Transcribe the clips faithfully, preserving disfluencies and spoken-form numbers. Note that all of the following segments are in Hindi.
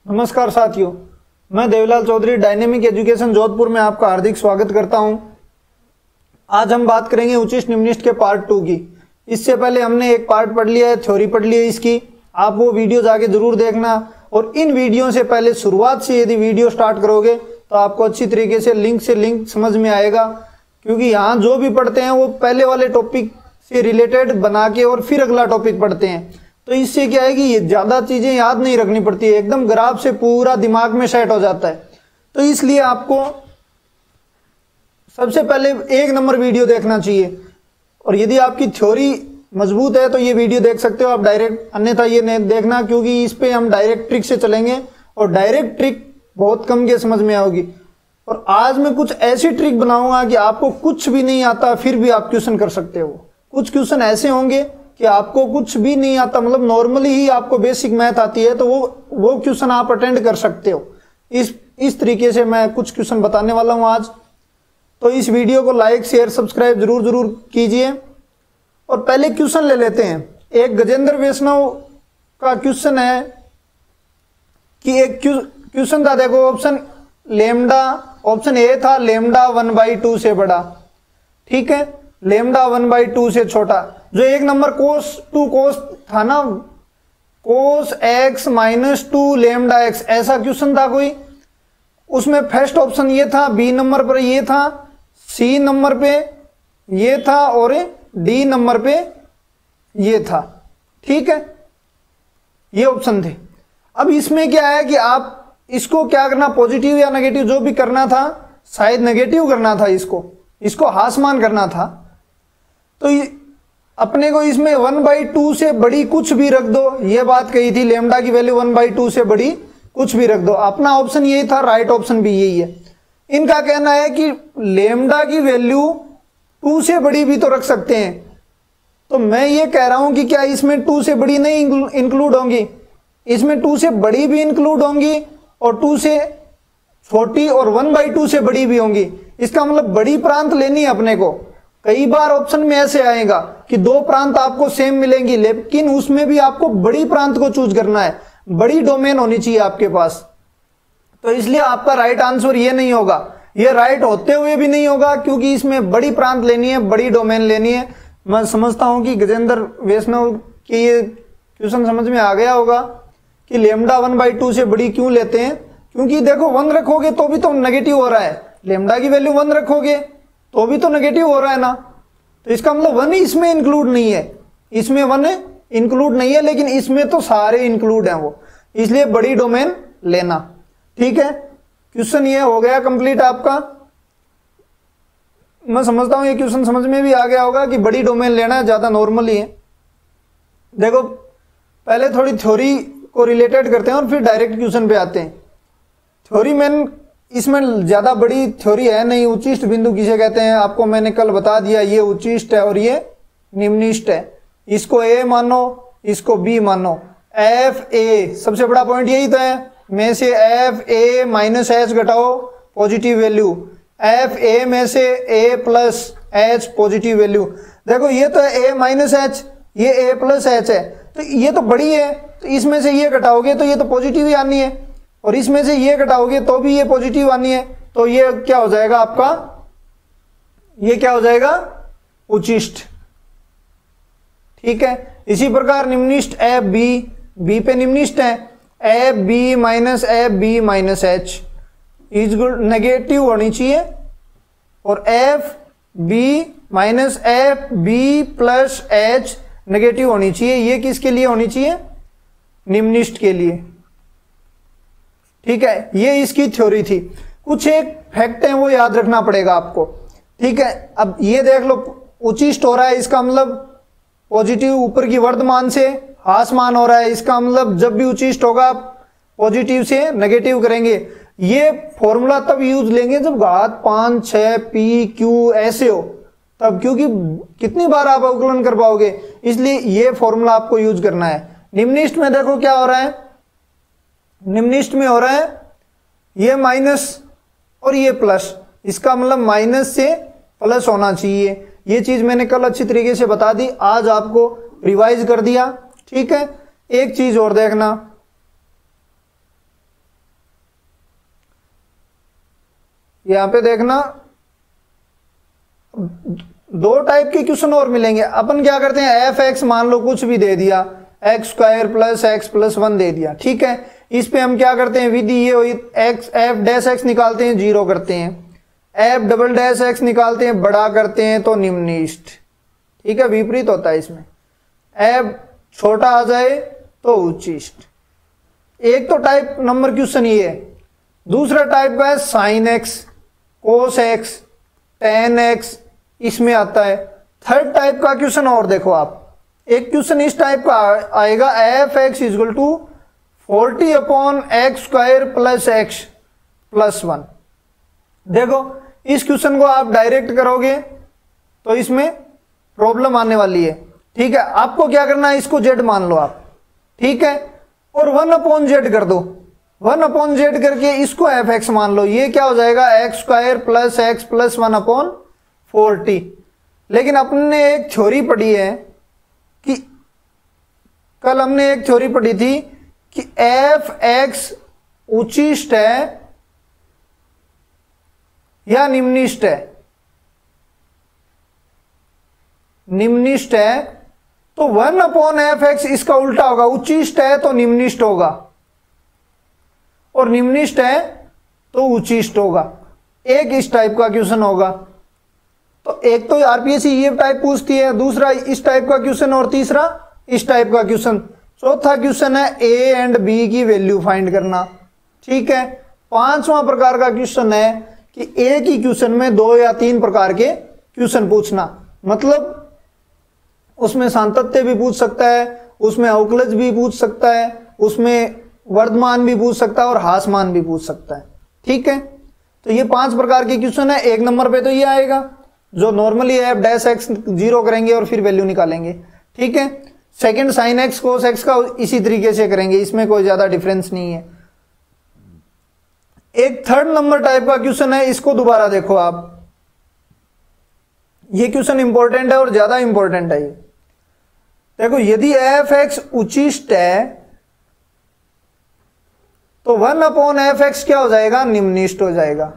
नमस्कार साथियों, मैं देवलाल चौधरी डायनेमिक एजुकेशन जोधपुर में आपका हार्दिक स्वागत करता हूं। आज हम बात करेंगे उच्चिष्ट निम्निष्ट के पार्ट टू की। इससे पहले हमने एक पार्ट पढ़ लिया है, थ्योरी पढ़ ली है इसकी। आप वो वीडियो जाके जरूर देखना। और इन वीडियो से पहले शुरुआत से यदि वीडियो स्टार्ट करोगे तो आपको अच्छी तरीके से लिंक से लिंक समझ में आएगा, क्योंकि यहाँ जो भी पढ़ते हैं वो पहले वाले टॉपिक से रिलेटेड बना के और फिर अगला टॉपिक पढ़ते हैं। तो इससे क्या है कि ये ज्यादा चीजें याद नहीं रखनी पड़ती है, एकदम ग्राफ से पूरा दिमाग में सेट हो जाता है। तो इसलिए आपको सबसे पहले एक नंबर वीडियो देखना चाहिए। और यदि आपकी थ्योरी मजबूत है तो ये वीडियो देख सकते हो आप डायरेक्ट, अन्यथा ये नहीं देखना, क्योंकि इस पे हम डायरेक्ट ट्रिक से चलेंगे और डायरेक्ट ट्रिक बहुत कम के समझ में आओगी। और आज मैं कुछ ऐसी ट्रिक बनाऊंगा कि आपको कुछ भी नहीं आता फिर भी आप क्वेश्चन कर सकते हो। कुछ क्वेश्चन ऐसे होंगे कि आपको कुछ भी नहीं आता, मतलब नॉर्मली ही आपको बेसिक मैथ आती है, तो वो वो क्वेश्चन आप अटेंड कर सकते हो। इस इस तरीके से मैं कुछ क्वेश्चन बताने वाला हूं आज। तो इस वीडियो को लाइक शेयर सब्सक्राइब जरूर जरूर कीजिए। और पहले क्वेश्चन ले लेते हैं। एक गजेंद्र वैष्णव का क्वेश्चन है कि एक क्वेश्चन था, देखो ऑप्शन लेमडा, ऑप्शन ए था लेमडा वन बाई टू से बड़ा, ठीक है, लेमडा वन बाई टू से छोटा। जो एक नंबर कोस टू कोस था ना, cos x minus two lambda x, ऐसा क्वेश्चन था कोई। उसमें फर्स्ट ऑप्शन ये था, बी नंबर पर ये था, सी नंबर पे ये था और डी नंबर पे ये था, ठीक है, ये ऑप्शन थे। अब इसमें क्या है कि आप इसको क्या करना, पॉजिटिव या नेगेटिव जो भी करना था, शायद नेगेटिव करना था, इसको इसको हासमान करना था। तो अपने को इसमें वन बाई टू से बड़ी कुछ भी रख दो, ये बात कही थी, लेमडा की वैल्यू वन बाई टू से बड़ी कुछ भी रख दो। अपना ऑप्शन यही था, राइट ऑप्शन भी यही है। इनका कहना है कि लेमडा की वैल्यू टू से बड़ी भी तो रख सकते हैं। तो मैं ये कह रहा हूं कि क्या इसमें टू से बड़ी नहीं इंक्लूड होंगी, इसमें टू से बड़ी भी इंक्लूड होंगी और टू से छोटी और वन बाई टू से बड़ी भी होंगी। इसका मतलब बड़ी प्रांत लेनी है अपने को। कई बार ऑप्शन में ऐसे आएगा कि दो प्रांत आपको सेम मिलेंगी, लेकिन उसमें भी आपको बड़ी प्रांत को चूज करना है, बड़ी डोमेन होनी चाहिए आपके पास। तो इसलिए आपका राइट आंसर ये नहीं होगा, ये राइट होते हुए भी नहीं होगा, क्योंकि इसमें बड़ी प्रांत लेनी है, बड़ी डोमेन लेनी है। मैं समझता हूं कि गजेंद्र वैष्णव की ये क्वेश्चन समझ में आ गया होगा कि लेमडा वन बाई टू से बड़ी क्यों लेते हैं। क्योंकि देखो वन रखोगे तो भी तो नेगेटिव हो रहा है, लेमडा की वैल्यू वन रखोगे तो भी तो नेगेटिव हो रहा है ना। तो इसका मतलब वन इसमें इंक्लूड नहीं है, इसमें वन इंक्लूड नहीं है, लेकिन इसमें तो सारे इंक्लूड हैं वो, इसलिए बड़ी डोमेन लेना, ठीक है। क्वेश्चन ये हो गया कंप्लीट आपका। मैं समझता हूं ये क्वेश्चन समझ में भी आ गया होगा कि बड़ी डोमेन लेना है, ज्यादा नॉर्मल ही है। देखो पहले थोड़ी थ्योरी को रिलेटेड करते हैं और फिर डायरेक्ट क्वेश्चन पे आते हैं। थ्योरी में इसमें ज्यादा बड़ी थ्योरी है नहीं। उच्चिष्ट बिंदु किसे कहते हैं आपको मैंने कल बता दिया, ये उच्चिष्ट है और ये निम्निष्ट है। इसको ए मानो, इसको बी मानो। एफ ए सबसे बड़ा पॉइंट यही तो है, में से एफ ए माइनस एच घटाओ पॉजिटिव वैल्यू, एफ ए में से A plus H positive value. देखो ये तो है ए माइनस एच, ये ए प्लस एच है, तो ये तो बड़ी है, तो इसमें से ये घटाओगे तो ये तो पॉजिटिव ही आनी है, और इसमें से ये घटाओगे तो भी ये पॉजिटिव आनी है। तो ये क्या हो जाएगा आपका, ये क्या हो जाएगा, उच्चिष्ट, ठीक है। इसी प्रकार निम्निष्ट एफ बी, बी पे निम्निष्ट है, F B minus F B minus H is good negative होनी चाहिए, और F B minus F B plus H negative होनी चाहिए। ये किसके लिए होनी चाहिए, निम्निष्ट के लिए, ठीक है। ये इसकी थ्योरी थी। कुछ एक फैक्ट है वो याद रखना पड़ेगा आपको, ठीक है। अब ये देख लो, उच्चिष्ट हो रहा है, इसका मतलब पॉजिटिव ऊपर की वर्धमान से हासमान हो रहा है, इसका मतलब जब भी उच्चिष्ट होगा पॉजिटिव से नेगेटिव करेंगे। ये फॉर्मूला तब यूज लेंगे जब घात पांच छह पी क्यू ऐसे हो, तब, क्योंकि कितनी बार आप अवकलन कर पाओगे, इसलिए ये फॉर्मूला आपको यूज करना है। निम्निष्ट में देखो क्या हो रहा है, निम्निष्ट में हो रहा है ये माइनस और ये प्लस, इसका मतलब माइनस से प्लस होना चाहिए। ये चीज मैंने कल अच्छी तरीके से बता दी, आज आपको रिवाइज कर दिया, ठीक है। एक चीज और देखना, यहाँ पे देखना दो टाइप के क्वेश्चन और मिलेंगे। अपन क्या करते हैं, एफ एक्स मान लो कुछ भी दे दिया, x square plus x plus one दे दिया, ठीक है। इस पे हम क्या करते हैं, विधि ये हुई, एक्स एफ डैश एक्स निकालते हैं, जीरो करते हैं, एफ डबल डैश एक्स निकालते हैं, बड़ा करते हैं तो निम्निष्ठ, ठीक है। विपरीत होता है इसमें, एफ छोटा आ जाए तो उच्चिष्ट। एक तो टाइप नंबर क्वेश्चन ये है। दूसरा टाइप का है sine x, cos x, tan x, इसमें आता है। थर्ड टाइप का क्वेश्चन और देखो आप, एक क्वेश्चन इस टाइप का आएगा, F x equal to forty upon x square plus x plus one. देखो इस क्वेश्चन को आप डायरेक्ट करोगे तो इसमें प्रॉब्लम आने वाली है, ठीक है। आपको क्या करना है, इसको जेड मान लो आप, ठीक है, और वन अपॉन जेड कर दो, वन अपॉन जेड करके इसको एफ एक्स मान लो। ये क्या हो जाएगा, x square plus x plus one upon forty. लेकिन अपने एक थ्योरी पढ़ी है कि कल हमने एक थ्योरी पढ़ी थी कि एफ एक्स उच्चिष्ट है या निम्निष्ठ है। निम्निष्ठ है तो वन अपॉन एफ एक्स इसका उल्टा होगा, उच्चिष्ट है तो निम्निष्ठ होगा, और निम्निष्ठ है तो उच्चिष्ट होगा। एक इस टाइप का क्वेश्चन होगा। तो एक तो आरपीएससी ये टाइप पूछती है, दूसरा इस टाइप का क्वेश्चन, और तीसरा इस टाइप का क्वेश्चन। चौथा क्वेश्चन है ए एंड बी की वैल्यू फाइंड करना, ठीक है। पांचवा प्रकार का क्वेश्चन है कि एक ही क्वेश्चन में दो या तीन प्रकार के क्वेश्चन पूछना, मतलब उसमें सांतत्य भी पूछ सकता है, उसमें अवकलज भी पूछ सकता है, उसमें वर्धमान भी पूछ सकता है और हासमान भी पूछ सकता है, ठीक है। तो ये पांच प्रकार के क्वेश्चन है। एक नंबर पे तो ये आएगा जो नॉर्मली है, डैश एक्स जीरो करेंगे और फिर वैल्यू निकालेंगे, ठीक है। Second sine x cos x का इसी तरीके से करेंगे, इसमें कोई ज्यादा डिफरेंस नहीं है। एक थर्ड नंबर टाइप का क्वेश्चन है, इसको दोबारा देखो आप, ये क्वेश्चन इंपॉर्टेंट है और ज्यादा इंपॉर्टेंट है ये। देखो यदि एफ एक्स उच्चिष्ट है तो वन अपॉन एफ एक्स क्या हो जाएगा, निम्निष्ठ हो जाएगा।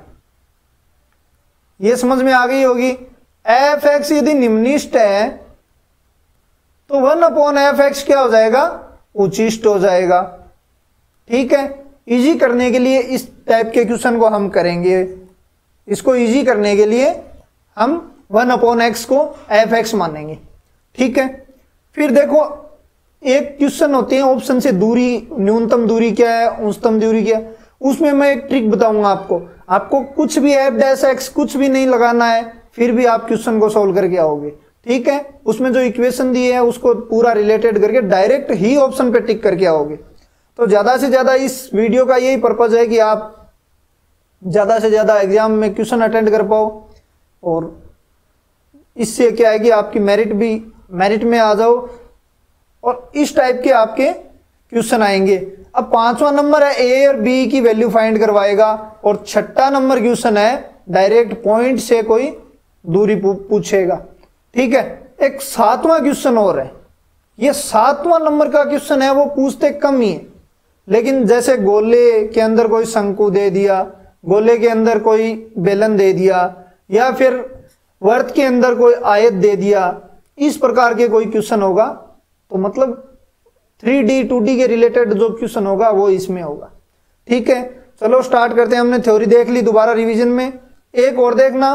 ये समझ में आ गई होगी। एफ एक्स यदि निम्निष्ठ है तो वन अपॉन एफ एक्स क्या हो जाएगा, उच्चिष्ट हो जाएगा, ठीक है। इजी करने के लिए इस टाइप के क्वेश्चन को हम करेंगे। इसको इजी करने के लिए हम वन अपॉन एक्स को एफ एक्स मानेंगे, ठीक है। फिर देखो एक क्वेश्चन होते हैं ऑप्शन से दूरी, न्यूनतम दूरी क्या है, उच्चतम दूरी क्या है। उसमें मैं एक ट्रिक बताऊंगा आपको। आपको कुछ भी एफ डैश एक्स कुछ भी नहीं लगाना है, फिर भी आप क्वेश्चन को सोल्व करके आओगे, ठीक है। उसमें जो इक्वेशन दी है उसको पूरा रिलेटेड करके डायरेक्ट ही ऑप्शन पे टिक करके आओगे। तो ज्यादा से ज्यादा इस वीडियो का यही पर्पज है कि आप ज्यादा से ज्यादा एग्जाम में क्वेश्चन अटेंड कर पाओ, और इससे क्या है कि आपकी मेरिट भी मेरिट में आ जाओ, और इस टाइप के आपके क्वेश्चन आएंगे। अब पांचवा नंबर है ए और बी की वैल्यू फाइंड करवाएगा, और छठा नंबर क्वेश्चन है डायरेक्ट पॉइंट से कोई दूरी पूछेगा, ठीक है। एक सातवां क्वेश्चन और है, ये सातवां नंबर का क्वेश्चन है, वो पूछते कम ही है, लेकिन जैसे गोले के अंदर कोई शंकु दे दिया, गोले के अंदर कोई बेलन दे दिया, या फिर वर्त के अंदर कोई आयत दे दिया, इस प्रकार के कोई क्वेश्चन होगा, तो मतलब थ्री डी टू डी के रिलेटेड जो क्वेश्चन होगा वो इसमें होगा, ठीक है। चलो स्टार्ट करते हैं। हमने थ्योरी देख ली, दोबारा रिवीजन में एक और देखना,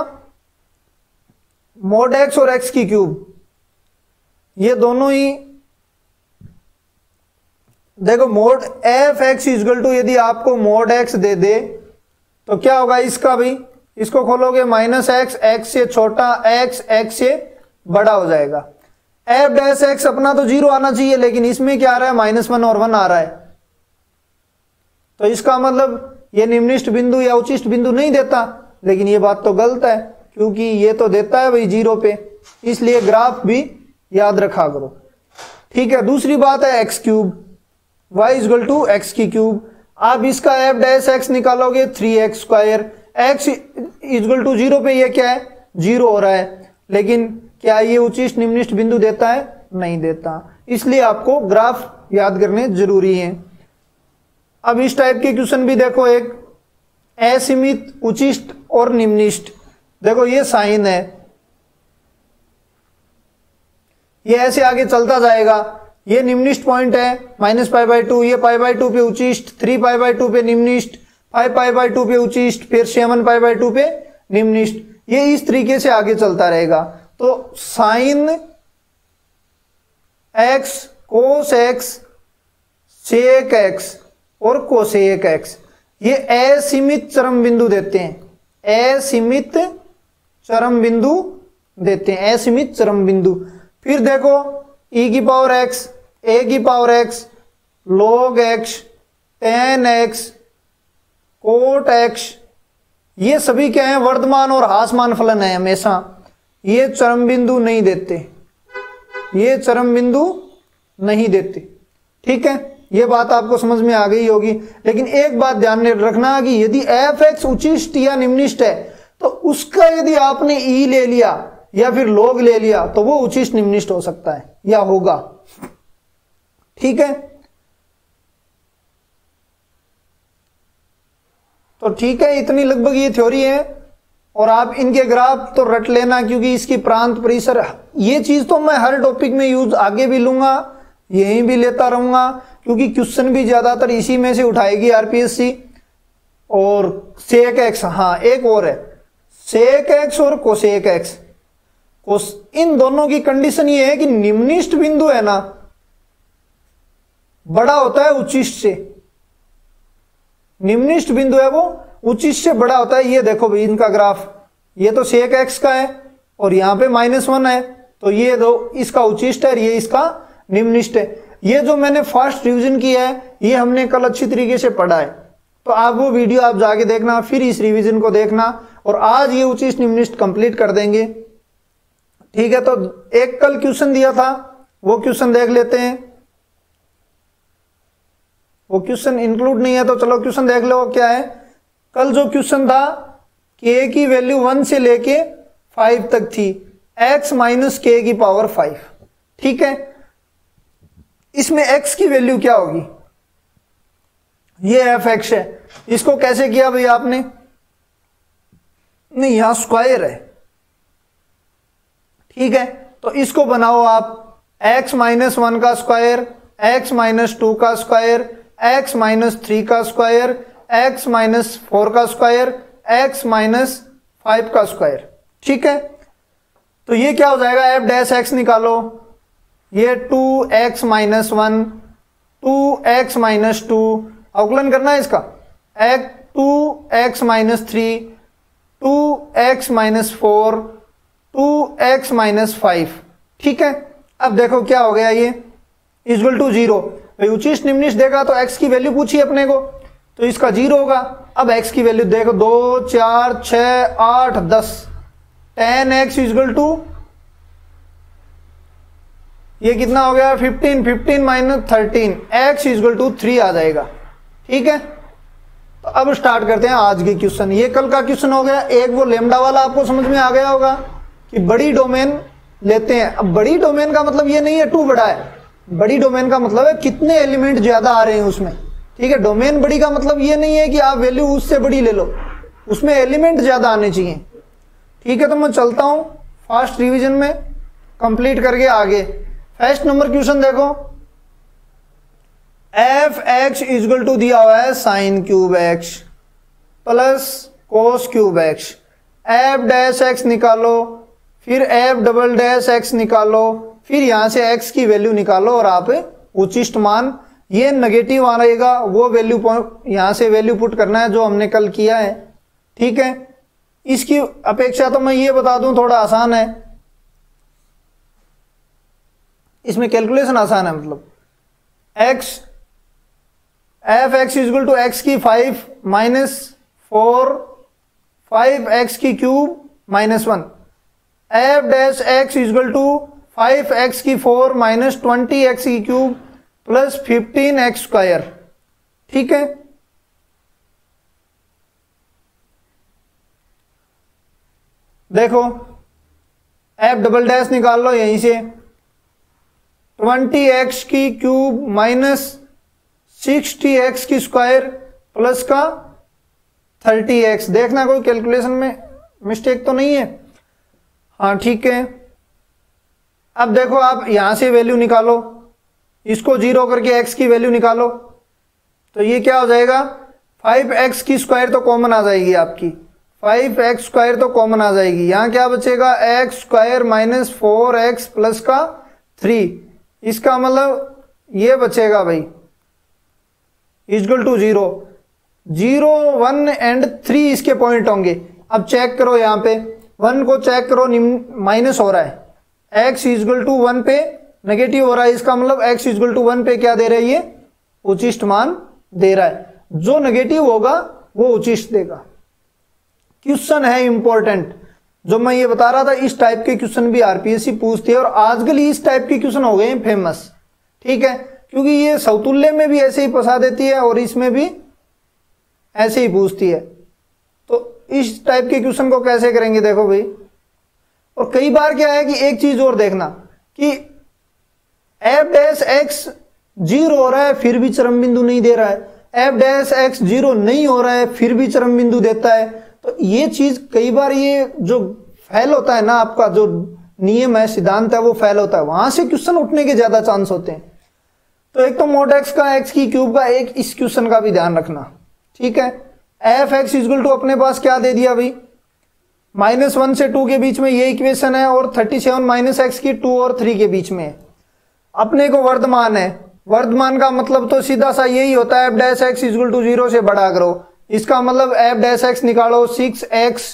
मोड एक्स और एक्स की क्यूब, ये दोनों ही देखो। Mod F x equal to, यदि आपको मोड एक्स दे दे तो क्या होगा इसका भी, इसको खोलोगे माइनस एक्स, एक्स से छोटा, एक्स एक्स से बड़ा हो जाएगा। एफ डैश एक्स अपना तो जीरो आना चाहिए, लेकिन इसमें क्या आ रहा है, माइनस वन और वन आ रहा है। तो इसका मतलब ये निम्निष्ठ बिंदु या उच्चिष्ठ बिंदु नहीं देता, लेकिन ये बात तो गलत है, क्योंकि ये तो देता है भाई जीरो पे, इसलिए ग्राफ भी याद रखा करो, ठीक है। दूसरी बात है x cube, Y equal to x की क्यूब। आप इसका एफ डैश एक्स निकालोगे three x square, x equal to zero पे ये क्या है, जीरो हो रहा है, लेकिन क्या ये उच्चिष्ठ निम्निष्ठ बिंदु देता है, नहीं देता, इसलिए आपको ग्राफ याद करने जरूरी है। अब इस टाइप के क्वेश्चन भी देखो, एक असीमित, उचिष्ट और निम्निष्ट। देखो ये साइन है, ये ऐसे आगे चलता जाएगा। ये निम्निष्ट पॉइंट है माइनस पाई बाई टू, ये पाई बाई टू पे उचिष्ट, थ्री पाई बाई टू पे निम्निष्ट, फाइव पाई बाई टू पे उचिष्ट, फिर सेवन पाई बाई टू पे निम्निष्ट। ये इस तरीके से आगे चलता रहेगा। तो sine x, cos x, sec x और कोसेक एक्स, ये असीमित चरम बिंदु देते हैं, असीमित चरम बिंदु देते हैं, असीमित चरम बिंदु। फिर देखो e की पावर x, a की power x, log x, tan x, cot x, ये सभी क्या है, वर्धमान और ह्रासमान फलन है हमेशा। ये चरम बिंदु नहीं देते, ये चरम बिंदु नहीं देते। ठीक है, ये बात आपको समझ में आ गई होगी। लेकिन एक बात ध्यान में रखना कि यदि एफ एक्स उचिष्ट या निम्निष्ट है तो उसका यदि आपने ई ले लिया या फिर लोग ले लिया तो वो उचिष्ट निम्निष्ट हो सकता है या होगा। ठीक है, तो ठीक है, इतनी लगभग ये थ्योरी है। और आप इनके ग्राफ तो रट लेना, क्योंकि इसकी प्रांत परिसर, ये चीज तो मैं हर टॉपिक में यूज आगे भी लूंगा, यहीं भी लेता रहूंगा, क्योंकि क्वेश्चन भी ज्यादातर इसी में से उठाएगी आरपीएससी। और सेक एक्स, हाँ एक और है, सेक एक्स और कोसेक एक्स, कोस, इन दोनों की कंडीशन ये है कि निम्निष्ट बिंदु है ना बड़ा होता है उचिष्ट से, निम्निष्ट बिंदु है वो उचिष्ट से बड़ा होता है। ये देखो भाई इनका ग्राफ, ये तो सेक एक्स का है और यहां पे माइनस वन है, तो ये दो इसका उचिष्ट है, ये इसका निम्निष्ट है। ये जो मैंने फर्स्ट रिवीजन किया है ये हमने कल अच्छी तरीके से पढ़ा है, तो आप वो वीडियो आप जाके देखना, फिर इस रिवीजन को देखना, और आज ये उचिष्ट निम्निष्ट कंप्लीट कर देंगे। ठीक है, तो एक कल क्वेश्चन दिया था, वो क्वेश्चन देख लेते हैं। वो क्वेश्चन इंक्लूड नहीं है तो चलो क्वेश्चन देख लो क्या है। कल जो क्वेश्चन था के की वैल्यू वन से लेके फाइव तक थी, एक्स माइनस के की पावर फाइव। ठीक है, इसमें x की वैल्यू क्या होगी, ये एफ एक्स है। इसको कैसे किया भाई आपने, नहीं यहां स्क्वायर है। ठीक है, तो इसको बनाओ आप, x माइनस वन का स्क्वायर, x माइनस टू का स्क्वायर, x माइनस थ्री का स्क्वायर, x माइनस फोर का स्क्वायर, x माइनस फाइव का स्क्वायर। ठीक है, तो ये क्या हो जाएगा, एफ डैश एक्स निकालो, ये two x minus one, two x minus two, अवकलन करना है इसका, एक two x minus three, two x minus four, two x minus five. ठीक है, अब देखो क्या हो गया, ये इक्वल टू जीरो। भाई उचिष्ट निम्निष्ट देखा तो x की वैल्यू पूछी अपने को, तो इसका जीरो होगा। अब x की वैल्यू देखो, दो चार छः आठ दस, टेन एक्स इक्वल टू ये कितना हो गया, fifteen, fifteen minus thirteen, x equal to three आ जाएगा। ठीक है, तो अब स्टार्ट करते हैं आज के क्वेश्चन। ये कल का क्वेश्चन हो गया। एक वो लेमडा वाला आपको समझ में आ गया होगा कि बड़ी डोमेन लेते हैं। अब बड़ी डोमेन का मतलब ये नहीं है टू बड़ा है, बड़ी डोमेन का मतलब है कितने एलिमेंट ज्यादा आ रहे हैं उसमें। ठीक है, डोमेन बड़ी का मतलब ये नहीं है कि आप वैल्यू उससे बड़ी ले लो, उसमें एलिमेंट ज्यादा आने चाहिए। ठीक है, तो मैं चलता हूं फास्ट रिवीजन में कंप्लीट करके आगे। फर्स्ट नंबर क्वेश्चन देखो, एफ एक्स इक्वल टू दिया हुआ है sine cube x plus cos cube x, F dash x निकालो, फिर एफ डबल डैश एक्स निकालो, फिर यहां से एक्स की वैल्यू निकालो और आप उचिष्ट मान, ये नेगेटिव आ रहेगा, वो वैल्यू यहां से वैल्यू पुट करना है जो हमने कल किया है। ठीक है, इसकी अपेक्षा तो मैं ये बता दूं थोड़ा आसान है, इसमें कैलकुलेशन आसान है। मतलब x F x equal to x की five minus four, five x की cube minus one, F dash x equal to five x की फोर माइनस ट्वेंटी एक्स की cube plus fifteen x square. ठीक है, देखो एफ डबल डैश निकाल लो यहीं से, ट्वेंटी एक्स की क्यूब माइनस सिक्सटी एक्स की स्क्वायर प्लस का थर्टी एक्स। देखना कोई कैलकुलेशन में मिस्टेक तो नहीं है। हाँ ठीक है। अब देखो आप यहां से वैल्यू निकालो, इसको जीरो करके x की वैल्यू निकालो, तो ये क्या हो जाएगा, फाइव एक्स की स्क्वायर तो कॉमन आ जाएगी आपकी, फाइव एक्स स्क्वायर तो कॉमन आ जाएगी। यहां क्या बचेगा, x square minus four x plus का थ्री, इसका मतलब ये बचेगा भाई equal to zero. Zero one and three इसके पॉइंट होंगे। अब चेक करो, यहां पे वन को चेक करो, माइनस हो रहा है, एक्स इक्वल टू वन पे नेगेटिव हो रहा है, इसका मतलब एक्स इक्वल टू वन पे क्या दे रहा है, ये उचिष्ट मान दे रहा है। जो नेगेटिव होगा वो उचिष्ट देगा। क्वेश्चन है इंपॉर्टेंट, जो मैं ये बता रहा था, इस टाइप के क्वेश्चन भी आरपीएससी पूछती है और आजकल इस टाइप के क्वेश्चन हो गए हैं फेमस। ठीक है, क्योंकि ये समतुल्य में भी ऐसे ही फंसा देती है और इसमें भी ऐसे ही पूछती है। तो इस टाइप के क्वेश्चन को कैसे करेंगे, देखो भाई। और कई बार क्या है कि एक चीज और देखना कि एफ डैश एक्स जीरो हो रहा है फिर भी चरम बिंदु नहीं दे रहा है, एफ डैश एक्स जीरो नहीं हो रहा है फिर भी चरम बिंदु देता है। तो ये चीज कई बार ये जो फेल होता है ना, आपका जो नियम है, सिद्धांत है, वो फेल होता है, वहां से क्वेश्चन उठने के ज्यादा चांस होते हैं। तो एक तो मोड एक्स का, एक्स की क्यूब का, एक इस क्वेश्चन का भी ध्यान रखना। ठीक है, एफ एक्स इक्वल टू अपने पास क्या दे दिया भाई, माइनस वन से टू के बीच में ये इक्वेशन है, और थर्टी सेवन माइनस एक्स की टू और थ्री के बीच में है। अपने को वर्धमान है, वर्धमान का मतलब तो सीधा सा यही होता है, f dash x equal to zero से बड़ा करो। इसका मतलब एफ डैश एक्स निकालो, सिक्स एक्स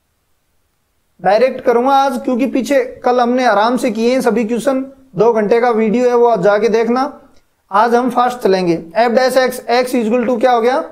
डायरेक्ट करूंगा आज, क्योंकि पीछे कल हमने आराम से किए हैं सभी क्वेश्चन, दो घंटे का वीडियो है वो आप जाके देखना। आज हम फास्ट चलेंगे। F dash x, x equal to क्या हो गया,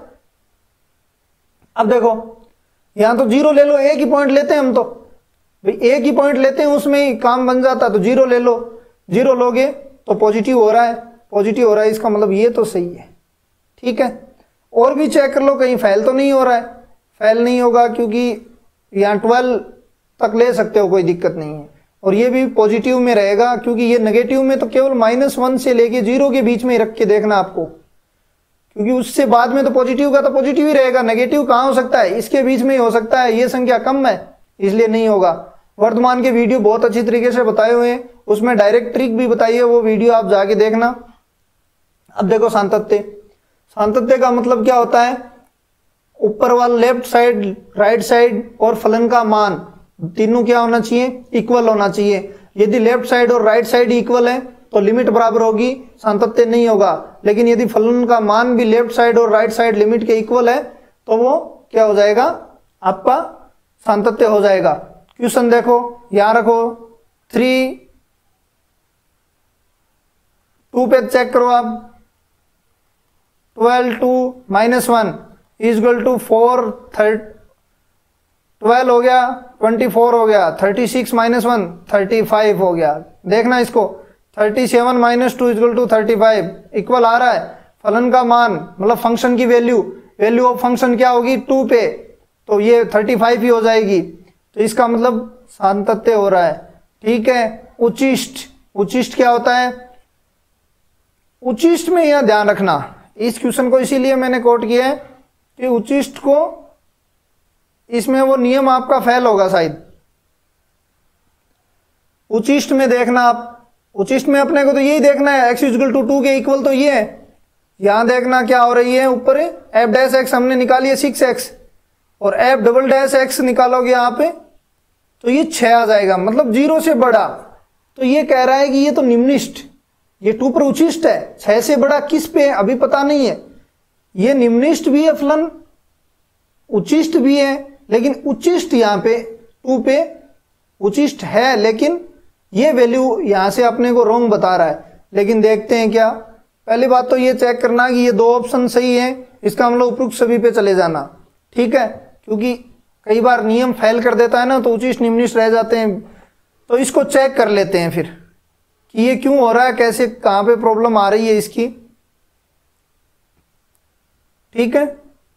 अब देखो यहां तो जीरो ले लो, एक ही पॉइंट लेते हैं हम, तो भाई एक ही पॉइंट लेते हैं, उसमें ही काम बन जाता, तो जीरो ले लो। जीरो लोगे तो पॉजिटिव हो रहा है, पॉजिटिव हो रहा है, इसका मतलब ये तो सही है। ठीक है, और भी चेक कर लो कहीं फेल तो नहीं हो रहा है। फेल नहीं होगा क्योंकि यहाँ ट्वेल्व तक ले सकते हो, कोई दिक्कत नहीं है। और ये भी पॉजिटिव में रहेगा, क्योंकि ये नेगेटिव में तो केवल माइनस वन से लेके जीरो के बीच में रख के देखना आपको, क्योंकि उससे बाद में तो पॉजिटिव का तो पॉजिटिव ही रहेगा, नेगेटिव कहाँ हो सकता है, इसके बीच में ही हो सकता है। ये संख्या कम है इसलिए नहीं होगा। वर्तमान के वीडियो बहुत अच्छी तरीके से बताए हुए हैं, उसमें डायरेक्ट ट्रिक भी बताई है, वो वीडियो आप जाके देखना। अब देखो सातत्य, सातत्य का मतलब क्या होता है, ऊपर वाला लेफ्ट साइड, राइट साइड और फलन का मान तीनों क्या होना चाहिए, इक्वल होना चाहिए। यदि लेफ्ट साइड और राइट साइड इक्वल है तो लिमिट बराबर होगी, सातत्य नहीं होगा। लेकिन यदि फलन का मान भी लेफ्ट साइड और राइट साइड लिमिट के इक्वल है तो वो क्या हो जाएगा, आपका सातत्य हो जाएगा। क्वेश्चन देखो, यहां रखो, थ्री टू पे चेक करो आप, twelve two minus one is equal to four, third twelve हो गया, ट्वेंटी फोर हो गया, thirty six minus one thirty five हो गया। देखना इसको, thirty seven minus two is equal to thirty five equal आ रहा है। फलन का मान मतलब फंक्शन की वैल्यू, वैल्यू ऑफ फंक्शन क्या होगी, टू पे, तो ये थर्टी फाइव ही हो जाएगी। तो इसका मतलब सातत्य हो रहा है। ठीक है, उचिष्ट, उचिष्ट क्या होता है, उचिष्ट में यह ध्यान रखना, इस क्वेश्चन को इसीलिए मैंने कोट किया है कि उचिष्ट को, इसमें वो नियम आपका फेल होगा शायद। उचिष्ट में देखना आप, उचिष्ट में अपने को तो यही देखना है, एक्स इक्वल टू टू के इक्वल तो ये है। यहां देखना क्या हो रही है, ऊपर एफ डैश एक्स हमने निकाली है सिक्स एक्स, और एफ डबल डैश एक्स निकालोगे यहां पे तो ये छह आ जाएगा, मतलब जीरो से बड़ा। तो ये कह रहा है कि ये तो निम्निष्ठ, ये टू पर उचिष्ट है, छह से बड़ा किस पे है अभी पता नहीं है। ये निम्निष्ठ भी है फलन, उचिष्ट भी है, लेकिन उचिष्ट यहां पे टू पे उचिष्ट है, लेकिन ये वैल्यू यहां से अपने को रॉन्ग बता रहा है। लेकिन देखते हैं क्या, पहली बात तो ये चेक करना कि ये दो ऑप्शन सही है, इसका हम लोग उपयुक्त सभी पे चले जाना। ठीक है, क्योंकि कई बार नियम फेल कर देता है ना, तो उचिष्ट निम्निष्ठ रह जाते हैं। तो इसको चेक कर लेते हैं फिर कि ये क्यों हो रहा है, कैसे, कहां पे प्रॉब्लम आ रही है इसकी। ठीक है,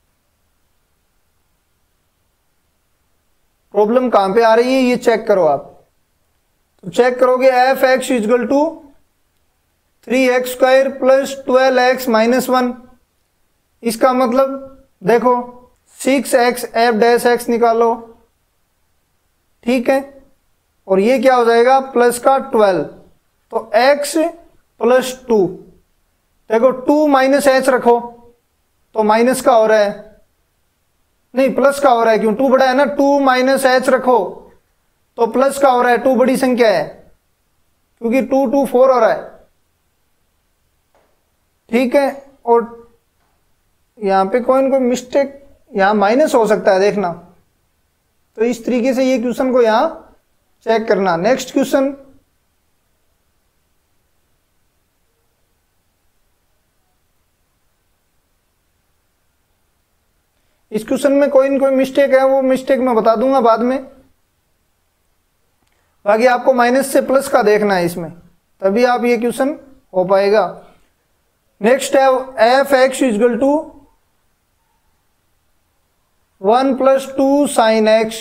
प्रॉब्लम कहां पे आ रही है ये चेक करो आप। तो चेक करोगे, f x equal to three x square plus twelve x minus one, इसका मतलब देखो six x F dash x निकालो, ठीक है, और ये क्या हो जाएगा प्लस का ट्वेल्व, तो x प्लस टू, देखो टू माइनस एच रखो तो माइनस का हो रहा है, नहीं प्लस का हो रहा है, क्यों, टू बड़ा है ना, टू माइनस एच रखो तो प्लस का हो रहा है, टू बड़ी संख्या है क्योंकि टू टू फोर हो रहा है, ठीक है। और यहां पे कोई ना कोई मिस्टेक यहां माइनस हो सकता है देखना, तो इस तरीके से ये क्वेश्चन को यहां चेक करना। नेक्स्ट क्वेश्चन, इस क्वेश्चन में कोई न कोई मिस्टेक है, वो मिस्टेक मैं बता दूंगा बाद में, बाकी आपको माइनस से प्लस का देखना है इसमें, तभी आप ये क्वेश्चन हो पाएगा। नेक्स्ट है f x equal to one plus two sine x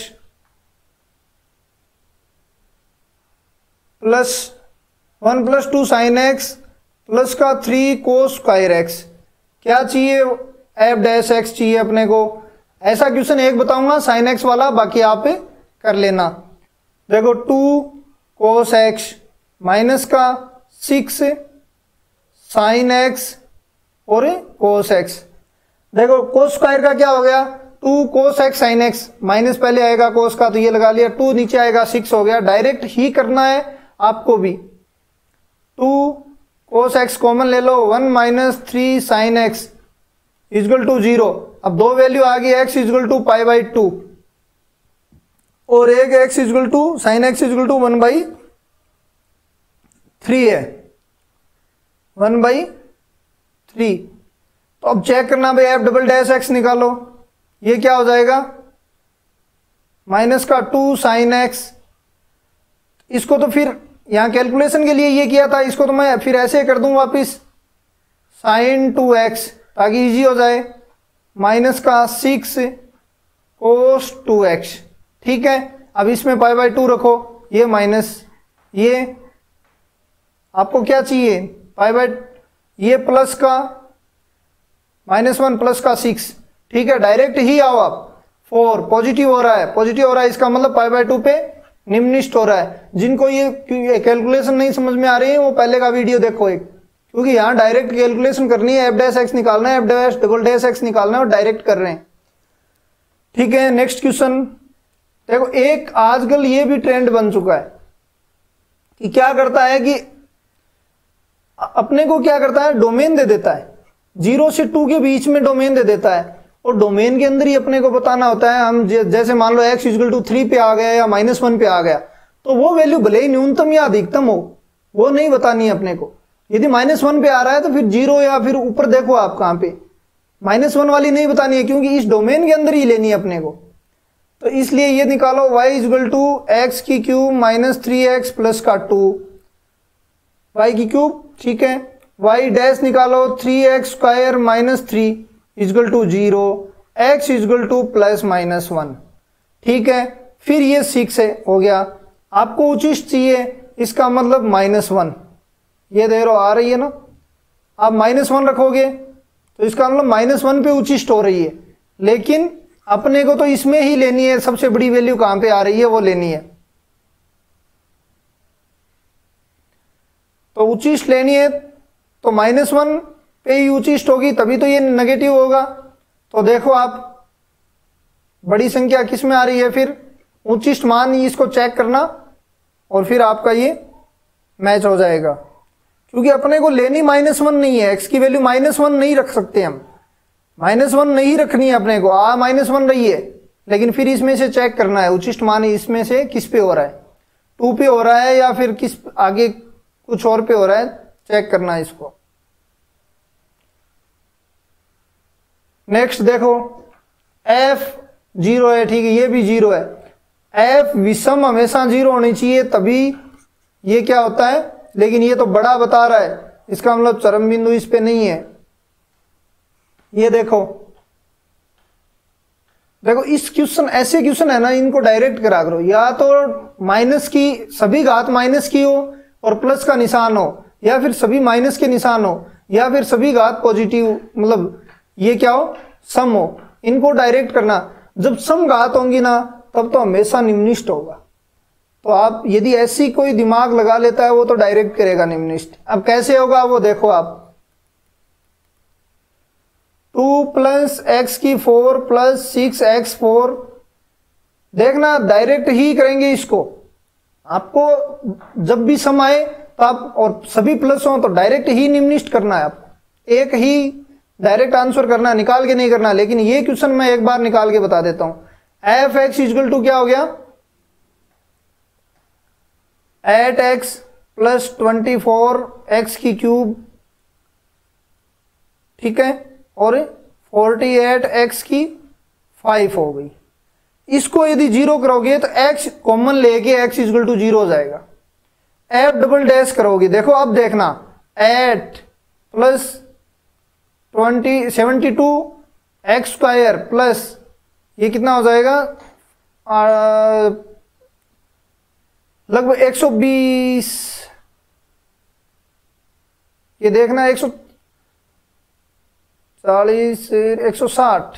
plus one plus two sine x plus का थ्री कोस स्क्वायर एक्स, क्या चाहिए, एफ डैश एक्स चाहिए अपने को। ऐसा क्वेश्चन एक बताऊंगा साइन एक्स वाला, बाकी आप कर लेना। देखो टू कोस एक्स माइनस का सिक्स साइन एक्स और कोस एक्स, देखो कोस स्क्वायर का क्या हो गया, two cos x sine x, minus पहले आएगा कोस का तो ये लगा लिया, टू नीचे आएगा सिक्स हो गया, डायरेक्ट ही करना है आपको भी। टू कोस एक्स कॉमन ले लो, one minus three sine x is equal to zero, अब दो वैल्यू आ गई, x is equal to pi by two और एक x is equal to sine x is equal to one by three है, वन बाई थ्री। तो अब चेक करना भाई, एफ डबल डैश एक्स निकालो, ये क्या हो जाएगा, माइनस का टू साइन एक्स, इसको तो फिर यहां कैलकुलेशन के लिए ये किया था, इसको तो मैं फिर ऐसे कर दूं वापिस, साइन टू एक्स ताकि इजी हो जाए, माइनस का सिक्स कोस टू एक्स, ठीक है। अब इसमें पाई बाई टू रखो, ये माइनस, ये आपको क्या चाहिए पाई बाई, ये प्लस का माइनस वन प्लस का सिक्स, ठीक है, डायरेक्ट ही आओ आप, फोर पॉजिटिव हो रहा है, पॉजिटिव हो रहा है इसका मतलब पाई बाई टू पे निम्नलिखित हो रहा है। जिनको ये कैलकुलेशन नहीं समझ में आ रही है वो पहले का वीडियो देखो एक, क्योंकि यहाँ डायरेक्ट कैलकुलेशन करनी है, एफ डैश एक्स निकालना है, f dash double dash x निकालना है और डायरेक्ट कर रहे हैं, ठीक है। नेक्स्ट क्वेश्चन देखो, एक आजकल ये भी ट्रेंड बन चुका है कि क्या करता है कि अपने को क्या करता है, डोमेन दे देता है, जीरो से टू के बीच में डोमेन दे देता है और डोमेन के अंदर ही अपने को बताना होता है। हम जैसे मान लो एक्स इक्वल टू थ्री पे आ गया या माइनस वन पे आ गया, तो वो वैल्यू भले ही न्यूनतम या अधिकतम हो वो नहीं बतानी है अपने को। यदि माइनस वन पे आ रहा है तो फिर जीरो या फिर ऊपर देखो आप कहां पे, माइनस वन वाली नहीं बतानी है क्योंकि इस डोमेन के अंदर ही लेनी है अपने को। तो इसलिए ये निकालो y इक्वल टू एक्स की cube minus three x plus का टू, वाई की क्यूब, ठीक है। y डैश निकालो three x square minus three equal to zero, x equal to plus minus one, ठीक है। फिर ये सिक्स है हो गया, आपको उचिष्ट चाहिए, इसका मतलब माइनस वन, ये देर आ रही है ना, आप माइनस वन रखोगे तो इसका मतलब माइनस वन पे उचिष्ट हो रही है, लेकिन अपने को तो इसमें ही लेनी है, सबसे बड़ी वैल्यू कहां पे आ रही है वो लेनी है। तो उचिष्ट लेनी है तो माइनस वन पे ही उचिष्ट होगी, तभी तो ये नेगेटिव होगा। तो देखो आप बड़ी संख्या किस में आ रही है, फिर उचिष्ट मान इसको चेक करना और फिर आपका ये मैच हो जाएगा, क्योंकि अपने को लेनी माइनस वन नहीं है, एक्स की वैल्यू माइनस वन नहीं रख सकते हम, माइनस वन नहीं रखनी है अपने को, आ माइनस वन रही है, लेकिन फिर इसमें से चेक करना है उचिष्ट मान इसमें से किस पे हो रहा है, टू पे हो रहा है या फिर किस आगे कुछ और पे हो रहा है, चेक करना है इसको। नेक्स्ट देखो f जीरो है, ठीक है, ये भी जीरो है, f विषम हमेशा जीरो होनी चाहिए तभी ये क्या होता है, लेकिन ये तो बड़ा बता रहा है, इसका मतलब चरम बिंदु इस पे नहीं है। ये देखो देखो इस क्वेश्चन, ऐसे क्वेश्चन है ना, इनको डायरेक्ट करा करो, या तो माइनस की सभी घात माइनस की हो और प्लस का निशान हो, या फिर सभी माइनस के निशान हो, या फिर सभी घात पॉजिटिव, मतलब ये क्या हो, सम हो, इनको डायरेक्ट करना। जब सम घात होंगी ना तब तो हमेशा निम्निष्ठ होगा। तो आप यदि ऐसी कोई दिमाग लगा लेता है वो तो डायरेक्ट करेगा निम्निष्ठ। अब कैसे होगा वो देखो आप, टू प्लस एक्स की four plus six x four, देखना डायरेक्ट ही करेंगे इसको। आपको जब भी सम आए तो आप और सभी प्लस हो तो डायरेक्ट ही निम्निष्ठ करना है आपको, एक ही डायरेक्ट आंसर करना, निकाल के नहीं करना। लेकिन ये क्वेश्चन मैं एक बार निकाल के बता देता हूं। एफ एक्स इजकल टू क्या हो गया, eight x plus twenty four x की क्यूब, ठीक है, और फोर्टी एट एक्स की फाइव हो गई। इसको यदि जीरो करोगे तो x कॉमन लेके x इजकल टू जीरो हो जाएगा। एफ डबल डैश करोगे, देखो अब देखना, eight plus twenty seventy two x square plus ये कितना हो जाएगा, लगभग एक सौ बीस, ये देखना एक सौ चालीस एक सौ साठ,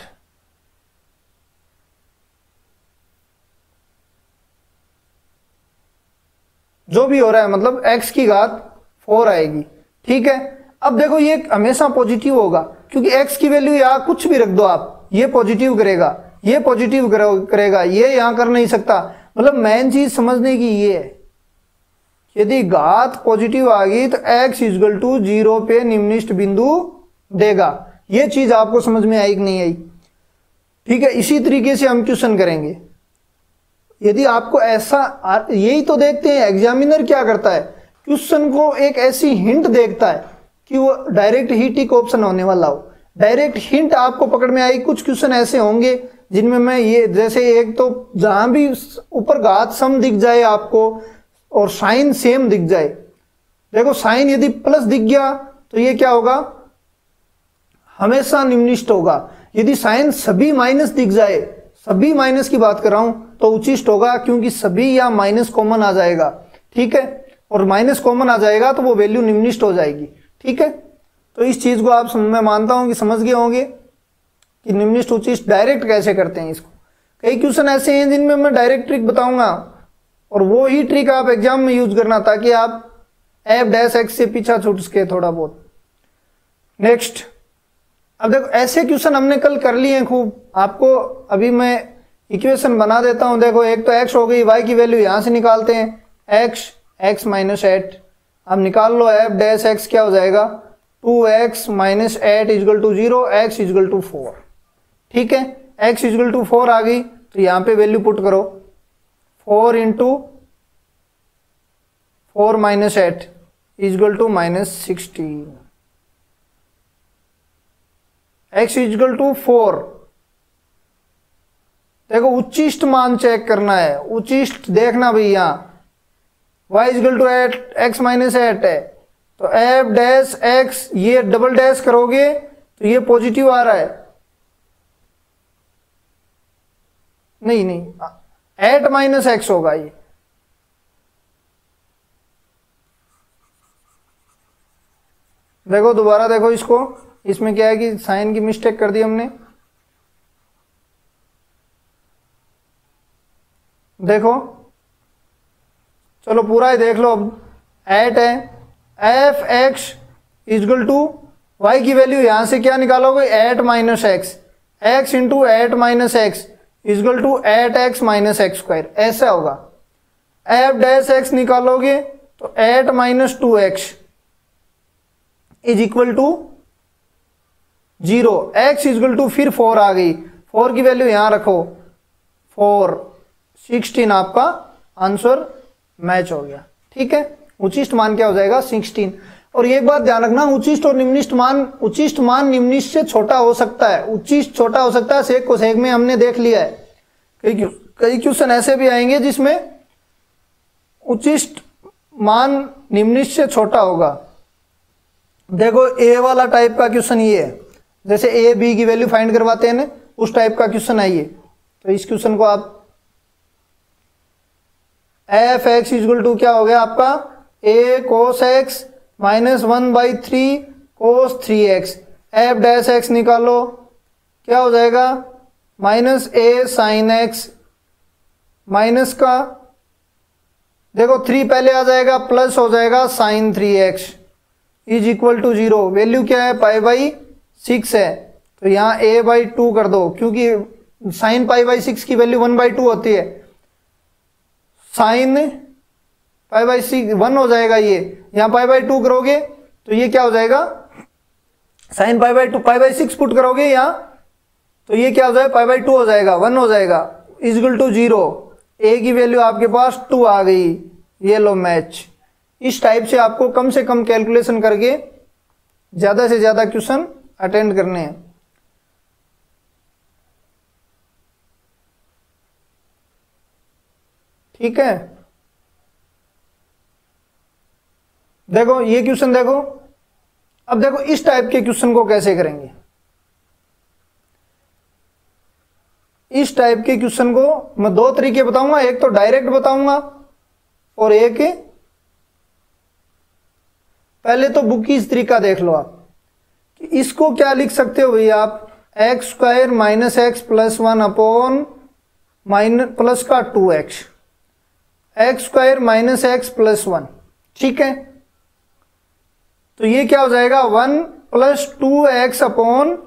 जो भी हो रहा है, मतलब x की घात फोर आएगी, ठीक है। अब देखो ये हमेशा पॉजिटिव होगा क्योंकि x की वैल्यू यहां कुछ भी रख दो आप, ये पॉजिटिव करेगा, ये पॉजिटिव करेगा, ये यहां कर नहीं सकता। मतलब मेन चीज समझने की ये है, यदि घात पॉजिटिव आ गई तो x इजगल टू जीरो पे निम्निष्ठ बिंदु देगा। ये चीज आपको समझ में आई कि नहीं आई, ठीक है। इसी तरीके से हम क्वेश्चन करेंगे। यदि आपको ऐसा, यही तो देखते हैं एग्जामिनर क्या करता है, क्वेश्चन को एक ऐसी हिंट देखता है कि वो डायरेक्ट ही टिक ऑप्शन होने वाला हो। डायरेक्ट हिंट आपको पकड़ में आई। कुछ क्वेश्चन ऐसे होंगे जिनमें मैं ये, जैसे एक तो जहां भी ऊपर घात सम दिख जाए आपको और साइन सेम दिख जाए, देखो साइन यदि प्लस दिख गया तो ये क्या होगा, हमेशा निम्निष्ठ होगा। यदि साइन सभी माइनस दिख जाए, सभी माइनस की बात कर रहा हूं, तो उचिष्ट होगा क्योंकि सभी या माइनस कॉमन आ जाएगा, ठीक है। और माइनस कॉमन आ जाएगा तो वो वैल्यू निम्निष्ठ हो जाएगी, ठीक है। तो इस चीज को आप, मैं मानता हूं कि समझ गए होंगे कि निम्निष्ठ उचिष्ट डायरेक्ट कैसे करते हैं इसको। कई क्वेश्चन ऐसे हैं जिनमें मैं डायरेक्ट ट्रिक बताऊंगा और वो ही ट्रिक आप एग्जाम में यूज करना ताकि आप एफ डैश एक्स से पीछा छूट सके थोड़ा बहुत। नेक्स्ट, अब देखो ऐसे क्वेश्चन हमने कल कर लिए हैं खूब। आपको अभी मैं इक्वेशन बना देता हूं। देखो एक तो x हो गई, y की वैल्यू यहां से निकालते हैं, x x माइनस एट। अब निकाल लो एफ डैश एक्स क्या हो जाएगा, two x minus eight is equal to zero, x is equal to four, ठीक है। x इजगल टू फोर आ गई तो यहां पे वैल्यू पुट करो, four into four minus eight is equal to minus sixteen, x is equal to four. देखो उच्चिष्ट मान चेक करना है, उच्चिष्ट देखना भाई, यहां y is equal to eight x minus eight है तो एफ डैश एक्स, ये डबल डैश करोगे तो ये पॉजिटिव आ रहा है, नहीं नहीं एट माइनस एक्स होगा ये। देखो दोबारा देखो इसको, इसमें क्या है कि साइन की मिस्टेक कर दी हमने। देखो चलो पूरा ही देख लो। अब एट है, f x is equal to y की वैल्यू यहां से क्या निकालोगे, eight minus x, x into eight minus x is equal to eight x minus x square, ऐसा होगा। एफ डैश एक्स निकालोगे तो eight minus two x is equal to zero, x is equal to फिर फोर आ गई, फोर की वैल्यू यहां रखो, फोर सिक्सटीन, आपका आंसर मैच हो गया, ठीक है। उचिष्ट मान क्या हो जाएगा, सिक्सटीन। और एक बात ध्यान रखना, उचिष्ट और निम्निष्ठ मान, उचिष्ट मान निम्निष्ठ से छोटा हो सकता है, उचिष्ट छोटा हो सकता है, सेक को सेक में हमने देख लिया है। कई कई क्वेश्चन ऐसे भी आएंगे जिसमें उचिष्ट मान निम्निष्ठ से छोटा होगा। देखो ए वाला टाइप का क्वेश्चन ये है, जैसे ए बी की वैल्यू फाइंड करवाते हैं ना, उस टाइप का क्वेश्चन है ये। तो इस क्वेश्चन को आप एफ एक्स इजगल टू क्या हो गया आपका, a cos x minus one by three cos three x, F dash x निकालो क्या हो जाएगा, minus a sine x minus का देखो थ्री पहले आ जाएगा प्लस हो जाएगा sine three x is equal to zero. Value क्या है पाई बाई सिक्स है तो यहाँ ए बाई टू कर दो क्योंकि साइन पाई बाई सिक्स की वैल्यू वन बाई टू होती है। Sine pi by six one हो जाएगा ये, यहाँ पाई बाई टू करोगे तो ये क्या हो जाएगा sine pi by two pi by six put करोगे यहाँ तो ये क्या हो जाएगा पाई बाई टू हो जाएगा वन हो जाएगा is equal to zero. A की वैल्यू आपके पास टू आ गई, ये लो मैच। इस टाइप से आपको कम से कम कैलकुलेशन करके ज्यादा से ज्यादा क्वेश्चन अटेंड करने हैं। ठीक है, देखो ये क्वेश्चन देखो। अब देखो इस टाइप के क्वेश्चन को कैसे करेंगे। इस टाइप के क्वेश्चन को मैं दो तरीके बताऊंगा, एक तो डायरेक्ट बताऊंगा और एक पहले तो बुक की इस तरीका देख लो आप कि इसको क्या लिख सकते हो भैया आप x square minus x plus one upon minus plus का two x x square minus x plus one. ठीक है, तो ये क्या हो जाएगा one plus two x upon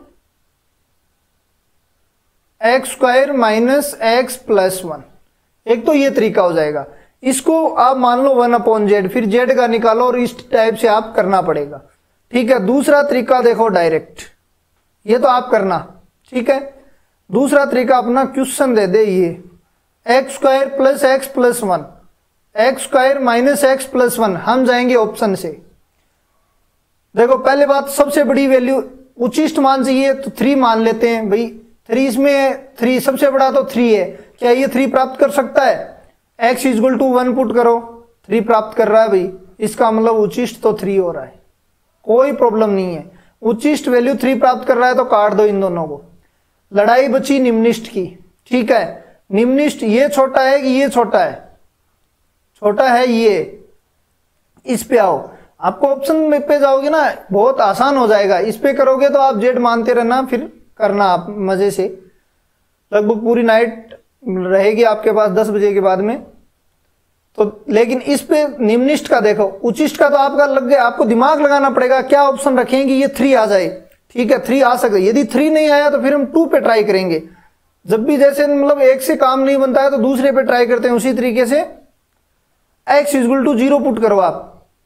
x square minus x plus one. एक तो ये तरीका हो जाएगा, इसको आप मान लो वन अपॉन जेड, फिर जेड का निकालो और इस टाइप से आप करना पड़ेगा। ठीक है, दूसरा तरीका देखो डायरेक्ट, ये तो आप करना। ठीक है, दूसरा तरीका अपना क्वेश्चन दे दे ये x square plus x plus one x square minus x plus one, हम जाएंगे ऑप्शन से। देखो पहले बात सबसे बड़ी वैल्यू उचिष्ट मान चाहिए तो थ्री मान लेते हैं भाई, थ्री इसमें थ्री सबसे बड़ा तो थ्री है, क्या ये थ्री प्राप्त कर सकता है? X is equal to one put करो, थ्री प्राप्त कर रहा है भाई, इसका मतलब उचिष्ट तो थ्री हो रहा है, कोई प्रॉब्लम नहीं है। उचिष्ट वैल्यू थ्री प्राप्त कर रहा है तो काट दो इन दोनों को। लड़ाई बची निम्निष्ठ की। ठीक है, निम्निष्ठ ये छोटा है कि ये छोटा है? छोटा है ये। इस पे आओ, आपको ऑप्शन में पे जाओगे ना बहुत आसान हो जाएगा। इस पे करोगे तो आप जेड मानते रहना, फिर करना आप मजे से। लगभग पूरी नाइट रहेगी आपके पास दस बजे के बाद में तो। लेकिन इस पे निम्निष्ठ का देखो, उचिष्ट का तो आपका लग गया, आपको दिमाग लगाना पड़ेगा क्या ऑप्शन रखेंगे ये थ्री आ जाए। ठीक है, थ्री आ सकता है, यदि थ्री नहीं आया तो फिर हम टू पे ट्राई करेंगे। जब भी जैसे मतलब एक से काम नहीं बनता है तो दूसरे पे ट्राई करते हैं। उसी तरीके से x is equal to zero put करो आप,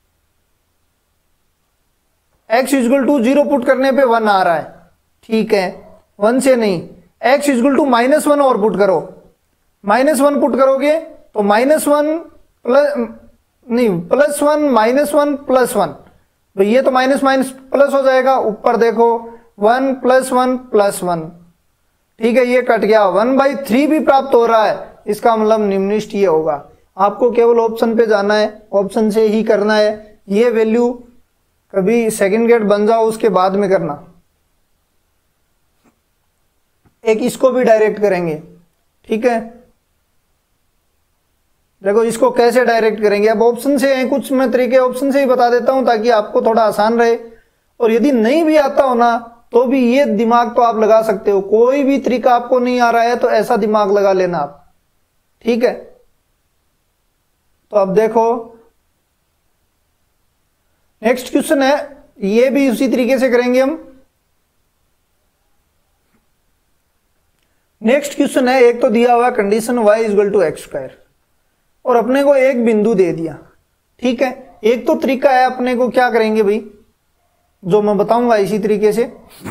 x is equal to zero put करने पे वन आ रहा है। ठीक है, वन से नहीं, x is equal to minus one और पुट करो, माइनस वन पुट करोगे तो माइनस वन प्लस नहीं plus one minus one plus one, तो ये तो माइनस माइनस प्लस हो जाएगा। ऊपर देखो one plus one plus one. ठीक है, ये कट गया, वन बाई थ्री भी प्राप्त हो रहा है, इसका मतलब निम्निष्ठ ये होगा। आपको केवल ऑप्शन पे जाना है, ऑप्शन से ही करना है। ये वैल्यू कभी सेकंड गेट बन जाओ उसके बाद में करना। एक इसको भी डायरेक्ट करेंगे। ठीक है, देखो इसको कैसे डायरेक्ट करेंगे। अब ऑप्शन से हैं कुछ, मैं तरीके ऑप्शन से ही बता देता हूं ताकि आपको थोड़ा आसान रहे। और यदि नहीं भी आता हो ना तो भी ये दिमाग तो आप लगा सकते हो। कोई भी तरीका आपको नहीं आ रहा है तो ऐसा दिमाग लगा लेना आप। ठीक है, तो अब देखो नेक्स्ट क्वेश्चन है, ये भी उसी तरीके से करेंगे हम। नेक्स्ट क्वेश्चन है, एक तो दिया हुआ condition y equal to x square और अपने को एक बिंदु दे दिया। ठीक है, एक तो तरीका है अपने को क्या करेंगे भाई, जो मैं बताऊंगा इसी तरीके से।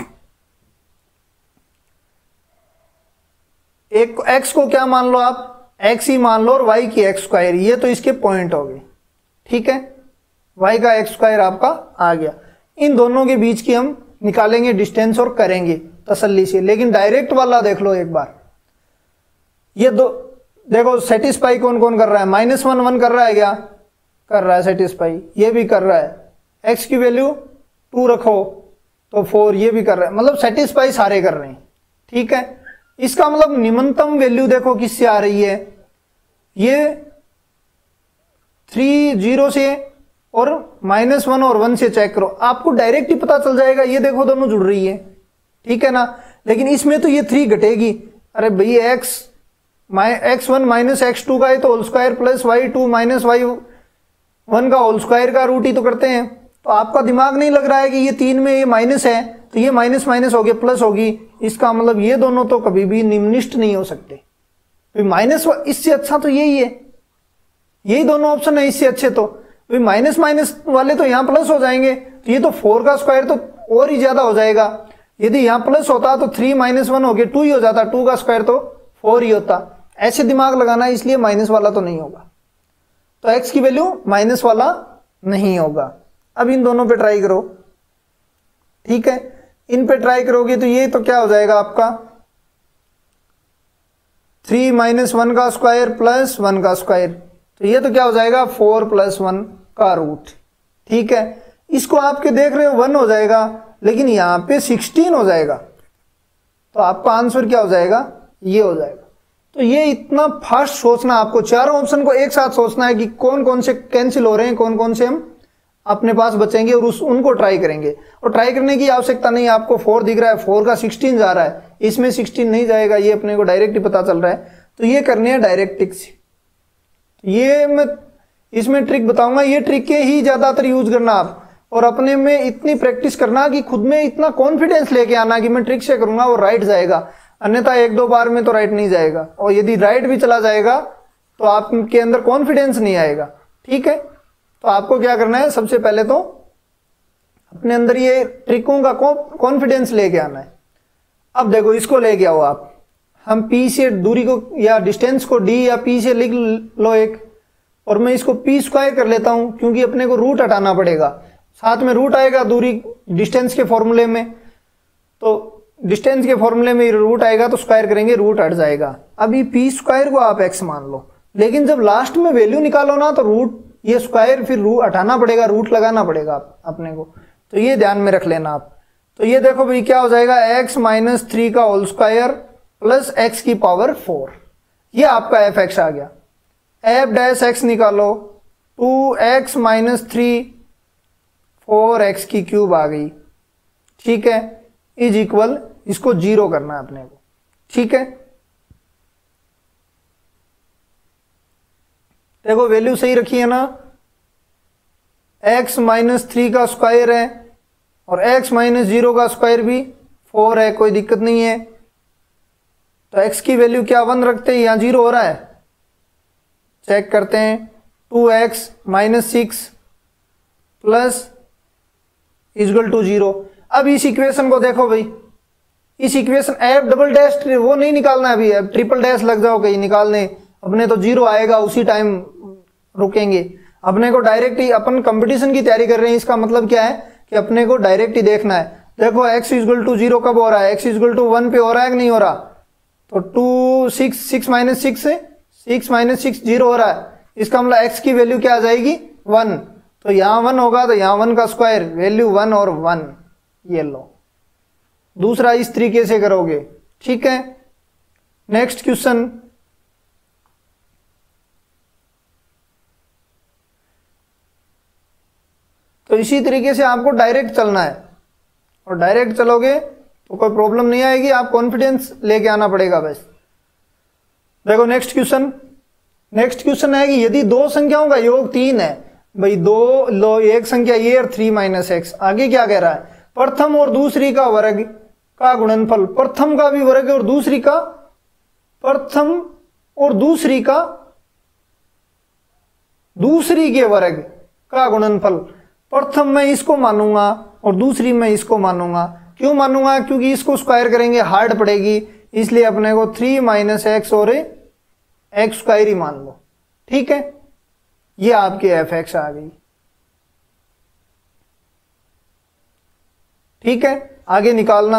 एक x को क्या मान लो आप, x ही मान लो और y की एक्स स्क्वायर, ये तो इसके पॉइंट हो गए। ठीक है, y का एक्स स्क्वायर आपका आ गया। इन दोनों के बीच की हम निकालेंगे डिस्टेंस और करेंगे तसल्ली से। लेकिन डायरेक्ट वाला देख लो एक बार, ये दो देखो सेटिस्फाई कौन कौन कर रहा है, माइनस वन वन कर रहा है, क्या कर रहा है सेटिस्फाई, ये भी कर रहा है। एक्स की वैल्यू टू रखो तो फोर, ये भी कर रहा है, मतलब सेटिस्फाई सारे कर रहे हैं। ठीक है, इसका मतलब निम्नतम वैल्यू देखो किससे आ रही है, ये थ्री जीरो से और माइनस वन और वन से चेक करो, आपको डायरेक्ट ही पता चल जाएगा। ये देखो दोनों जुड़ रही है। ठीक है ना, लेकिन इसमें तो ये थ्री घटेगी, अरे भाई एक्स माइ x one minus x two का है तो whole square plus y two minus y one का होल स्क्वायर का रूट ही तो करते हैं। तो आपका दिमाग नहीं लग रहा है कि ये तीन में ये माइनस है तो ये माइनस माइनस हो गया प्लस होगी, इसका मतलब ये दोनों तो कभी भी निम्ननिष्ठ नहीं हो सकते। तो माइनस इससे अच्छा तो यही है, यही दोनों ऑप्शन है इससे अच्छे। तो माइनस माइनस वाले तो यहाँ प्लस हो जाएंगे, तो ये तो फोर का स्क्वायर तो और ही ज्यादा हो जाएगा। यदि यहाँ प्लस होता तो थ्री माइनस वन हो गया टू ही हो जाता, टू का स्क्वायर तो फोर ही होता। ऐसे दिमाग लगाना है, इसलिए माइनस वाला तो नहीं होगा। तो एक्स की वैल्यू माइनस वाला नहीं होगा। अब इन दोनों पे ट्राई करो, ठीक है। इन पे ट्राई करोगे तो ये तो क्या हो जाएगा आपका थ्री माइनस वन का स्क्वायर प्लस वन का स्क्वायर, तो ये तो क्या हो जाएगा फोर प्लस वन का रूट, ठीक है। इसको आपके देख रहे हो वन हो जाएगा, लेकिन यहां पे सिक्सटीन हो जाएगा, तो आपका आंसर क्या हो जाएगा ये हो जाएगा। तो ये इतना फास्ट सोचना, आपको चारों ऑप्शन को एक साथ सोचना है कि कौन कौन से कैंसिल हो रहे हैं, कौन कौन से हम अपने पास बचेंगे और उस उनको ट्राई करेंगे। और ट्राई करने की आवश्यकता नहीं, आपको फोर दिख रहा है, फोर का सिक्सटीन जा रहा है, इसमें सिक्सटीन नहीं जाएगा, ये अपने को डायरेक्ट ही पता चल रहा है। तो ये करने हैं डायरेक्ट ट्रिक से। ये मैं इसमें ट्रिक बताऊंगा, ये ट्रिक के ही ज्यादातर यूज करना आप, और अपने में इतनी प्रैक्टिस करना कि खुद में इतना कॉन्फिडेंस लेके आना कि मैं ट्रिक से करूंगा वो राइट जाएगा, अन्यथा एक दो बार में तो राइट नहीं जाएगा। और यदि राइट भी चला जाएगा तो आपके अंदर कॉन्फिडेंस नहीं आएगा, ठीक है। तो आपको क्या करना है, सबसे पहले तो अपने अंदर ये ट्रिकों का कॉन्फिडेंस लेके आना है। अब देखो इसको लेके आओ आप, हम पी से दूरी को या डिस्टेंस को डी या पी से लिख लो एक, और मैं इसको पी स्क्वायर कर लेता हूं क्योंकि अपने को रूट हटाना पड़ेगा, साथ में रूट आएगा दूरी डिस्टेंस के फॉर्मूले में, तो डिस्टेंस के फॉर्मूले में रूट आएगा तो स्क्वायर करेंगे रूट हट जाएगा। अभी पी स्क्वायर को आप एक्स मान लो, लेकिन जब लास्ट में वैल्यू निकालो ना तो रूट ये स्क्वायर फिर रूट हटाना पड़ेगा, रूट लगाना पड़ेगा आप, अपने को, तो ये ध्यान में रख लेना आप। तो ये देखो भाई क्या हो जाएगा एक्स माइनस थ्री का होल स्क्वायर प्लस एक्स की पावर फोर, ये आपका एफ एक्स आ गया। एफ डैश एक्स निकालो, two x minus three four x की क्यूब आ गई, ठीक है, इज इक्वल, इसको जीरो करना है अपने को, ठीक है। देखो वैल्यू सही रखी है ना, x माइनस थ्री का स्क्वायर है और x माइनस जीरो का स्क्वायर भी फोर है, कोई दिक्कत नहीं है। तो x की वैल्यू क्या वन रखते हैं, यहां जीरो हो रहा है, चेक करते हैं। Two x minus six plus is equal to zero. अब इस इक्वेशन को देखो भाई, इस इक्वेशन एफ डबल डैश वो नहीं निकालना है अभी, अब ट्रिपल डैश लग जाओ कहीं निकालने, अपने तो जीरो आएगा उसी टाइम रुकेंगे। अपने को डायरेक्ट ही, अपन कंपटीशन की तैयारी कर रहे हैं, इसका मतलब क्या है कि अपने को डायरेक्ट ही देखना है। देखो x इजगल टू जीरो कब हो रहा है, x इजगल टू वन पे हो रहा है कि नहीं हो रहा, तो two six six minus six से सिक्स माइनस सिक्स जीरो हो रहा है, इसका मतलब x की वैल्यू क्या आ जाएगी वन, तो यहां वन होगा तो यहां वन का स्क्वायर, वैल्यू वन और वन, ये लो। दूसरा इस तरीके से करोगे, ठीक है। नेक्स्ट क्वेश्चन, तो इसी तरीके से आपको डायरेक्ट चलना है, और डायरेक्ट चलोगे तो कोई प्रॉब्लम नहीं आएगी, आप कॉन्फिडेंस लेके आना पड़ेगा बस। देखो नेक्स्ट क्वेश्चन, नेक्स्ट क्वेश्चन है कि यदि दो संख्याओं का योग तीन है, भाई दो लो एक संख्या ये और थ्री माइनस एक्स, आगे क्या कह रहा है, प्रथम और दूसरी का वर्ग का गुणनफल, प्रथम का भी वर्ग और दूसरी का, प्रथम और दूसरी का दूसरी के वर्ग का गुणनफल, प्रथम मैं इसको मानूंगा और दूसरी मैं इसको मानूंगा। क्यों मानूंगा, क्योंकि इसको स्क्वायर करेंगे हार्ड पड़ेगी, इसलिए अपने को थ्री माइनस एक्स और एक्स स्क्वायर ही मान लो, ठीक है। ये आपकी एफ एक्स आ गई, ठीक है। आगे निकालना,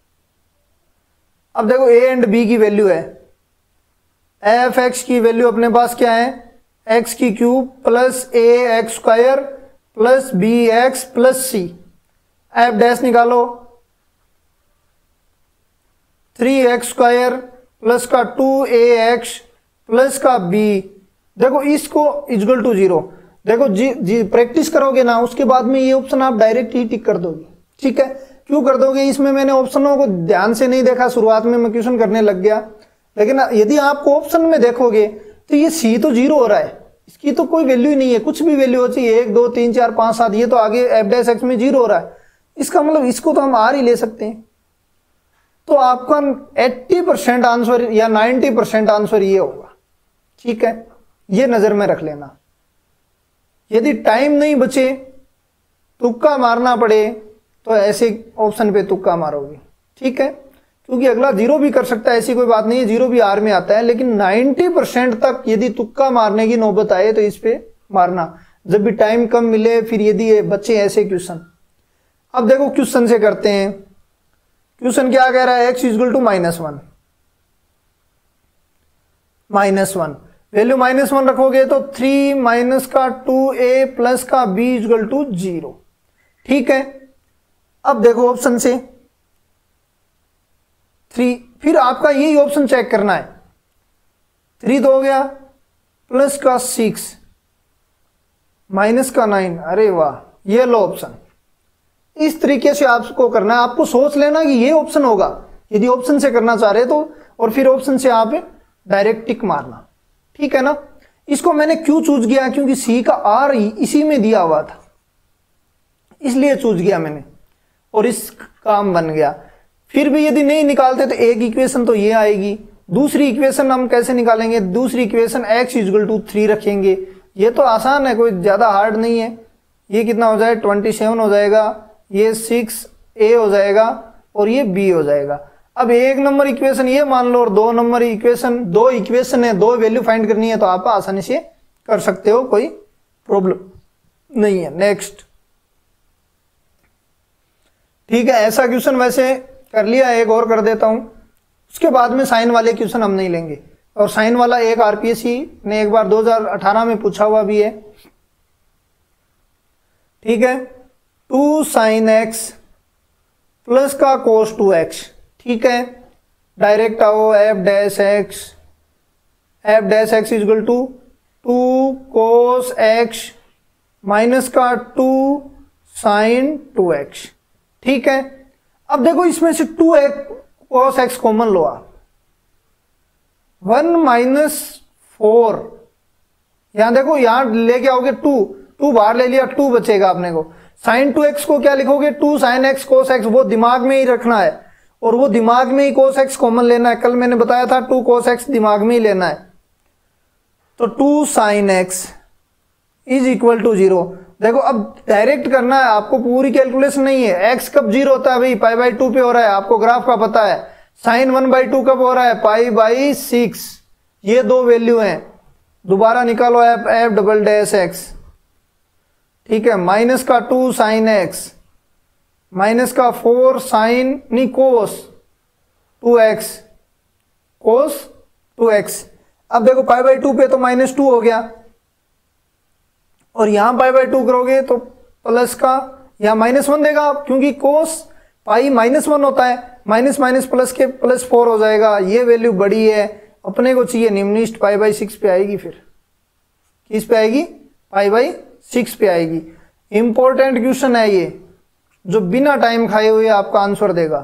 अब देखो ए एंड बी की वैल्यू है, एफ एक्स की वैल्यू अपने पास क्या है, एक्स की cube plus a x square plus b x plus c. F dash निकालो, थ्री एक्स स्क्वायर प्लस का टू ए एक्स प्लस का बी, देखो इसको इजगल टू जीरो। देखो जी जी प्रैक्टिस करोगे ना, उसके बाद में ये ऑप्शन आप डायरेक्ट ही टिक कर दोगे, ठीक है। क्यों कर दोगे, इसमें मैंने ऑप्शनों को ध्यान से नहीं देखा, शुरुआत में मैं क्वेश्चन करने लग गया। लेकिन यदि आपको ऑप्शन में देखोगे तो ये सी तो जीरो हो रहा है, इसकी तो कोई वैल्यू ही नहीं है, कुछ भी वैल्यू होती है एक दो तीन चार पांच सात, ये तो आगे एफ डैश एक्स में जीरो हो रहा है, इसका मतलब इसको तो हम आर ही ले सकते हैं। तो आपका अस्सी परसेंट आंसर या नब्बे परसेंट आंसर ये होगा। ठीक है, ये नजर में रख लेना। यदि टाइम नहीं बचे, तुक्का मारना पड़े, तो ऐसे ऑप्शन पे तुक्का मारोगे। ठीक है, क्योंकि अगला जीरो भी कर सकता है, ऐसी कोई बात नहीं है, जीरो भी आर में आता है, लेकिन नब्बे परसेंट तक यदि तुक्का मारने की नौबत आए तो इस पे मारना, जब भी टाइम कम मिले। फिर यदि ये बच्चे ऐसे क्वेश्चन, अब देखो क्वेश्चन से करते हैं। क्वेश्चन क्या कह रहा है, x equal to minus one, minus one value minus one रखोगे तो थ्री माइनस का टू ए प्लस का बी इक्वल टू जीरो। ठीक है, अब देखो ऑप्शन से थ्री, फिर आपका यही ऑप्शन चेक करना है। थ्री तो हो गया, प्लस का सिक्स माइनस का नाइन, अरे वाह, ये लो ऑप्शन। इस तरीके से आपको करना है, आपको सोच लेना कि ये ऑप्शन होगा यदि ऑप्शन से करना चाह रहे तो, और फिर ऑप्शन से आप डायरेक्ट टिक मारना। ठीक है ना। इसको मैंने क्यों चूज किया, क्योंकि सी का आर इसी में दिया हुआ था, इसलिए चूज किया मैंने, और इस काम बन गया। फिर भी यदि नहीं निकालते तो एक इक्वेशन तो ये आएगी। दूसरी इक्वेशन हम कैसे निकालेंगे, दूसरी equation x equal to three रखेंगे। ये तो आसान है, कोई ज्यादा हार्ड नहीं है। ये कितना हो जाए, ट्वेंटी सेवन हो जाएगा, ये सिक्स ए हो जाएगा और ये बी हो जाएगा। अब एक नंबर इक्वेशन ये मान लो और दो नंबर इक्वेशन, दो इक्वेशन है, दो वैल्यू फाइंड करनी है तो आप आसानी से कर सकते हो, कोई प्रॉब्लम नहीं है। नेक्स्ट, ठीक है, ऐसा क्वेश्चन वैसे कर लिया, एक और कर देता हूं, उसके बाद में साइन वाले क्वेश्चन हम नहीं लेंगे। और साइन वाला एक आरपीएससी ने एक बार दो हज़ार अठारह में पूछा हुआ भी है। ठीक है, टू साइन एक्स प्लस का कोस टू एक्स। ठीक है, डायरेक्ट आओ, f dash x, F dash x equal to two cos x minus का टू साइन टू एक्स। ठीक है, अब देखो इसमें से two x cos x common लो आप, वन माइनस फोर, यहां देखो, यहां लेके आओगे टू, टू बाहर ले लिया, टू बचेगा अपने को। साइन टू एक्स को क्या लिखोगे, two sine x cos x, वो दिमाग में ही रखना है, और वो दिमाग में ही कोस एक्स कॉमन लेना है। कल मैंने बताया था टू कोस एक्स दिमाग में ही लेना है। तो two sine x is equal to zero. देखो अब डायरेक्ट करना है आपको, पूरी कैलकुलेशन नहीं है। एक्स कब जीरो होता है भाई, पाई बाई टू पे हो रहा है, आपको ग्राफ का पता है। साइन वन बाई टू कब हो रहा है, पाई बाई सिक्स। ये दो वैल्यू हैं, दोबारा निकालो f f double dash x. ठीक है, माइनस का टू साइन एक्स माइनस का फोर साइन नहीं cos two x, cos two x. अब देखो पाई बाई टू पे तो माइनस टू हो गया, और यहां पाई बाई टू करोगे तो प्लस का, यहां माइनस वन देगा, क्योंकि कोस पाई माइनस वन होता है, माइनस माइनस प्लस के प्लस फोर हो जाएगा। ये वैल्यू बड़ी है, अपने को चाहिए निम्निष्ठ, पाई बाई सिक्स पे आएगी। फिर किस पे आएगी, पाई बाई सिक्स पे आएगी। इंपॉर्टेंट क्वेश्चन है ये, जो बिना टाइम खाए हुए आपका आंसर देगा।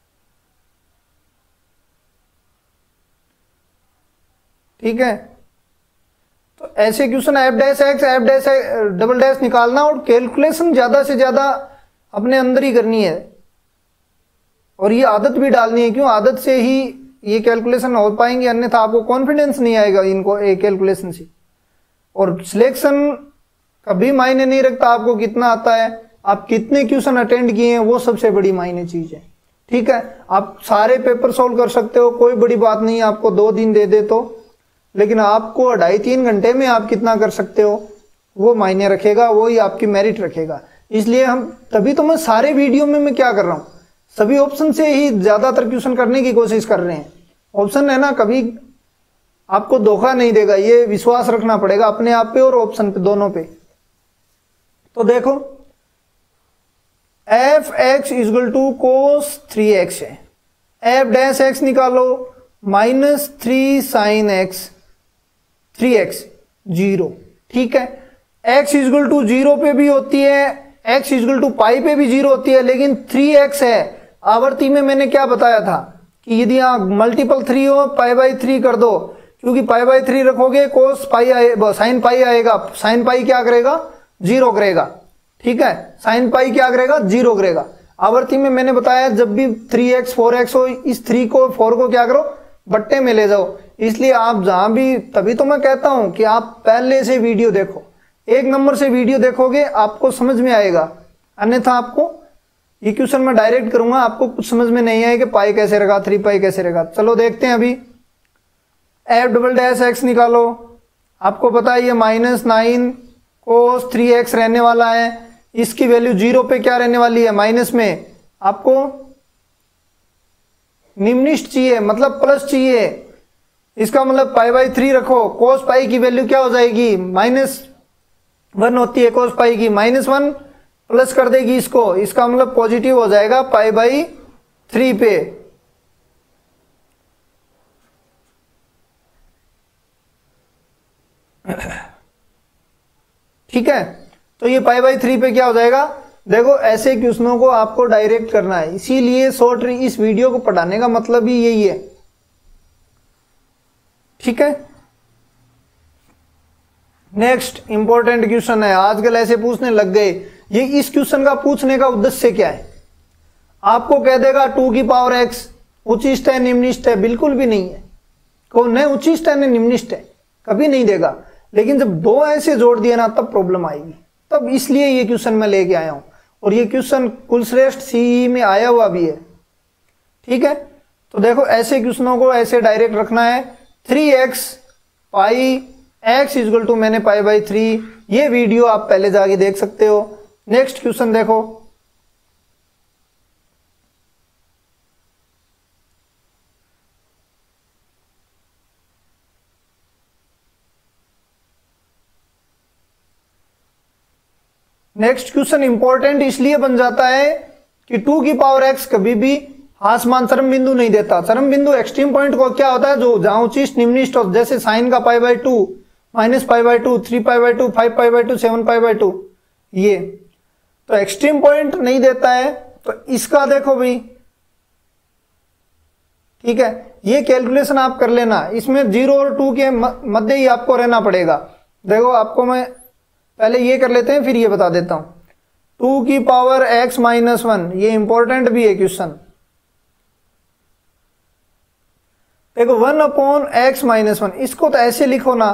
ठीक है, तो ऐसे question f dash x F dash double dash निकालना, और कैलकुलेशन ज्यादा से ज्यादा अपने अंदर ही करनी है, और ये आदत भी डालनी है। क्यों, आदत से ही ये कैलकुलेशन हो पाएंगे, अन्यथा आपको कॉन्फिडेंस नहीं आएगा इनको एक कैलकुलेशन से। और सिलेक्शन कभी मायने नहीं रखता आपको कितना आता है, आप कितने क्वेश्चन अटेंड किए हैं, वो सबसे बड़ी मायने चीज है। ठीक है, आप सारे पेपर सॉल्व कर सकते हो, कोई बड़ी बात नहीं है, आपको दो दिन दे दे तो, लेकिन आपको ढाई तीन घंटे में आप कितना कर सकते हो वो मायने रखेगा, वो ही आपकी मेरिट रखेगा। इसलिए हम, तभी तो मैं सारे वीडियो में मैं क्या कर रहा हूं, सभी ऑप्शन से ही ज्यादातर क्वेश्चन करने की कोशिश कर रहे हैं। ऑप्शन है ना, कभी आपको धोखा नहीं देगा, ये विश्वास रखना पड़ेगा अपने आप पे और ऑप्शन पे, दोनों पे। तो देखो F x equal to cos three x है, एफ डैश एक्स निकालो, minus three sine x, three x zero. ठीक है, एक्स इजल टू जीरो पे भी होती है, x इजल टू पाई पे भी जीरो होती है, लेकिन थ्री एक्स है। आवर्ती में मैंने क्या बताया था कि यदि यहाँ मल्टीपल थ्री हो पाई बाई थ्री कर दो, क्योंकि पाई बाई थ्री रखोगे कोस पाई आए साइन पाई आएगा, साइन पाई क्या करेगा जीरो करेगा, ठीक है, साइन पाई क्या करेगा जीरो करेगा। आवर्ती में मैंने बताया जब भी थ्री एक्स फोर एक्स हो, इस थ्री को फोर को क्या करो बट्टे में ले जाओ। इसलिए आप जहां भी, तभी तो मैं कहता हूं कि आप पहले से वीडियो देखो, एक नंबर से वीडियो देखोगे आपको समझ में आएगा, अन्यथा आपको ये क्वेश्चन मैं डायरेक्ट करूंगा आपको कुछ समझ में नहीं आएगा कि पाई कैसे रहेगा, थ्री पाई कैसे रहेगा। चलो देखते हैं अभी। एफ डबल डैश एक्स निकालो, आपको पता है ये minus nine cos three x रहने वाला है, इसकी वैल्यू जीरो पे क्या रहने वाली है माइनस में, आपको निम्निष्ठ चाहिए मतलब प्लस चाहिए, इसका मतलब पाई बाई थ्री रखो, कोस पाई की वैल्यू क्या हो जाएगी माइनस वन होती है कोस पाई की, माइनस वन प्लस कर देगी इसको, इसका मतलब पॉजिटिव हो जाएगा पाई बाई थ्री पे। ठीक है, तो ये पाई बाई थ्री पे क्या हो जाएगा। देखो ऐसे क्वेश्चनों को आपको डायरेक्ट करना है, इसीलिए शॉर्ट इस वीडियो को पढ़ाने का मतलब ही यही है। ठीक है, नेक्स्ट इंपॉर्टेंट क्वेश्चन है, आजकल ऐसे पूछने लग गए। ये इस क्वेश्चन का पूछने का उद्देश्य क्या है, आपको कह देगा टू की पावर एक्स उच्चिष्ट है निम्निष्ठ है, बिल्कुल भी नहीं है, को न उच्चिष्ट है न निम्निष्ठ है, कभी नहीं देगा। लेकिन जब दो ऐसे जोड़ दिए ना तब प्रॉब्लम आएगी, तब इसलिए ये क्वेश्चन मैं लेके आया हूं, और ये क्वेश्चन कुलश्रेष्ठ सीई में आया हुआ भी है। ठीक है, तो देखो ऐसे क्वेश्चनों को ऐसे डायरेक्ट रखना है। Three x pi x equal to मैंने पाई बाई थ्री, ये वीडियो आप पहले जाके देख सकते हो। नेक्स्ट क्वेश्चन देखो, नेक्स्ट क्वेश्चन इंपॉर्टेंट इसलिए बन जाता है कि टू की पावर एक्स कभी भी आसमान चरम बिंदु नहीं देता। चरम बिंदु एक्सट्रीम पॉइंट को क्या होता है, जो जहां उच्चिष्ट निम्निष्ठ हो, जैसे साइन का pi by two, minus pi by two, three pi by two, five pi by two, seven pi by two, ये तो एक्सट्रीम पॉइंट नहीं देता है। तो इसका देखो भाई, ठीक है, ये कैलकुलेशन आप कर लेना, इसमें जीरो और टू के मध्य ही आपको रहना पड़ेगा। देखो आपको मैं पहले ये कर लेते हैं फिर ये बता देता हूं। टू की पावर एक्स माइनस वन, ये इंपॉर्टेंट भी है क्वेश्चन। देखो one upon x minus one, इसको तो ऐसे लिखो ना,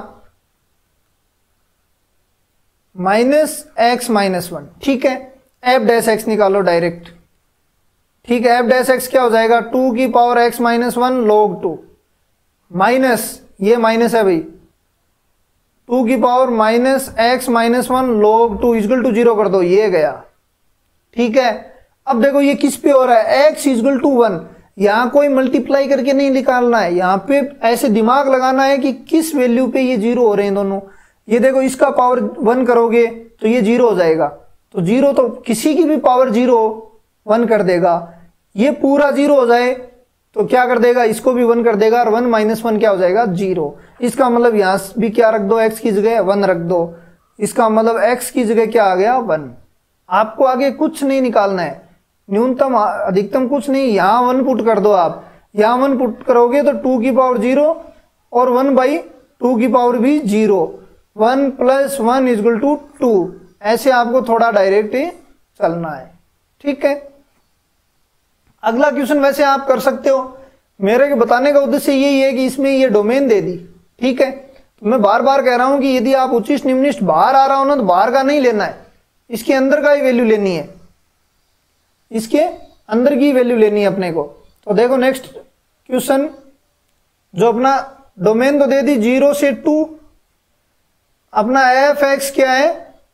माइनस एक्स माइनस वन, ठीक है। एफ डैश एक्स निकालो डायरेक्ट, ठीक है। एफ डैश एक्स क्या हो जाएगा, टू की power x minus one log two, minus ये माइनस है भाई, टू की power minus x minus one log two is equal to zero कर दो, ये गया, ठीक है। अब देखो ये किस पे हो रहा है, एक्स इजगल टू वन, यहां कोई मल्टीप्लाई करके नहीं निकालना है, यहां पे ऐसे दिमाग लगाना है कि किस वैल्यू पे ये जीरो हो रहे हैं दोनों। ये देखो इसका पावर वन करोगे तो ये जीरो हो जाएगा, तो जीरो तो किसी की भी पावर जीरो वन कर देगा, ये पूरा जीरो हो जाए तो क्या कर देगा, इसको भी वन कर देगा, और वन माइनस वन क्या हो जाएगा जीरो। इसका मतलब यहां भी क्या रख दो, एक्स की जगह वन रख दो, इसका मतलब एक्स की जगह क्या आ गया वन। आपको आगे कुछ नहीं निकालना है, न्यूनतम अधिकतम कुछ नहीं, यहां वन पुट कर दो आप, यहां वन पुट करोगे तो टू की पावर जीरो और वन बाई टू की पावर भी zero, one plus one is equal to two, ऐसे आपको थोड़ा डायरेक्ट ही चलना है, ठीक है। अगला क्वेश्चन वैसे आप कर सकते हो, मेरे बताने का उद्देश्य यही है कि इसमें ये डोमेन दे दी, ठीक है। तो मैं बार बार कह रहा हूं कि यदि आप उच्चिष्ट निम्निष्ठ बाहर आ रहा हो ना तो बाहर का नहीं लेना है, इसके अंदर का ही वैल्यू लेनी है, इसके अंदर की वैल्यू लेनी है अपने को। तो देखो नेक्स्ट क्वेश्चन, जो अपना डोमेन तो दे दी जीरो से टू, अपना एफ एक्स क्या है,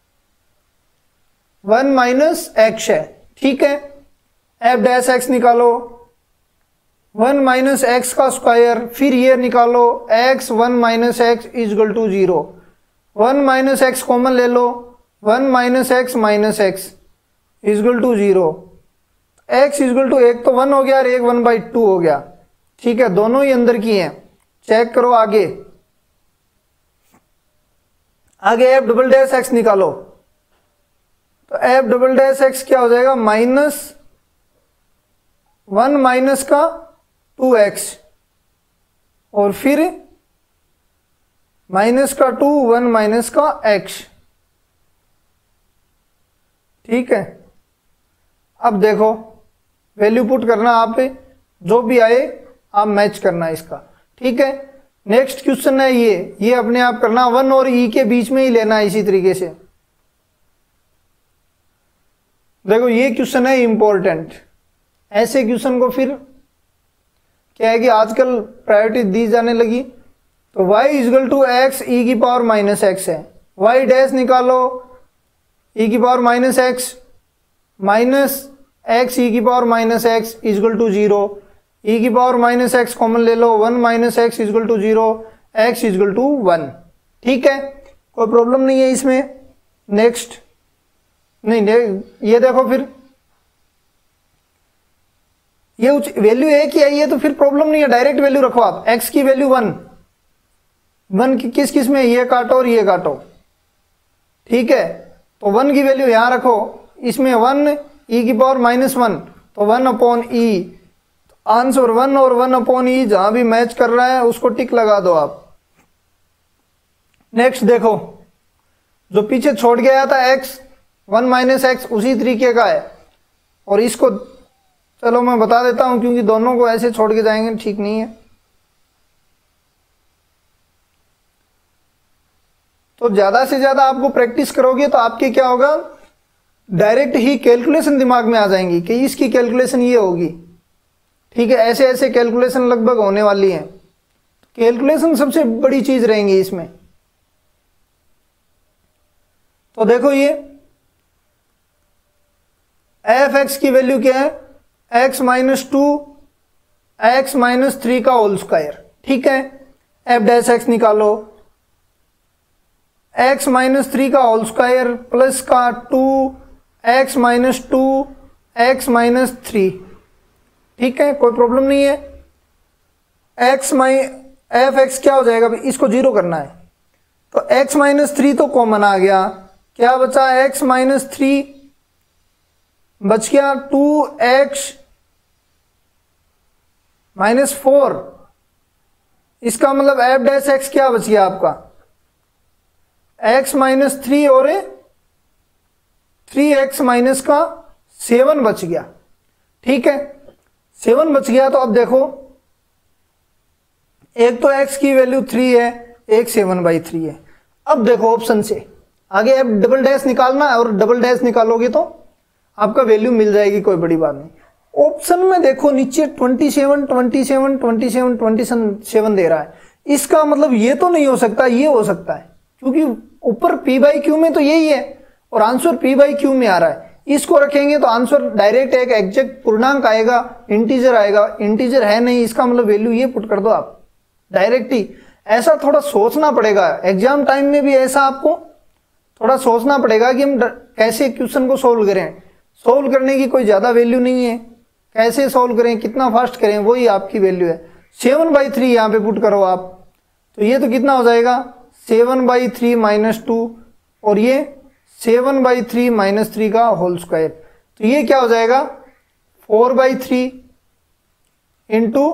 वन माइनस एक्स है, ठीक है। एफ डैश एक्स निकालो, वन माइनस एक्स का स्क्वायर, फिर ये निकालो x one minus x is equal to zero, one minus x common ले लो, one minus x minus x is equal to zero, x is equal to एक तो वन हो गया और एक वन बाई टू हो गया, ठीक है, दोनों ही अंदर की हैं। चेक करो आगे, आगे एफ डबल डैश एक्स निकालो, तो एफ डबल डैश एक्स क्या हो जाएगा, माइनस वन माइनस का टू एक्स और फिर माइनस का टू, वन माइनस का एक्स। ठीक है, अब देखो वैल्यू पुट करना, आप जो भी आए आप मैच करना इसका। ठीक है, नेक्स्ट क्वेश्चन है ये ये अपने आप करना, वन और ई के बीच में ही लेना है इसी तरीके से। देखो ये क्वेश्चन है इंपॉर्टेंट, ऐसे क्वेश्चन को फिर क्या है कि आजकल प्रायोरिटी दी जाने लगी। तो y is equal to x e की पावर माइनस एक्स है, y डैश निकालो ई की power minus x minus x e की power minus x is equal to zero, e की पावर माइनस एक्स कॉमन ले लो, one minus x is equal to zero, x is equal to one. ठीक है, कोई प्रॉब्लम नहीं है इसमें। नेक्स्ट नहीं ने, ये देखो फिर ये वैल्यू एक ही आई है तो फिर प्रॉब्लम नहीं है, डायरेक्ट वैल्यू रखो आप। x की वैल्यू वन, वन की किस किस में, ये काटो और ये काटो। ठीक है, तो वन की वैल्यू यहां रखो, इसमें वन ई की पावर माइनस वन, तो one upon e, answer one और वन अपॉन ई जहां भी मैच कर रहा है उसको टिक लगा दो आप। नेक्स्ट देखो, जो पीछे छोड़ गया था x, वन माइनस एक्स उसी तरीके का है, और इसको चलो मैं बता देता हूं क्योंकि दोनों को ऐसे छोड़ के जाएंगे ठीक नहीं है। तो ज्यादा से ज्यादा आपको प्रैक्टिस करोगे तो आपके क्या होगा, डायरेक्ट ही कैलकुलेशन दिमाग में आ जाएंगी कि इसकी कैलकुलेशन ये होगी। ठीक है, ऐसे ऐसे कैलकुलेशन लगभग होने वाली है, कैलकुलेशन सबसे बड़ी चीज रहेंगी इसमें। तो देखो ये एफ एक्स की वैल्यू क्या है, x minus two x minus three का होल स्क्वायर। ठीक है, एफ डैश एक्स निकालो, एक्स माइनस थ्री का होल स्क्वायर प्लस का two x minus two x minus three. ठीक है, कोई प्रॉब्लम नहीं है। एक्स माइ एफ एक्स क्या हो जाएगा, इसको जीरो करना है, तो एक्स माइनस थ्री तो कॉमन आ गया, क्या बचा, एक्स माइनस थ्री बच गया टू एक्स माइनस फोर। इसका मतलब एफ डैश एक्स क्या बच गया आपका, एक्स माइनस थ्री और थ्री एक्स माइनस का सेवन बच गया। ठीक है, सेवन बच गया। तो अब देखो एक तो x की वैल्यू थ्री है, एक सेवन बाई थ्री है। अब देखो ऑप्शन से आगे अब डबल डैश निकालना है, और डबल डैश निकालोगे तो आपका वैल्यू मिल जाएगी, कोई बड़ी बात नहीं। ऑप्शन में देखो नीचे twenty seven twenty seven twenty seven twenty seven दे रहा है, इसका मतलब ये तो नहीं हो सकता, ये हो सकता है, क्योंकि ऊपर p बाई क्यू में तो यही है और आंसर p बाई क्यू में आ रहा है। इसको रखेंगे तो आंसर डायरेक्ट एक एग्जैक्ट पूर्णांक आएगा, इंटीजर आएगा। इंटीजर है नहीं, इसका मतलब वैल्यू ये पुट कर दो आप डायरेक्ट ही। ऐसा थोड़ा सोचना पड़ेगा, एग्जाम टाइम में भी ऐसा आपको थोड़ा सोचना पड़ेगा कि हम कैसे क्वेश्चन को सोल्व करें। सोल्व करने की कोई ज्यादा वैल्यू नहीं है, कैसे सोल्व करें, कितना फास्ट करें, वही आपकी वैल्यू है। सेवन बाई थ्री यहाँ पे पुट करो आप, तो ये तो कितना हो जाएगा, seven by three minus two, और ये seven by three minus three का होल स्क्वायर, तो ये क्या हो जाएगा, फोर बाई थ्री इंटू,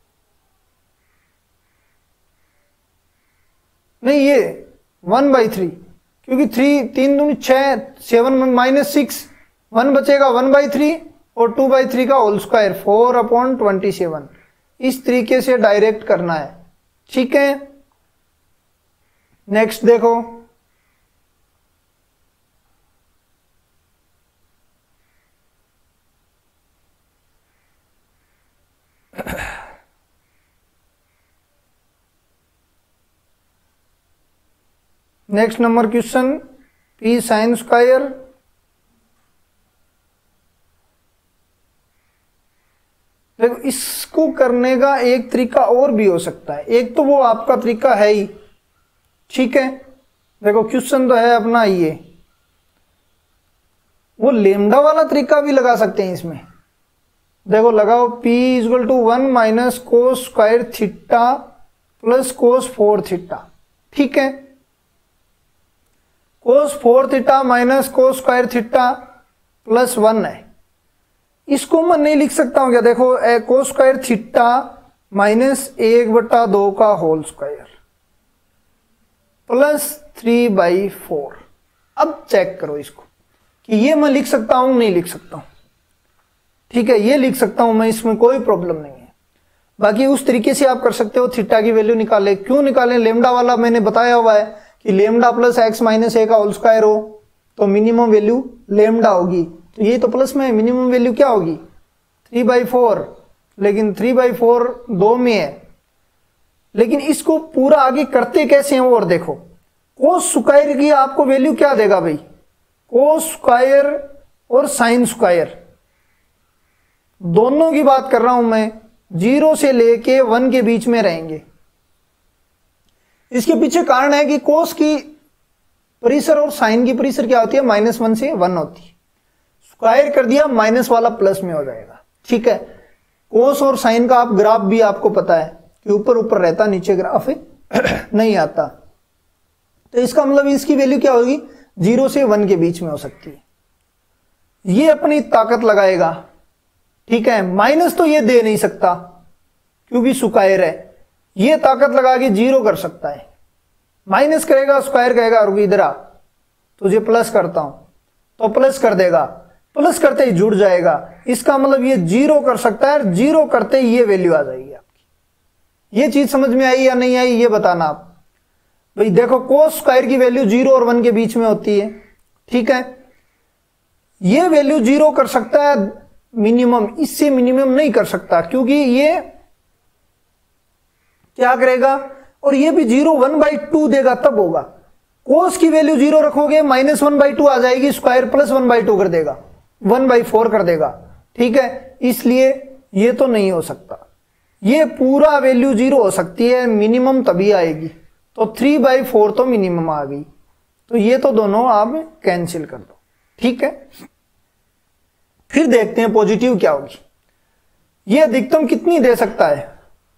नहीं ये वन बाई थ्री, क्योंकि थ्री तीन दूनी छः, सेवन माइनस सिक्स, वन बचेगा वन बाई थ्री और टू बाई थ्री का whole square, four upon twenty seven. इस तरीके से डायरेक्ट करना है। ठीक है, नेक्स्ट देखो, next number question, p sine square देखो, इसको करने का एक तरीका और भी हो सकता है, एक तो वो आपका तरीका है ही। ठीक है, देखो क्वेश्चन तो है अपना ये, वो लेमडा वाला तरीका भी लगा सकते हैं इसमें। देखो लगाओ, p equal to one minus cos square theta plus cos four theta. ठीक है, cos four theta minus cos square theta plus one है। इसको मैं नहीं लिख सकता हूं क्या? देखो कोस स्क्वायर थीटा माइनस एक बटा दो का whole square plus three by four. अब चेक करो इसको कि ये मैं लिख सकता हूं, नहीं लिख सकता हूं। ठीक है, ये लिख सकता हूं मैं, इसमें कोई प्रॉब्लम नहीं है। बाकी उस तरीके से आप कर सकते हो, थीटा की वैल्यू निकाले। क्यों निकालें? लेमडा वाला मैंने बताया हुआ है कि lambda plus x minus a का होल स्क्वायर हो तो मिनिमम वैल्यू लेमडा होगी। तो ये तो प्लस में है, मिनिमम वैल्यू क्या होगी? Three by four. लेकिन थ्री बाई फोर दो में है। लेकिन इसको पूरा आगे करते कैसे हैं वो और देखो। कोस स्क्वायर की आपको वैल्यू क्या देगा भाई? कोस स्क्वायर और साइन स्क्वायर दोनों की बात कर रहा हूं मैं, जीरो से लेके वन के बीच में रहेंगे। इसके पीछे कारण है कि कोस की परिसर और साइन की परिसर क्या होती है? माइनस वन से वन होती है। स्क्वायर कर दिया, माइनस वाला प्लस में हो जाएगा। ठीक है, कोस और साइन का आप ग्राफ भी आपको पता है कि ऊपर ऊपर रहता, नीचे ग्राफ नहीं आता। तो इसका मतलब इसकी वैल्यू क्या होगी? जीरो से वन के बीच में हो सकती है। ये अपनी ताकत लगाएगा। ठीक है, माइनस तो ये दे नहीं सकता क्योंकि स्क्वायर है। ये ताकत लगा के जीरो कर सकता है। माइनस करेगा, स्क्वायर कहेगा रुक इधर आ, तुझे प्लस करता हूं, तो प्लस कर देगा। प्लस करते ही जुड़ जाएगा। इसका मतलब ये जीरो कर सकता है। जीरो करते ही ये वैल्यू आ जाएगी आपकी। ये चीज समझ में आई या नहीं आई ये बताना आप भाई। देखो कोस स्क्वायर की वैल्यू जीरो और वन के बीच में होती है। ठीक है, ये वैल्यू जीरो कर सकता है मिनिमम, इससे मिनिमम नहीं कर सकता क्योंकि ये क्या करेगा, और ये भी जीरो वन बाई टू देगा तब होगा। कोस की वैल्यू जीरो रखोगे माइनस वन बाई टू आ जाएगी, square plus one by two कर देगा, वन बाई फोर कर देगा। ठीक है, इसलिए ये तो नहीं हो सकता। ये पूरा वैल्यू जीरो हो सकती है, मिनिमम तभी आएगी। तो थ्री बाई फोर तो मिनिमम आ गई। तो ये तो दोनों आप कैंसिल कर दो। ठीक है, फिर देखते हैं पॉजिटिव क्या होगी। ये अधिकतम कितनी दे सकता है?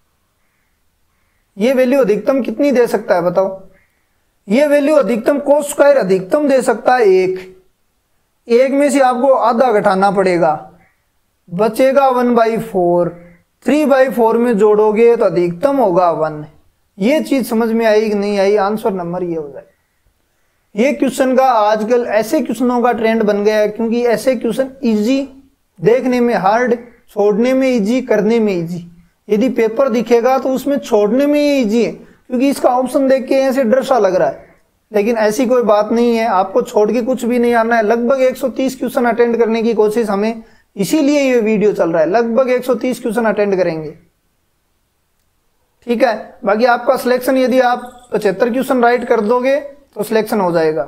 ये वैल्यू अधिकतम कितनी दे सकता है बताओ? ये वैल्यू अधिकतम कोस स्क्वायर अधिकतम दे सकता है एक। एक में से आपको आधा घटाना पड़ेगा, बचेगा one by four. Three by four में जोड़ोगे तो अधिकतम होगा वन। ये चीज समझ में आई कि नहीं आई? आंसर नंबर ये हो जाए। ये क्वेश्चन का आजकल ऐसे क्वेश्चनों का ट्रेंड बन गया है क्योंकि ऐसे क्वेश्चन इजी, देखने में हार्ड, छोड़ने में इजी, करने में इजी। यदि पेपर दिखेगा तो उसमें छोड़ने में ही इजी है क्योंकि इसका ऑप्शन देख के ऐसे डर सा लग रहा है। लेकिन ऐसी कोई बात नहीं है, आपको छोड़ के कुछ भी नहीं आना है। लगभग एक सौ तीस क्वेश्चन अटेंड करने की कोशिश हमें, इसीलिए ये वीडियो चल रहा है। लगभग एक सौ तीस क्वेश्चन अटेंड करेंगे। ठीक है, बाकी आपका सिलेक्शन यदि आप पचहत्तर क्वेश्चन राइट कर दोगे तो सिलेक्शन हो जाएगा।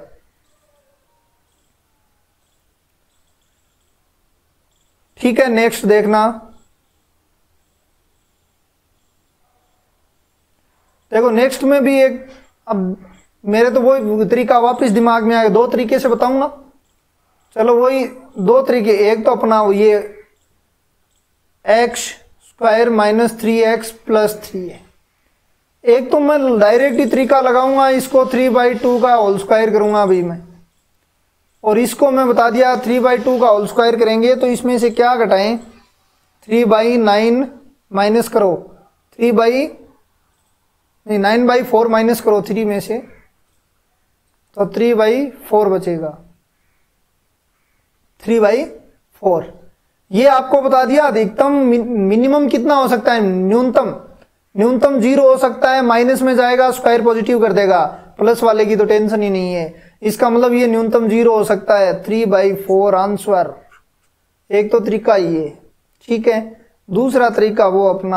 ठीक है, नेक्स्ट देखना। देखो नेक्स्ट में भी एक, अब मेरे तो वही तरीका वापस दिमाग में आएगा, दो तरीके से बताऊंगा। चलो वही दो तरीके, एक तो अपना ये x square minus three x plus three है। एक तो मैं डायरेक्ट ही तरीका लगाऊंगा, इसको थ्री बाई टू का होल स्क्वायर करूंगा अभी मैं, और इसको मैं बता दिया थ्री बाई टू का होल स्क्वायर करेंगे तो इसमें से क्या घटाएं? थ्री बाई नाइन माइनस करो, थ्री बाई नहीं नाइन बाई फोर माइनस करो थ्री में से, तो थ्री बाई फोर बचेगा, थ्री बाई फोर। ये आपको बता दिया अधिकतम मिनिमम कितना हो सकता है, न्यूनतम न्यूनतम जीरो हो सकता है, माइनस में जाएगा स्क्वायर पॉजिटिव कर देगा, प्लस वाले की तो टेंशन ही नहीं है। इसका मतलब ये न्यूनतम जीरो हो सकता है, थ्री बाई फोर आंसर। एक तो तरीका ये, ठीक है। दूसरा तरीका वो अपना,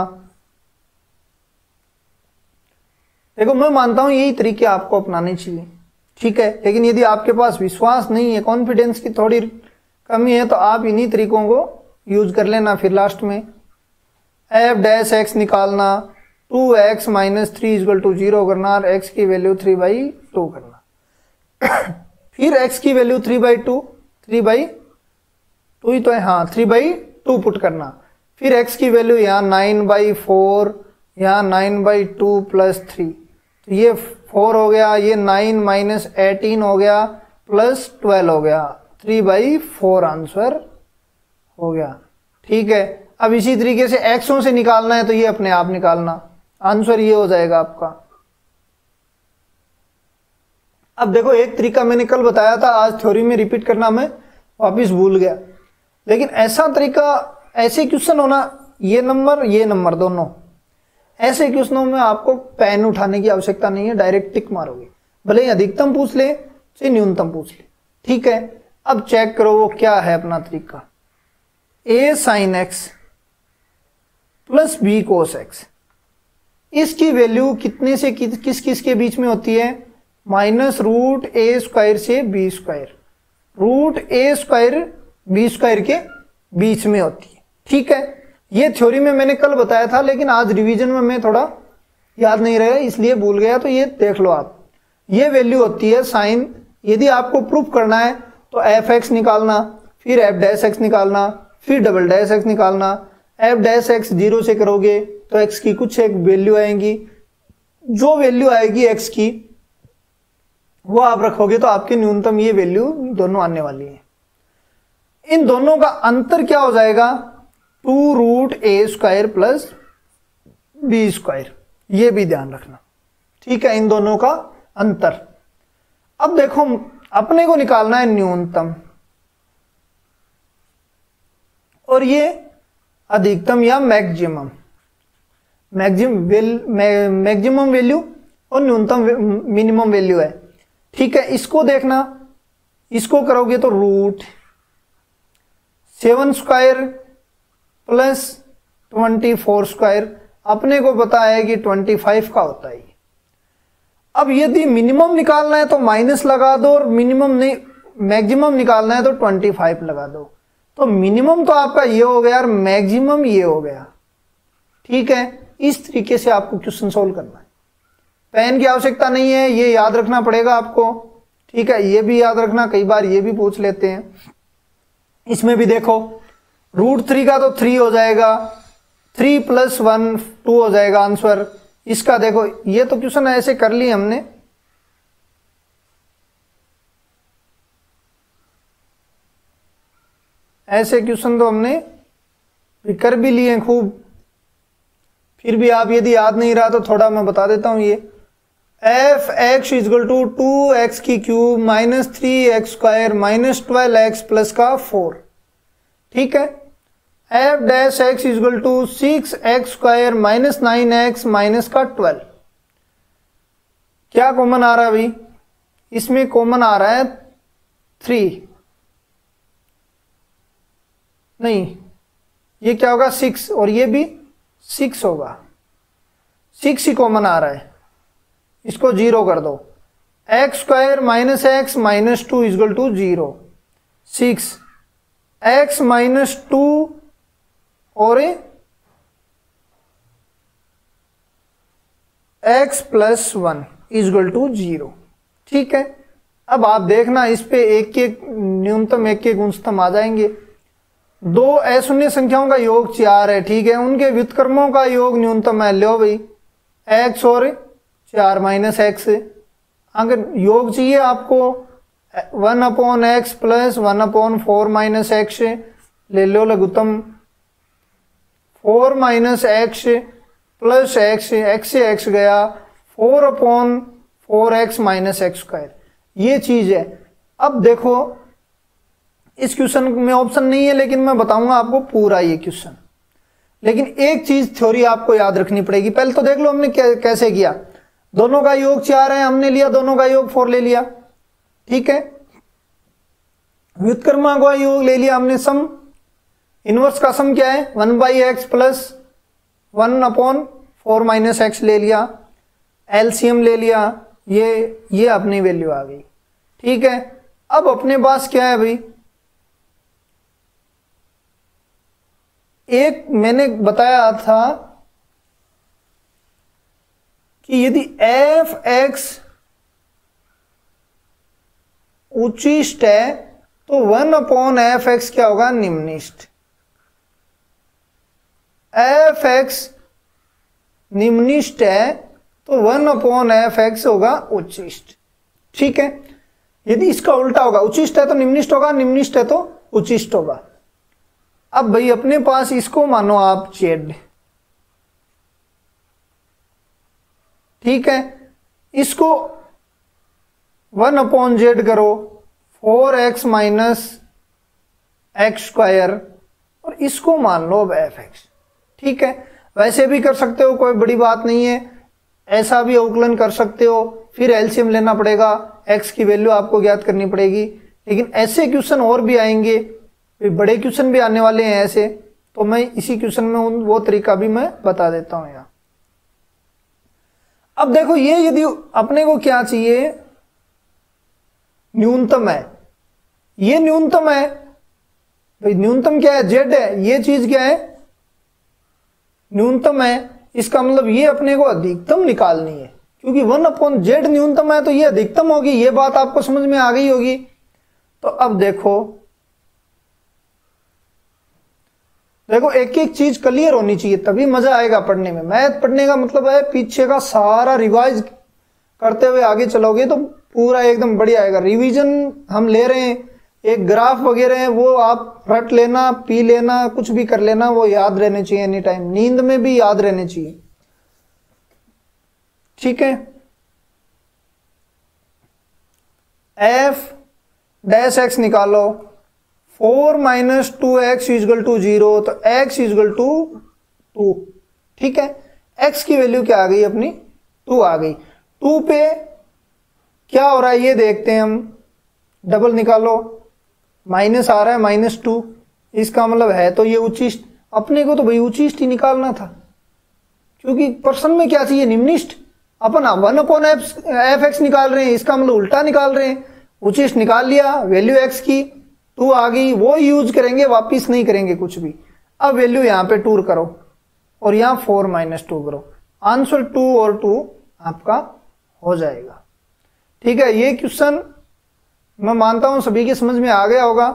देखो मैं मानता हूं यही तरीके आपको अपनाने चाहिए, ठीक है। लेकिन यदि आपके पास विश्वास नहीं है, कॉन्फिडेंस की थोड़ी कमी है, तो आप इन्हीं तरीकों को यूज कर लेना। फिर लास्ट में एफ डैश एक्स निकालना, two x minus three equal to zero करना और एक्स की वैल्यू थ्री बाई टू करना। फिर एक्स की value three by two, three by two ही तो है, हाँ थ्री बाई टू पुट करना। फिर एक्स की वैल्यू यहाँ नाइन बाई फोर, यहाँ nine by two plus three, तो ये फोर हो गया, ये नाइन माइनस एटीन हो गया, प्लस ट्वेल्व हो गया, थ्री बाई फोर आंसर हो गया। ठीक है, अब इसी तरीके से एक्सों से निकालना है तो ये अपने आप निकालना, आंसर ये हो जाएगा आपका। अब देखो एक तरीका मैंने कल बताया था, आज थ्योरी में रिपीट करना मैं वापिस भूल गया, लेकिन ऐसा तरीका, ऐसे क्वेश्चन होना, ये नंबर ये नंबर दोनों, ऐसे क्वेश्चनों में आपको पेन उठाने की आवश्यकता नहीं है, डायरेक्ट टिक मारोगे, भले ही अधिकतम पूछ ले चाहे न्यूनतम पूछ ले। ठीक है, अब चेक करो वो क्या है अपना तरीका। A sine x plus b cos x, इसकी वैल्यू कितने से कि, किस किस के बीच में होती है? माइनस रूट ए स्क्वायर से b square, root a square b square के बीच में होती है। ठीक है, ये थ्योरी में मैंने कल बताया था, लेकिन आज रिवीजन में मैं थोड़ा याद नहीं रहा इसलिए भूल गया, तो ये देख लो आप। ये वैल्यू होती है साइन, यदि आपको प्रूफ करना है तो एफ एक्स निकालना, फिर एफ डैश एक्स निकालना, फिर डबल डैश एक्स निकालना। एफ डैश एक्स जीरो से करोगे तो एक्स की कुछ एक वैल्यू आएगी, जो वैल्यू आएगी एक्स की वो आप रखोगे तो आपके न्यूनतम ये वैल्यू दोनों आने वाली है। इन दोनों का अंतर क्या हो जाएगा? Two root a square plus b square, ये भी ध्यान रखना। ठीक है, इन दोनों का अंतर। अब देखो अपने को निकालना है न्यूनतम, और ये अधिकतम या मैक्सिमम, मैक्सिमम मैक्सिमम वैल्यू और न्यूनतम मिनिमम वैल्यू है। ठीक है, इसको देखना, इसको करोगे तो root seven square plus twenty four square, अपने को पता है कि ट्वेंटी फाइव का होता है। अब यदि मिनिमम निकालना है तो माइनस लगा दो, और मिनिमम नहीं मैक्सिमम निकालना है तो ट्वेंटी फाइव लगा दो। तो मिनिमम तो आपका ये हो गया और मैक्सिमम ये हो गया। ठीक है, इस तरीके से आपको क्वेश्चन सोल्व करना है। पेन की आवश्यकता नहीं है, ये याद रखना पड़ेगा आपको। ठीक है, ये भी याद रखना, कई बार ये भी पूछ लेते हैं। इसमें भी देखो रूट थ्री का तो थ्री हो जाएगा, थ्री प्लस वन टू हो जाएगा आंसर। इसका देखो, ये तो क्वेश्चन ऐसे कर लिए हमने, ऐसे क्वेश्चन तो हमने कर भी लिए खूब। फिर भी आप यदि याद नहीं रहा तो थोड़ा मैं बता देता हूं। ये f x is equal to two x की cube minus three x square minus twelve x plus का फोर। ठीक है, f dash x is equal to six x square minus nine x minus का ट्वेल्व। क्या कॉमन आ रहा है भाई? इसमें कॉमन आ रहा है थ्री, नहीं ये क्या होगा सिक्स, और ये भी सिक्स होगा, सिक्स ही कॉमन आ रहा है, इसको जीरो कर दो। X square minus x minus two is equal to zero, six x minus two और x plus one is equal to zero. ठीक है, अब आप देखना इस पे एक के न्यूनतम एक के गुणस्तम आ जाएंगे। दो अशून्य संख्याओं का योग चार है। ठीक है, उनके व्युत्क्रमों का योग न्यूनतम है। लो भाई, एक्स और चार माइनस एक्स, अगर योग चाहिए आपको one upon x plus one upon four minus x, ले लो लघुत्तम four minus x plus x, x से एक्स गया, four upon four x minus x square, ये चीज है। अब देखो इस क्वेश्चन में ऑप्शन नहीं है, लेकिन मैं बताऊंगा आपको पूरा ये क्वेश्चन। लेकिन एक चीज थ्योरी आपको याद रखनी पड़ेगी। पहले तो देख लो हमने कैसे किया, दोनों का योग चार है, हमने लिया दोनों का योग फोर ले लिया। ठीक है, व्युत्क्रम का योग ले लिया हमने सम, इनवर्स का सम क्या है one by x plus one upon four minus x ले लिया, एलसीएम ले लिया, ये ये अपनी वैल्यू आ गई। ठीक है, अब अपने पास क्या है भाई, एक मैंने बताया था कि यदि एफ एक्स उच्चिष्ट है तो वन अपॉन एफ एक्स क्या होगा निम्निष्ठ। एफ एक्स निम्निष्ठ है तो वन अपॉन एफ एक्स होगा उच्चिष्ट। ठीक है, यदि इसका उल्टा होगा, उच्चिष्ट है तो निम्निष्ट होगा, निम्निष्ट है तो उच्चिष्ट होगा। अब भाई अपने पास इसको मानो आप जेड, ठीक है, इसको वन अपॉन जेड करो, four x minus x square, और इसको मान लो अब एफ एक्स। ठीक है, वैसे भी कर सकते हो, कोई बड़ी बात नहीं है, ऐसा भी अवकलन कर सकते हो, फिर एलसीएम लेना पड़ेगा, एक्स की वैल्यू आपको ज्ञात करनी पड़ेगी। लेकिन ऐसे क्वेश्चन और भी आएंगे, बड़े क्वेश्चन भी आने वाले हैं ऐसे, तो मैं इसी क्वेश्चन में वो तरीका भी मैं बता देता हूं यहाँ। अब देखो ये यदि अपने को क्या चाहिए, न्यूनतम है, ये न्यूनतम है भाई, न्यूनतम क्या है, जेड है, ये चीज क्या है, न्यूनतम है, इसका मतलब ये अपने को अधिकतम निकालनी है, क्योंकि वन अपॉन जेड न्यूनतम है तो ये अधिकतम होगी, ये बात आपको समझ में आ गई होगी। तो अब देखो देखो एक एक चीज क्लियर होनी चाहिए, तभी मजा आएगा पढ़ने में। मैथ पढ़ने का मतलब है पीछे का सारा रिवाइज करते हुए आगे चलोगे तो पूरा एकदम बढ़िया आएगा। रिवीजन हम ले रहे हैं, एक ग्राफ वगैरह है वो आप रट लेना, पी लेना, कुछ भी कर लेना, वो याद रहने चाहिए एनी टाइम, नींद में भी याद रहने चाहिए। ठीक है, एफ डैश एक्स निकालो, four minus two x is equal to zero, तो एक्स इजगल टू टू। ठीक है, एक्स की वैल्यू क्या आ गई अपनी, टू आ गई। टू पे क्या हो रहा है ये देखते हैं हम, डबल निकालो, माइनस आ रहा है माइनस टू, इसका मतलब है तो ये उच्चिष्ट। अपने को तो भाई उच्चिष्ट ही निकालना था, क्योंकि प्रश्न में क्या चाहिए, निम्निष्ट। अपन वन अपॉन एफ एक्स निकाल रहे हैं, इसका मतलब उल्टा निकाल रहे हैं। उच्चिष्ट निकाल लिया, वैल्यू एक्स की टू आ गई, वो यूज करेंगे, वापिस नहीं करेंगे कुछ भी। अब वैल्यू यहां पे टू करो और यहां फोर माइनस टू करो, आंसर टू और टू आपका हो जाएगा। ठीक है, ये क्वेश्चन मैं मानता हूं सभी के समझ में आ गया होगा।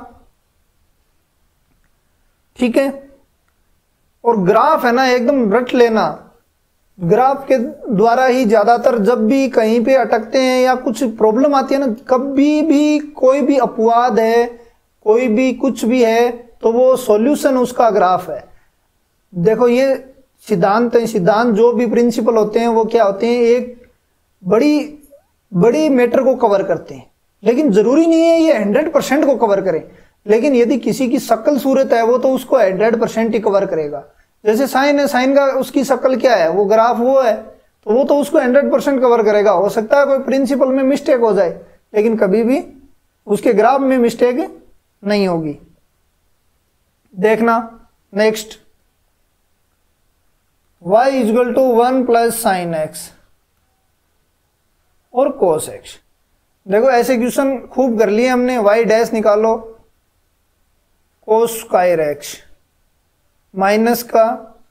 ठीक है, और ग्राफ है ना एकदम रट लेना, ग्राफ के द्वारा ही ज्यादातर जब भी कहीं पे अटकते हैं या कुछ प्रॉब्लम आती है ना, कभी भी कोई भी अपवाद है, कोई भी कुछ भी है, तो वो सॉल्यूशन उसका ग्राफ है। देखो ये सिद्धांत है, सिद्धांत जो भी प्रिंसिपल होते हैं वो क्या होते हैं, एक बड़ी बड़ी मैटर को कवर करते हैं, लेकिन जरूरी नहीं है ये हंड्रेड परसेंट को कवर करें। लेकिन यदि किसी की शक्ल सूरत है वो तो उसको हंड्रेड परसेंट ही कवर करेगा। जैसे साइन है, साइन का उसकी शक्ल क्या है, वो ग्राफ वो है, तो वो तो उसको हंड्रेड परसेंट कवर करेगा। हो सकता है कोई प्रिंसिपल में मिस्टेक हो जाए, लेकिन कभी भी उसके ग्राफ में मिस्टेक नहीं होगी। देखना next, y is equal to one plus sine x और कोस एक्स। देखो ऐसे क्वेश्चन खूब कर लिए हमने, y डैश निकालो, कोस स्क्वायर एक्स माइनस का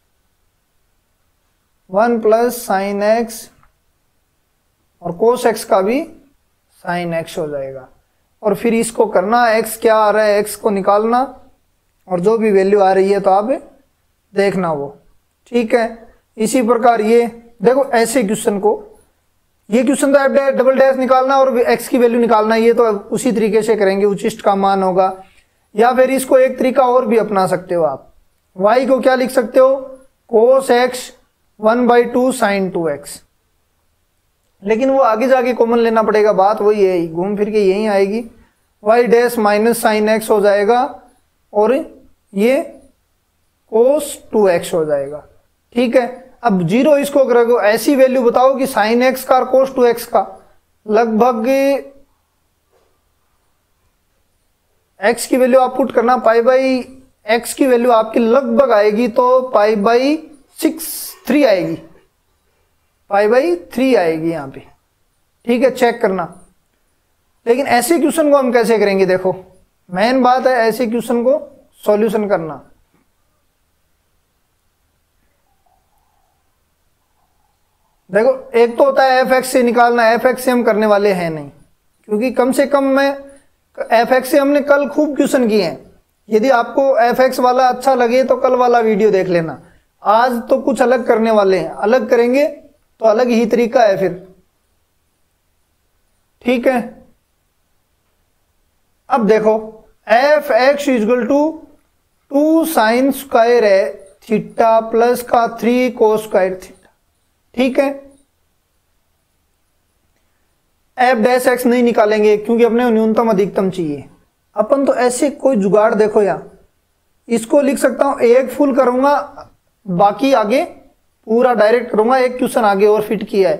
वन प्लस साइन एक्स और कोस एक्स का भी साइन एक्स हो जाएगा। और फिर इसको करना, x क्या आ रहा है, x को निकालना, और जो भी वैल्यू आ रही है तो आप देखना वो। ठीक है, इसी प्रकार ये देखो ऐसे क्वेश्चन को, ये क्वेश्चन तो एफ डबल डैश निकालना और x की वैल्यू निकालना, ये तो उसी तरीके से करेंगे, उच्चिष्ट का मान होगा। या फिर इसको एक तरीका और भी अपना सकते हो आप, y को क्या लिख सकते हो, cos x one by two sine two x. लेकिन वो आगे जाके कॉमन लेना पड़ेगा, बात वही है, घूम फिर के यही आएगी, y dash minus sine x हो जाएगा और ये कोस टू एक्स हो जाएगा। ठीक है, अब जीरो इसको करोगे, ऐसी वैल्यू बताओ कि साइन एक्स का और कोस टू एक्स का लगभग एक्स की वैल्यू आप पुट करना, पाई बाई एक्स की वैल्यू आपकी लगभग आएगी तो पाई बाई सिक्स थ्री आएगी, पाई बाई थ्री आएगी यहां पे। ठीक है, चेक करना। लेकिन ऐसे क्वेश्चन को हम कैसे करेंगे, देखो मेन बात है ऐसे क्वेश्चन को सॉल्यूशन करना। देखो एक तो होता है एफ एक्स से निकालना, एफ एक्स से हम करने वाले हैं नहीं, क्योंकि कम से कम मैं एफ एक्स से हमने कल खूब क्वेश्चन किए हैं। यदि आपको एफ एक्स वाला अच्छा लगे तो कल वाला वीडियो देख लेना। आज तो कुछ अलग करने वाले हैं, अलग करेंगे तो अलग ही तरीका है फिर, ठीक है। अब देखो F x equal to two sine square है थीटा प्लस का थ्री कोस स्क्वायर थीटा, ठीक है। एफ डैश एक्स नहीं निकालेंगे क्योंकि अपने न्यूनतम अधिकतम चाहिए। अपन तो ऐसे कोई जुगाड़, देखो यहां इसको लिख सकता हूं, एक फुल करूंगा बाकी आगे पूरा डायरेक्ट करूंगा, एक क्वेश्चन आगे और फिट किया है,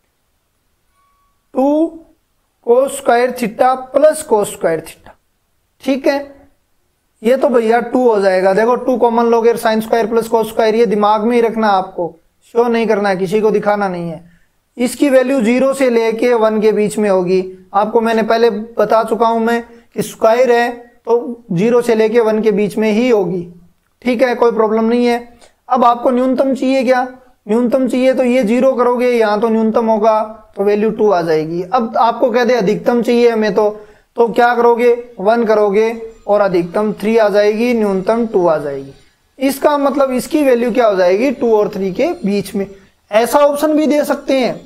two cos square theta plus cos square theta, ठीक है। ये तो भैया टू हो जाएगा, देखो टू कॉमन लोगे, sine square plus cos square, ये दिमाग में ही रखना, आपको शो नहीं करना है, किसी को दिखाना नहीं है। इसकी वैल्यू जीरो से लेके वन के बीच में होगी, आपको मैंने पहले बता चुका हूं मैं कि स्क्वायर है तो जीरो से लेके वन के बीच में ही होगी, ठीक है, कोई प्रॉब्लम नहीं है। अब आपको न्यूनतम चाहिए, क्या न्यूनतम चाहिए, तो ये जीरो करोगे यहां तो न्यूनतम होगा तो वैल्यू टू आ जाएगी। अब आपको कह दे अधिकतम चाहिए हमें, तो तो क्या करोगे, वन करोगे और अधिकतम थ्री आ जाएगी, न्यूनतम टू आ जाएगी। इसका मतलब इसकी वैल्यू क्या हो जाएगी, टू और थ्री के बीच में। ऐसा ऑप्शन भी दे सकते हैं,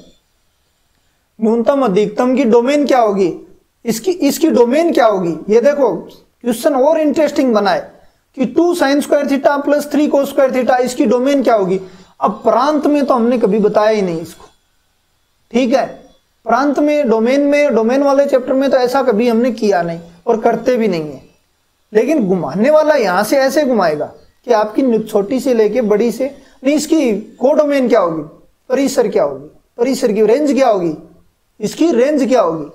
न्यूनतम अधिकतम की डोमेन क्या होगी, इसकी इसकी डोमेन क्या होगी। ये देखो क्वेश्चन और इंटरेस्टिंग बना है कि two sine square theta plus three cos square theta, इसकी डोमेन क्या होगी। अब प्रांत में तो हमने कभी बताया ही नहीं इसको, ठीक है, प्रांत में डोमेन में डोमेन वाले चैप्टर में तो ऐसा कभी हमने किया नहीं और करते भी नहीं है। लेकिन घुमाने वाला यहां से ऐसे घुमाएगा कि आपकी छोटी से लेके बड़ी से, नहीं इसकी को डोमेन क्या होगी, परिसर क्या होगी, परिसर की रेंज क्या होगी, इसकी रेंज क्या होगी,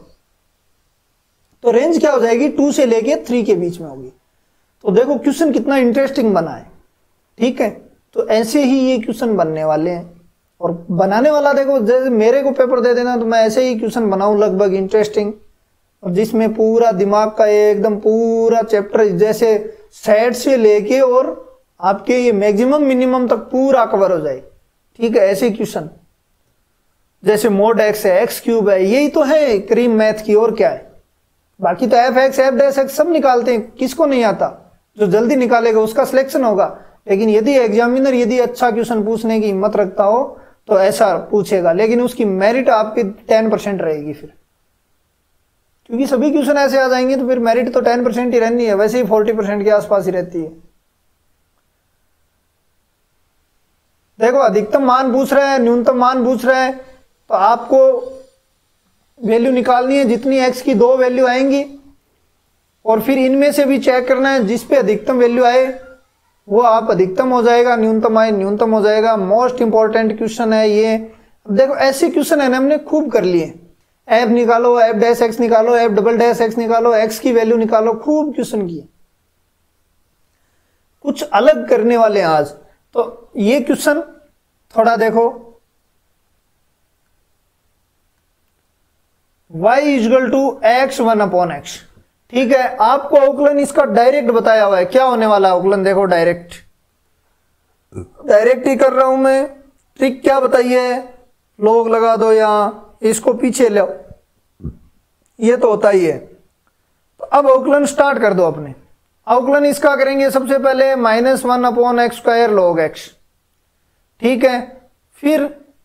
तो रेंज क्या हो जाएगी, टू से लेके थ्री के बीच में होगी। तो देखो क्वेश्चन कितना इंटरेस्टिंग बना है, ठीक है। तो ऐसे ही ये क्वेश्चन बनने वाले हैं, और बनाने वाला देखो जैसे मेरे को पेपर दे देना तो मैं ऐसे ही क्वेश्चन बनाऊं लगभग इंटरेस्टिंग, और जिसमें पूरा दिमाग का एकदम पूरा चैप्टर जैसे सेट से लेके और आपके ये मैक्सिमम मिनिमम तक पूरा कवर हो जाए, ठीक है। ऐसे क्वेश्चन जैसे मोड एक्स है, एक्स क्यूब है, यही तो है क्रीम मैथ की, और क्या है। बाकी तो f x F dash x सब निकालते हैं, किसको नहीं आता, जो जल्दी निकालेगा उसका सिलेक्शन होगा। लेकिन यदि एग्जामिनर यदि अच्छा क्वेश्चन पूछने की हिम्मत रखता हो तो ऐसा पूछेगा, लेकिन उसकी मेरिट आपकी टेन परसेंट रहेगी फिर, क्योंकि सभी क्वेश्चन ऐसे आ जाएंगे तो फिर मेरिट तो टेन परसेंट ही रहनी है, वैसे ही फोर्टी परसेंट के आसपास ही रहती है। देखो अधिकतम मान पूछ रहा है, न्यूनतम मान पूछ रहा है, तो आपको वैल्यू निकालनी है, जितनी एक्स की दो वैल्यू आएंगी, और फिर इनमें से भी चेक करना है जिस पे अधिकतम वैल्यू आए वो आप अधिकतम हो जाएगा, न्यूनतम आए न्यूनतम हो जाएगा। मोस्ट इंपॉर्टेंट क्वेश्चन है ये। अब देखो ऐसे क्वेश्चन है ना हमने खूब कर लिए, एफ निकालो, एफ डैश एक्स निकालो, एफ डबल डैश एक्स निकालो, एक्स की वैल्यू निकालो, खूब क्वेश्चन किए। कुछ अलग करने वाले हैं आज, तो ये क्वेश्चन थोड़ा देखो, y is equal to x one upon x, ठीक है। आपको अवकलन इसका डायरेक्ट बताया हुआ है, क्या होने वाला है अवकलन, देखो डायरेक्ट डायरेक्ट ही कर रहा हूं मैं। ट्रिक क्या बताइए, लोग लगा दो यहां, इसको पीछे लो, ये तो होता ही है। तो अब अवकलन स्टार्ट कर दो अपने। अवकलन इसका करेंगे सबसे पहले minus one upon x square log x, ठीक है। फिर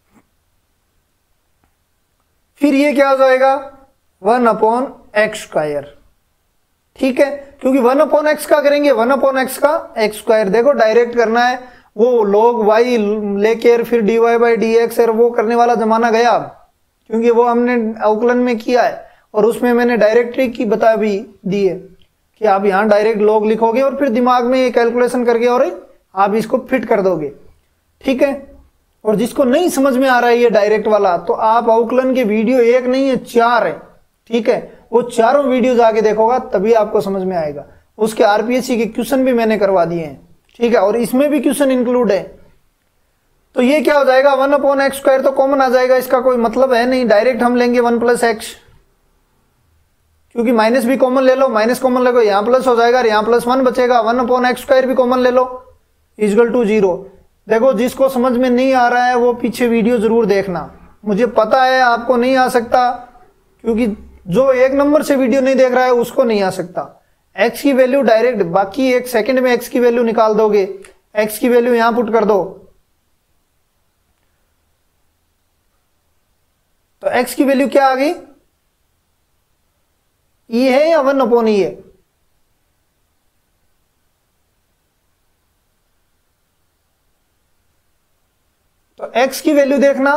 फिर ये क्या हो जाएगा, वन अपॉन एक्स स्क्वायर, ठीक है, क्योंकि वन अपॉन एक्स का करेंगे वन अपॉन एक्स का एक्स स्क्वायर। देखो डायरेक्ट करना है, वो लोग वाई लेके फिर d y by d x वो करने वाला जमाना गया अब, क्योंकि वो हमने अवकलन में किया है, और उसमें मैंने डायरेक्ट ट्रिक की बता भी दी है कि आप यहां डायरेक्ट लोग लिखोगे और फिर दिमाग में ये कैलकुलेशन करके और आप इसको फिट कर दोगे, ठीक है। और जिसको नहीं समझ में आ रहा है ये डायरेक्ट वाला, तो आप अवकलन के वीडियो एक नहीं है चार है, ठीक है, वो चारों वीडियो जाके देखोगा तभी आपको समझ में आएगा। उसके आरपीएससी के क्वेश्चन भी मैंने करवा दिए हैं, ठीक है, और इसमें भी क्वेश्चन इंक्लूड है। तो ये क्या हो जाएगा, वन अपॉन एक्स स्क्वायर तो कॉमन आ जाएगा, इसका कोई मतलब है नहीं, डायरेक्ट हम लेंगे वन प्लस एक्स, क्योंकि माइनस भी कॉमन ले लो, माइनस कॉमन ले लो, यहां प्लस हो जाएगा, यहां प्लस वन बचेगा, वन अपॉन एक्स स्क्वायर भी कॉमन ले लो इक्वल टू जीरो। देखो जिसको समझ में नहीं आ रहा है वो पीछे वीडियो जरूर देखना, मुझे पता है आपको नहीं आ सकता, क्योंकि जो एक नंबर से वीडियो नहीं देख रहा है उसको नहीं आ सकता। एक्स की वैल्यू डायरेक्ट, बाकी एक सेकंड में एक्स की वैल्यू निकाल दोगे, एक्स की वैल्यू यहां पुट कर दो, तो x की वैल्यू क्या आ गई, e है या वन अपॉन ई है, तो x की वैल्यू देखना,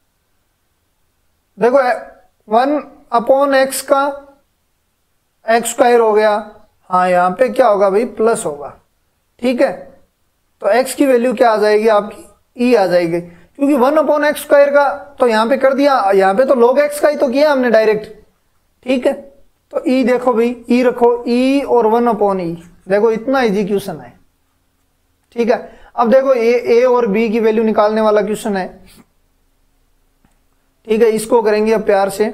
देखो वन अपॉन एक्स का एक्स स्क्वायर हो गया, हाँ यहां पे क्या होगा भाई, प्लस होगा, ठीक है। तो x की वैल्यू क्या आ जाएगी आपकी, e आ जाएगी, क्योंकि वन अपॉन एक्स स्क्वायर का तो यहां पे कर दिया, यहां पे तो log x का ही तो किया हमने डायरेक्ट, ठीक है। तो e देखो भाई, e रखो, e और वन अपॉन ई, देखो इतना इजी क्वेश्चन है, ठीक है। अब देखो a, a और b की वैल्यू निकालने वाला क्वेश्चन है, ठीक है। इसको करेंगे अब प्यार से,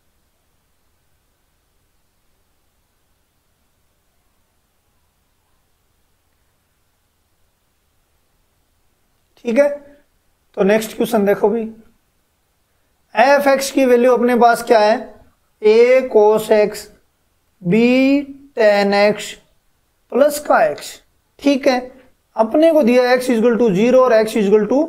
ठीक है। तो नेक्स्ट क्वेश्चन देखो भाई, एफ एक्स की वैल्यू अपने पास क्या है, a cos x b tan x plus का एक्स, ठीक है। अपने को दिया एक्स इजगल टू जीरो और x is equal to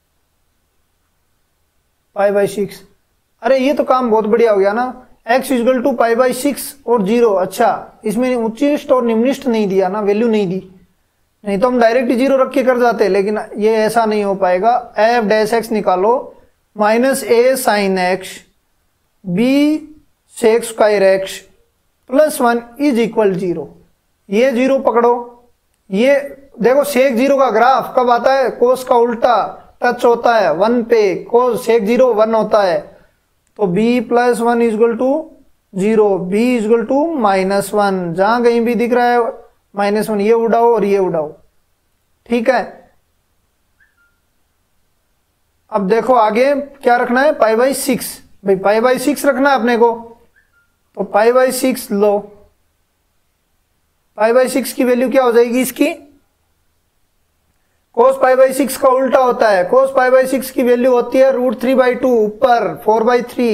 pi by six. अरे ये तो काम बहुत बढ़िया हो गया ना, x is equal to pi by six और जीरो, अच्छा इसमें उच्चिष्ट और निम्निष्ठ नहीं दिया ना, वैल्यू नहीं दी, नहीं तो हम डायरेक्ट जीरो रख के कर जाते, लेकिन ये ऐसा नहीं हो पाएगा। एफ डैश एक्स निकालो, minus a sine x b sec square x plus one is equal zero, ये जीरो पकड़ो, ये देखो सेक जीरो का ग्राफ कब आता है, कोस का उल्टा टच होता है वन पे, कोस सेक जीरो वन होता है, तो b plus one is equal to zero, b is equal to minus one, जहां कहीं भी दिख रहा है माइनस वन, ये उड़ाओ और ये उड़ाओ, ठीक है। अब देखो आगे क्या रखना है, पाई बाई सिक्स, भाई पाई बाई सिक्स रखना है अपने को, तो पाई बाई सिक्स लो, पाई बाई सिक्स की वैल्यू क्या हो जाएगी इसकी, कोस पाई बाई सिक्स का उल्टा होता है, कोस पाई बाई सिक्स की वैल्यू होती है रूट थ्री बाई टू, ऊपर four by three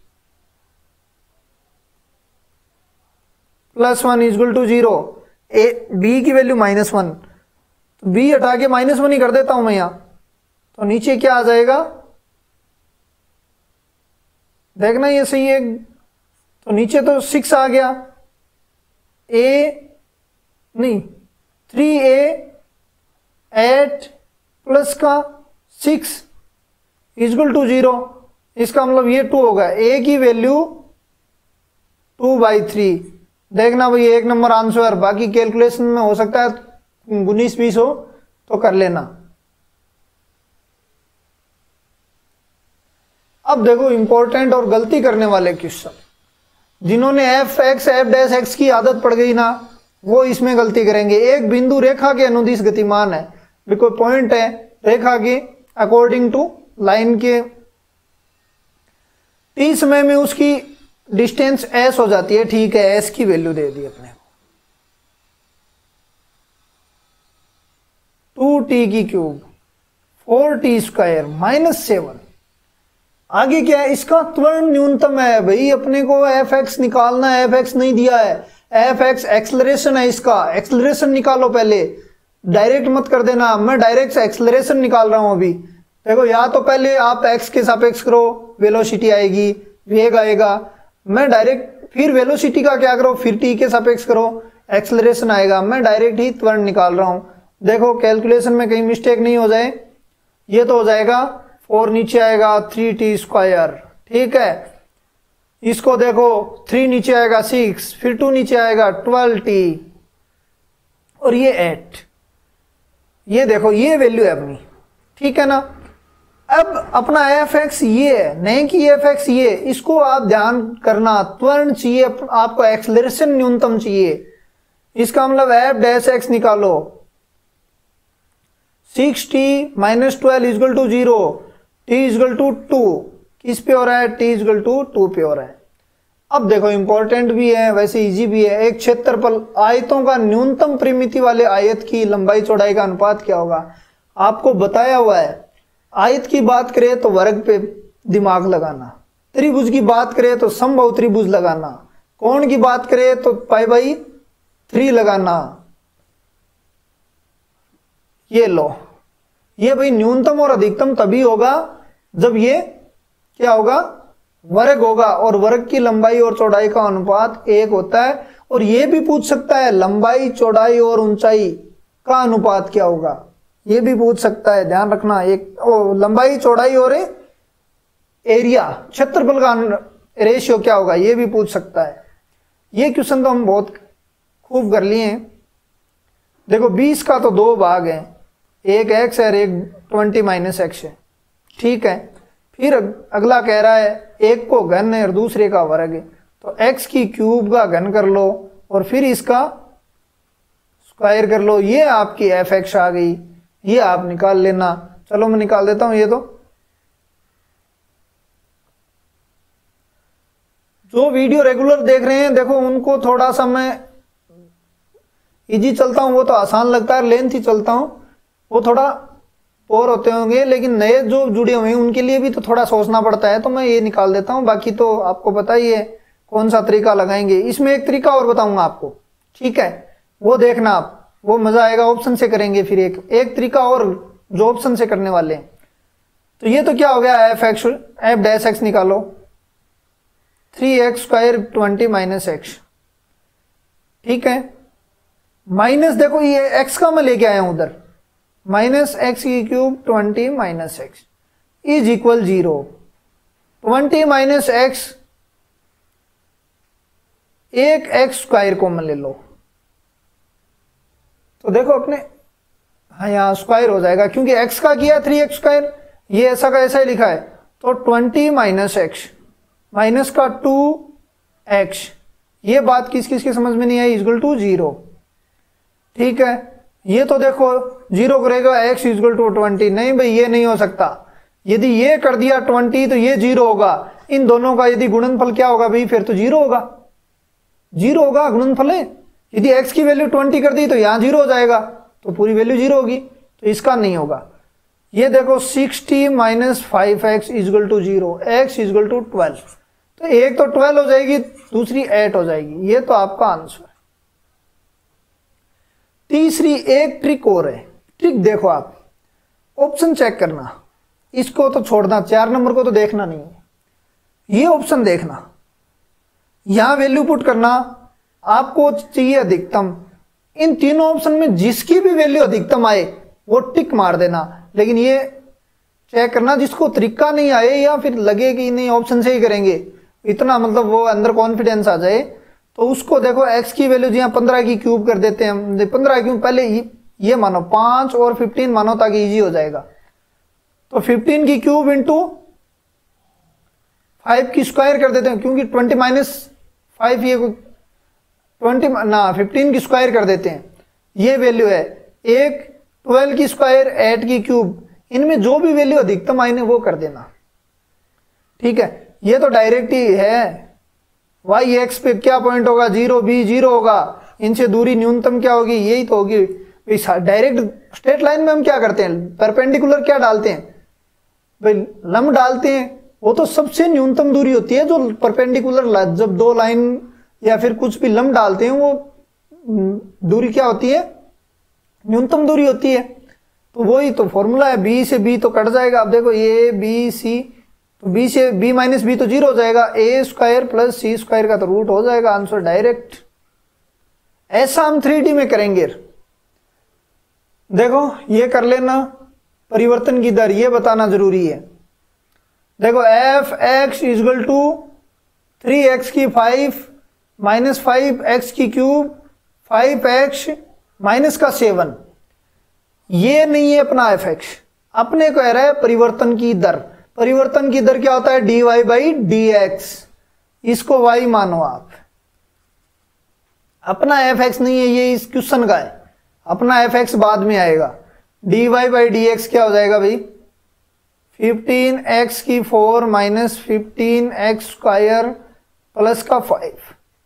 plus one is equal to zero, a b की वैल्यू माइनस वन, तो बी हटा के माइनस वन ही कर देता हूं मैं यहां, तो नीचे क्या आ जाएगा, देखना ये सही है, तो नीचे तो सिक्स आ गया, ए नहीं थ्री ए एट प्लस का सिक्स इजगल टू जीरो, इसका मतलब ये टू होगा, ए की वैल्यू टू बाई थ्री, देखना भाई एक नंबर आंसर, बाकी कैलकुलेशन में हो सकता है उन्नीस बीस हो तो कर लेना। अब देखो इंपॉर्टेंट और गलती करने वाले क्वेश्चन, जिन्होंने f x F dash x की आदत पड़ गई ना, वो इसमें गलती करेंगे। एक बिंदु रेखा के अनुदिश गतिमान है, कोई पॉइंट है रेखा के अकॉर्डिंग टू लाइन के टी समय में उसकी डिस्टेंस एस हो जाती है, ठीक है, एस की वैल्यू दे दी अपने टू टी की cube four t square minus seven. आगे क्या है, इसका त्वरण न्यूनतम है भाई, अपने को एफ एक्स निकालना है, एफ एक्स नहीं दिया है, एफ एक्स एक्सलरेशन है, इसका एक्सलरेशन निकालो पहले, डायरेक्ट मत कर देना, मैं डायरेक्ट एक्सलरेशन निकाल रहा हूं अभी। देखो या तो पहले आप एक्स के सापेक्ष करो, वेलोसिटी आएगी, वेग आएगा, मैं डायरेक्ट फिर वेलोसिटी का क्या करो, फिर टी के सापेक्ष करो, एक्सलरेशन आएगा, मैं डायरेक्ट ही त्वरण निकाल रहा हूं। देखो कैलकुलेशन में कहीं मिस्टेक नहीं हो जाए, ये तो हो जाएगा फोर नीचे आएगा थ्री टी स्क्वायर, ठीक है, इसको देखो थ्री नीचे आएगा सिक्स, फिर टू नीचे आएगा ट्वेल्व टी और ये एट, ये देखो ये वैल्यू है अपनी, ठीक है ना। अब अपना एफ एक्स ये है, नहीं कि एफ एक्स ये, इसको आप ध्यान करना, त्वरण चाहिए आपको, एक्सलरेशन न्यूनतम चाहिए, इसका मतलब एफ डैश एक्स निकालो, six t minus twelve is equal to zero, t is equal to two, किस पे हो रहा है, टी इजगल टू टू पे हो रहा है। अब देखो इंपॉर्टेंट भी है वैसे इजी भी है, एक क्षेत्रफल आयतों का न्यूनतम परिमिति वाले आयत की लंबाई चौड़ाई का अनुपात क्या होगा, आपको बताया हुआ है। आयत की बात करें तो वर्ग पे दिमाग लगाना, त्रिभुज की बात करें तो समबाहु त्रिभुज लगाना, कोण की बात करें तो पाई बाई थ्री लगाना। ये लो, ये भाई न्यूनतम और अधिकतम तभी होगा जब ये क्या होगा, वर्ग होगा और वर्ग की लंबाई और चौड़ाई का अनुपात एक होता है। और ये भी पूछ सकता है लंबाई चौड़ाई और ऊंचाई का अनुपात क्या होगा, ये भी पूछ सकता है, ध्यान रखना। एक ओ, लंबाई चौड़ाई और एरिया क्षेत्रफल का रेशियो क्या होगा, ये भी पूछ सकता है। ये क्वेश्चन तो हम बहुत खूब कर लिए हैं। देखो बीस का तो दो भाग है, एक एक्स है और एक ट्वेंटी माइनस एक्स है, ठीक है। फिर अगला कह रहा है एक को घन है और दूसरे का वर्ग है, तो एक्स की क्यूब का घन कर लो और फिर इसका स्क्वायर कर लो, ये आपकी एफ एक्स आ गई, ये आप निकाल लेना। चलो मैं निकाल देता हूं। ये तो जो वीडियो रेगुलर देख रहे हैं देखो उनको थोड़ा सा मैं इजी चलता हूं, वो तो आसान लगता है, लेंथ ही चलता हूं, वो थोड़ा बोर होते होंगे, लेकिन नए जो जुड़े हुए हैं उनके लिए भी तो थोड़ा सोचना पड़ता है, तो मैं ये निकाल देता हूं। बाकी तो आपको पता ही है कौन सा तरीका लगाएंगे। इसमें एक तरीका और बताऊंगा आपको, ठीक है, वो देखना आप, वो मजा आएगा। ऑप्शन से करेंगे फिर एक एक तरीका और जो ऑप्शन से करने वाले हैं। तो ये तो क्या हो गया, f x F dash x निकालो, three x square twenty minus x, ठीक है। माइनस देखो ये एक्स का मैं लेके आया हूं उधर, माइनस एक्स की cube twenty minus x is equal zero. Twenty minus x, एक एक्स स्क्वायर कॉमन ले लो, तो देखो अपने हाँ यहां स्क्वायर हो जाएगा क्योंकि एक्स का किया थ्री एक्स स्क्वायर, ये ऐसा का ऐसा ही लिखा है। तो ट्वेंटी माइनस एक्स माइनस का टू एक्स, ये बात किस किस की समझ में नहीं आई, इक्वल टू जीरो, ठीक है। ये तो देखो जीरो करेगा एक्स इक्वल टू ट्वेंटी, नहीं भाई ये नहीं हो सकता। यदि ये कर दिया ट्वेंटी तो ये जीरो होगा, इन दोनों का यदि गुणनफल क्या होगा भाई, फिर तो जीरो होगा, जीरो होगा गुणनफल है। यदि एक्स की वैल्यू ट्वेंटी कर दी तो यहां जीरो हो जाएगा, तो पूरी वैल्यू जीरो होगी, तो इसका नहीं होगा। ये देखो sixty minus five x is equal to zero, x is equal to twelve, तो एक तो ट्वेल्व हो जाएगी, दूसरी एट हो जाएगी, ये तो आपका आंसर है। तीसरी एक ट्रिक और है, ट्रिक देखो आप, ऑप्शन चेक करना, इसको तो छोड़ना, चार नंबर को तो देखना नहीं है, ये ऑप्शन देखना, यहां वैल्यू पुट करना, आपको चाहिए अधिकतम। इन तीनों ऑप्शन में जिसकी भी वैल्यू अधिकतम आए वो टिक मार देना, लेकिन ये चेक करना जिसको तरीका नहीं आए या फिर लगे कि नहीं ऑप्शन से ही करेंगे, इतना मतलब वो अंदर कॉन्फिडेंस आ जाए, तो उसको देखो एक्स की वैल्यू यहाँ पंद्रह की क्यूब कर देते हैं, पंद्रह क्यूब पहले ये मानो पांच और फिफ्टीन मानो ताकि इजी हो जाएगा। तो फिफ्टीन की क्यूब इंटू फाइव की स्क्वायर कर देते हैं, क्योंकि ट्वेंटी माइनस फाइव ये ट्वेंटी ना फिफ्टीन की स्क्वायर कर देते हैं, ये वैल्यू है। एक ट्वेल्व की स्क्वायर, एट की क्यूब, इनमें जो भी वैल्यू अधिकतम आई वो कर देना, ठीक है। ये तो डायरेक्ट ही है, वाई एक्स पे क्या पॉइंट होगा, जीरो, बी जीरो होगा, इनसे दूरी न्यूनतम क्या होगी, यही तो होगी। डायरेक्ट स्ट्रेट लाइन में हम क्या करते हैं, परपेंडिकुलर क्या डालते हैं भाई, लंब डालते हैं, वो तो सबसे न्यूनतम दूरी होती है जो परपेंडिकुलर, जब दो लाइन या फिर कुछ भी लंब डालते हैं वो दूरी क्या होती है, न्यूनतम दूरी होती है। तो वही तो फॉर्मूला है, बी से बी तो कट जाएगा। अब देखो ए बी सी, तो बी से बी माइनस बी तो जीरो हो जाएगा, a square plus c square का तो रूट हो जाएगा, आंसर डायरेक्ट। ऐसा हम थ्री डी में करेंगे। देखो ये कर लेना, परिवर्तन की दर ये बताना जरूरी है। देखो F x is equal to three x की फाइव माइनस फाइव एक्स की क्यूब, फाइव एक्स माइनस का सेवन, ये नहीं है अपना एफ एक्स, अपने को कह रहा है परिवर्तन की दर। परिवर्तन की दर क्या होता है, d y by d x, इसको वाई मानो आप, अपना एफ एक्स नहीं है, ये इस क्वेश्चन का है, अपना एफ एक्स बाद में आएगा। D y by d x क्या हो जाएगा भाई, फिफ्टीन एक्स की four minus fifteen x square plus का फाइव,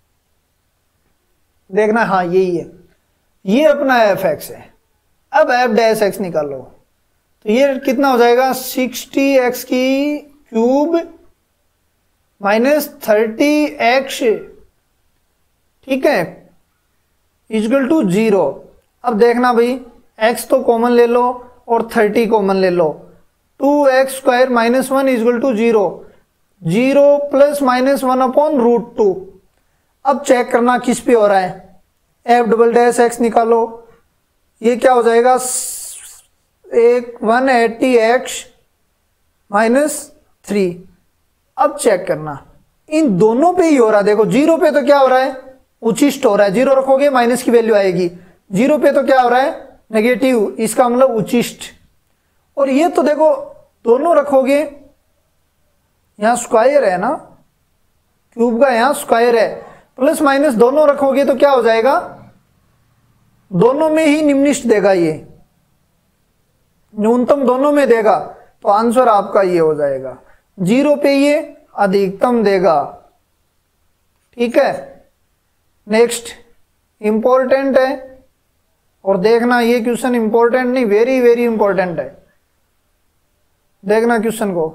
देखना हाँ यही है, ये अपना एफ एक्स है। अब एफ डैश एक्स निकालो, तो ये कितना हो जाएगा, सिक्सटी एक्स की क्यूब माइनस थर्टी एक्स, ठीक है, इक्वल टू जीरो। अब देखना भाई x तो कॉमन ले लो और थर्टी कॉमन ले लो, two x square minus one equal to zero, zero plus minus one upon root two. अब चेक करना किस पे हो रहा है, एफ डबल डैश एक्स निकालो, ये क्या हो जाएगा, एक one eighty x minus three. अब चेक करना इन दोनों पे ही हो रहा है, देखो जीरो पे तो क्या हो रहा है, उचिष्ट हो रहा है, जीरो रखोगे माइनस की वैल्यू आएगी, जीरो पे तो क्या हो रहा है, नेगेटिव, इसका मतलब उचिष्ट। और ये तो देखो दोनों रखोगे, यहां स्क्वायर है ना, क्यूब का यहां स्क्वायर है, प्लस माइनस दोनों रखोगे तो क्या हो जाएगा, दोनों में ही निम्निष्ठ देगा, ये न्यूनतम दोनों में देगा, तो आंसर आपका ये हो जाएगा, जीरो पे ये अधिकतम देगा। ठीक है, नेक्स्ट इंपॉर्टेंट है, और देखना ये क्वेश्चन इंपॉर्टेंट नहीं, वेरी वेरी इंपॉर्टेंट है, देखना क्वेश्चन को।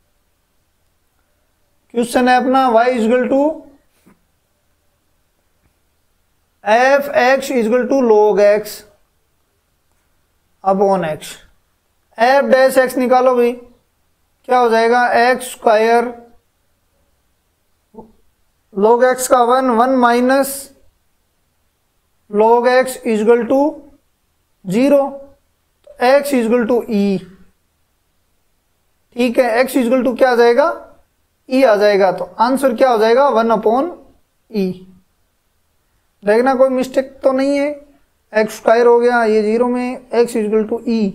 क्वेश्चन है अपना y is equal to f x is equal to log x upon x. F dash x निकालो भाई, क्या हो जाएगा, एक्स स्क्वायर लॉग एक्स का one, one minus log x is equal to zero, x is equal to e. ठीक है, एक्स इजगल टू क्या आ जाएगा, ई आ जाएगा, तो आंसर क्या हो जाएगा, वन अपॉन ई। देखना कोई मिस्टेक तो नहीं है, एक्स स्क्वायर हो गया, ये जीरो में, x is equal to e.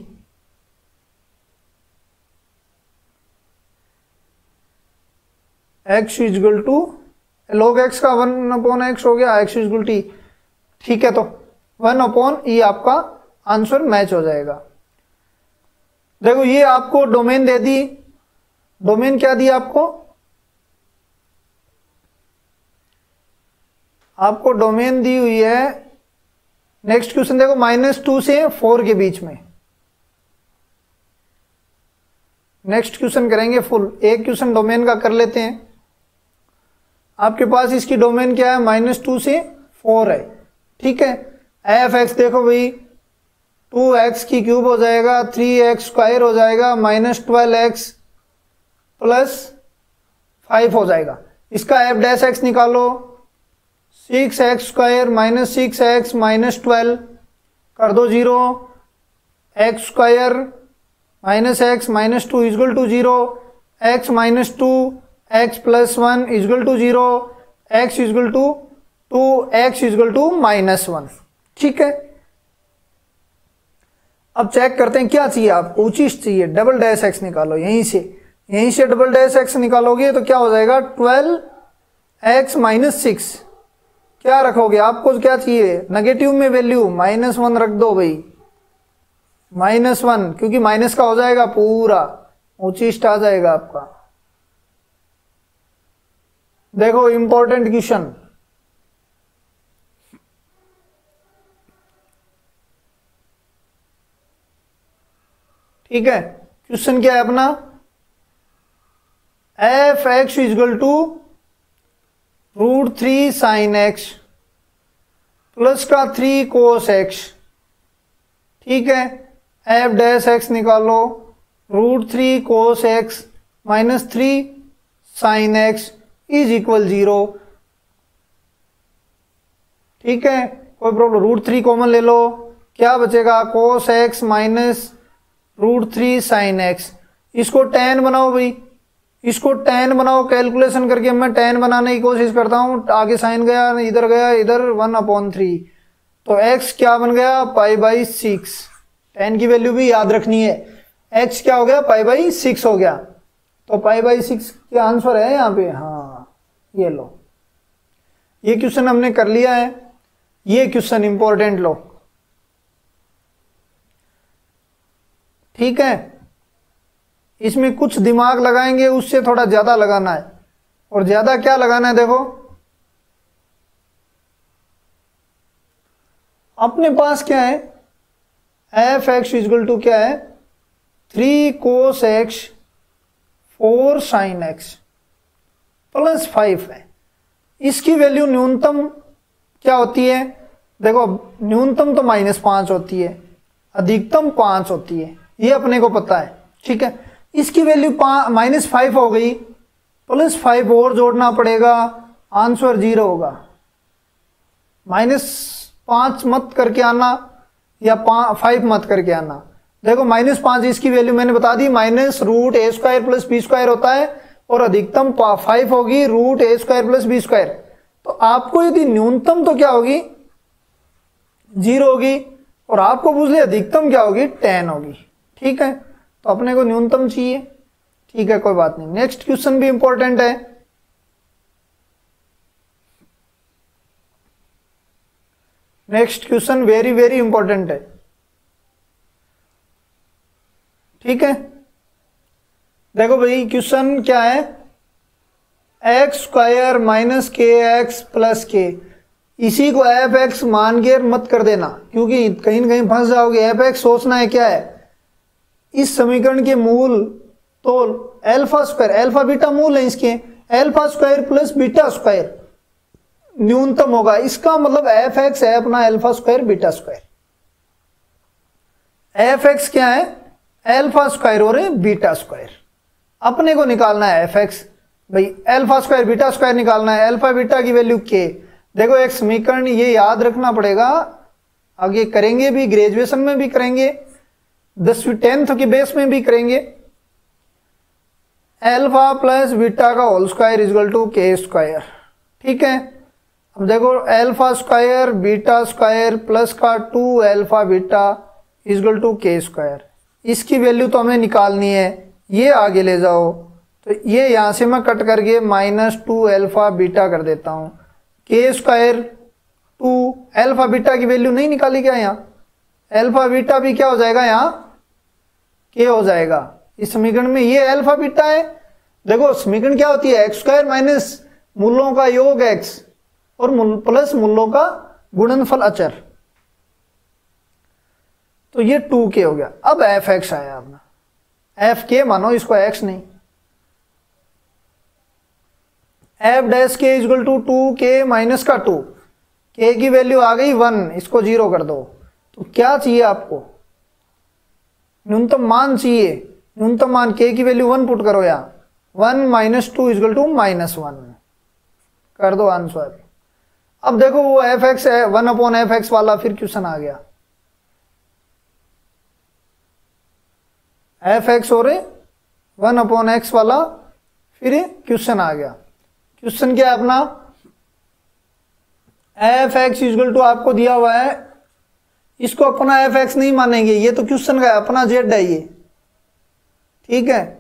X is equal to log x का वन अपॉन एक्स हो गया, एक्स इजगल टी। ठीक है, तो वन अपॉन ई आपका आंसर मैच हो जाएगा। देखो ये आपको डोमेन दे दी, डोमेन क्या दी आपको, आपको डोमेन दी हुई है। नेक्स्ट क्वेश्चन देखो, माइनस टू से फोर के बीच में, नेक्स्ट क्वेश्चन करेंगे फुल, एक क्वेश्चन डोमेन का कर लेते हैं। आपके पास इसकी डोमेन क्या है, माइनस टू से फोर है। ठीक है, एफ एक्स देखो भाई, टू एक्स की क्यूब हो जाएगा, थ्री एक्स स्क्वायर हो जाएगा, minus twelve x plus five हो जाएगा। इसका एफ डैश एक्स निकालो, six x square minus six x minus twelve कर दो zero, x square minus x minus two is equal to zero, x minus two x plus one is equal to zero, x is equal to two x is equal to minus one. ठीक है, अब चेक करते हैं क्या चाहिए आपको, उचिष्ट चाहिए, डबल डैश एक्स निकालो, यहीं से यहीं से डबल डैश एक्स निकालोगे तो क्या हो जाएगा, ट्वेल्व एक्स माइनस सिक्स। क्या रखोगे, आपको क्या चाहिए, नेगेटिव में वैल्यू माइनस वन रख दो भाई, माइनस वन, क्योंकि माइनस का हो जाएगा पूरा, उचिष्ट आ जाएगा आपका। देखो इंपॉर्टेंट क्वेश्चन, ठीक है, क्वेश्चन क्या है अपना, f x is equal to root three sine x plus का थ्री कोस एक्स। ठीक है, एफ डैश एक्स निकालो, root three cos x minus three sine x is equal zero. ठीक है, कोई प्रॉब्लम, रूट थ्री कॉमन ले लो, क्या बचेगा, cos x minus root three sine x. इसको टेन बनाओ भाई, इसको टेन बनाओ, कैलकुलेशन करके मैं टेन बनाने की कोशिश करता हूं, आगे साइन गया, इधर गया, इधर वन अपॉन थ्री, तो x क्या बन गया, पाई बाई सिक्स। टेन की वैल्यू भी याद रखनी है, x क्या हो गया, पाई बाई सिक्स हो गया, तो पाई बाई सिक्स का आंसर है यहाँ पे। हाँ ये लो, ये क्वेश्चन हमने कर लिया है, ये क्वेश्चन इंपॉर्टेंट लो। ठीक है, इसमें कुछ दिमाग लगाएंगे, उससे थोड़ा ज्यादा लगाना है, और ज्यादा क्या लगाना है, देखो अपने पास क्या है, एफ एक्स इजगल टू क्या है, three cos x four sine x plus five है। इसकी वैल्यू न्यूनतम क्या होती है, देखो न्यूनतम तो माइनस पांच होती है, अधिकतम पांच होती है, ये अपने को पता है। ठीक है, इसकी वैल्यू माइनस फाइव हो गई, प्लस फाइव और जोड़ना पड़ेगा, आंसर जीरो होगा। माइनस पाँच मत करके आना या फाइव मत करके आना। देखो माइनस पाँच इसकी वैल्यू मैंने बता दी, minus root a square plus b square होता है, और अधिकतम फाइव होगी root a square plus b square. तो आपको यदि न्यूनतम तो क्या होगी, जीरो होगी, और आपको पूछ लिया अधिकतम क्या होगी, टेन होगी। ठीक है, तो अपने को न्यूनतम चाहिए। ठीक है, कोई बात नहीं। नेक्स्ट क्वेश्चन भी इंपॉर्टेंट है। Next question very very important है। ठीक है, देखो भाई क्वेश्चन क्या है, x square minus k x plus k, इसी को एफ एक्स मान के मत कर देना, क्योंकि कहीं न कहीं फंस जाओगे। एफ एक्स सोचना है क्या है, इस समीकरण के मूल तो एल्फा स्क्वायर, एल्फा बीटा मूल है इसके, alpha square plus beta square न्यूनतम होगा। इसका मतलब एफ एक्स है अपना alpha square beta square. F x क्या है, एल्फा स्क्वायर और बीटा स्क्वायर। अपने को निकालना है एफ एक्स, भाई एल्फा स्क्वायर बीटा स्क्वायर निकालना है। एल्फा बीटा की वैल्यू के, देखो एक समीकरण ये याद रखना पड़ेगा, आगे करेंगे भी, ग्रेजुएशन में भी करेंगे, दसवीं टेंथ के बेस में भी करेंगे। एल्फा प्लस बीटा का whole square equal to k square. ठीक है, अब देखो alpha square beta square plus का two alpha beta is equal to k square, इसकी वैल्यू तो हमें निकालनी है। ये आगे ले जाओ, तो ये यहां से मैं कट करके माइनस टू एल्फा बीटा कर देता हूं। K square two alpha beta की वैल्यू नहीं निकाली क्या, यहाँ एल्फा बीटा भी क्या हो जाएगा, यहाँ के हो जाएगा इस समीकरण में। ये एल्फा बीटा है। देखो समीकरण क्या होती है, एक्स स्क्वायर माइनस मूलों का योग एक्स और प्लस मूलों का गुणनफल अचर, तो ये टू के हो गया। अब एफ एक्स आया अपना, एफ के मानो इसको एक्स नहीं, f dash k is equal to two k minus का टू, के की वैल्यू आ गई वन, इसको जीरो कर दो। तो क्या चाहिए आपको, न्यूनतम मान चाहिए। न्यूनतम मान के की वैल्यू वन पुट करो, यहाँ one minus two equal to minus one कर दो आंसर। अब देखो वो एफ एक्स है, वन अपॉन एफ एक्स वाला फिर क्वेश्चन आ गया, एफ एक्स और वन अपॉन एक्स वाला फिर क्वेश्चन आ गया। क्वेश्चन क्या है अपना, एफ एक्स इजल टू आपको दिया हुआ है, इसको अपना एफ एक्स नहीं मानेंगे, ये तो क्वेश्चन का है, अपना जेड है ये। ठीक है,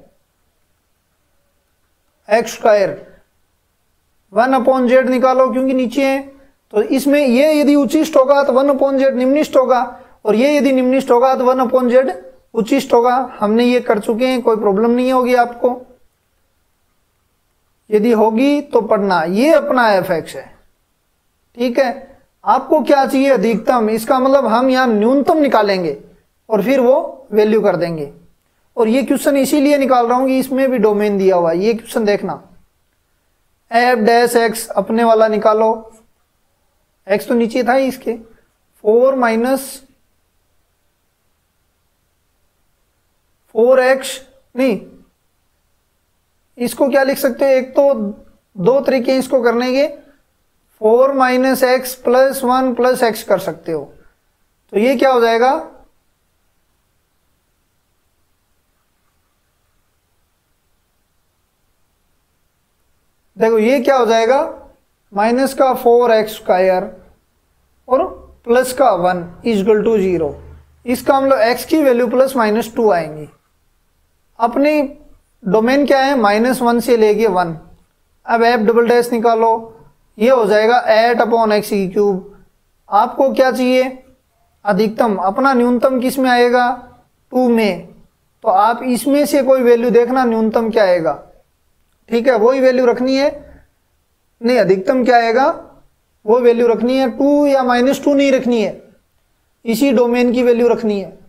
x square one upon z निकालो क्योंकि नीचे है, तो इसमें ये यदि उच्चिष्ट होगा तो वन अपॉन जेड निम्निष्ट होगा, और ये यदि निम्निष्ट होगा तो वन अपॉन जेड उच्चिष्ट होगा। हमने ये कर चुके हैं, कोई प्रॉब्लम नहीं होगी आपको, यदि होगी तो पढ़ना। ये अपना एफ एक्स है। ठीक है, आपको क्या चाहिए, अधिकतम, इसका मतलब हम यहां न्यूनतम निकालेंगे और फिर वो वैल्यू कर देंगे। और ये क्वेश्चन इसीलिए निकाल रहा हूं कि इसमें भी डोमेन दिया हुआ है। ये क्वेश्चन देखना, एफ डैश एक्स अपने वाला निकालो, एक्स तो नीचे था इसके, फोर माइनस फोर एक्स, नहीं इसको क्या लिख सकते हैं, एक तो दो तरीके इसको करने के, four minus x plus one plus x कर सकते हो। तो ये क्या हो जाएगा, देखो ये क्या हो जाएगा, माइनस का फोर एक्स स्क्वायर और प्लस का वन इजल टू जीरो। इसका मतलब एक्स की वैल्यू प्लस माइनस टू आएंगी। अपनी डोमेन क्या है, माइनस वन से लेके वन। अब एफ डबल डैश निकालो, ये हो जाएगा एट अपॉन एक्स की क्यूब। आपको क्या चाहिए, अधिकतम। अपना न्यूनतम किस में आएगा, टू में, तो आप इसमें से कोई वैल्यू देखना न्यूनतम क्या आएगा। ठीक है, वही वैल्यू रखनी है, नहीं अधिकतम क्या आएगा वो वैल्यू रखनी है, टू या माइनस टू नहीं रखनी है, इसी डोमेन की वैल्यू रखनी है।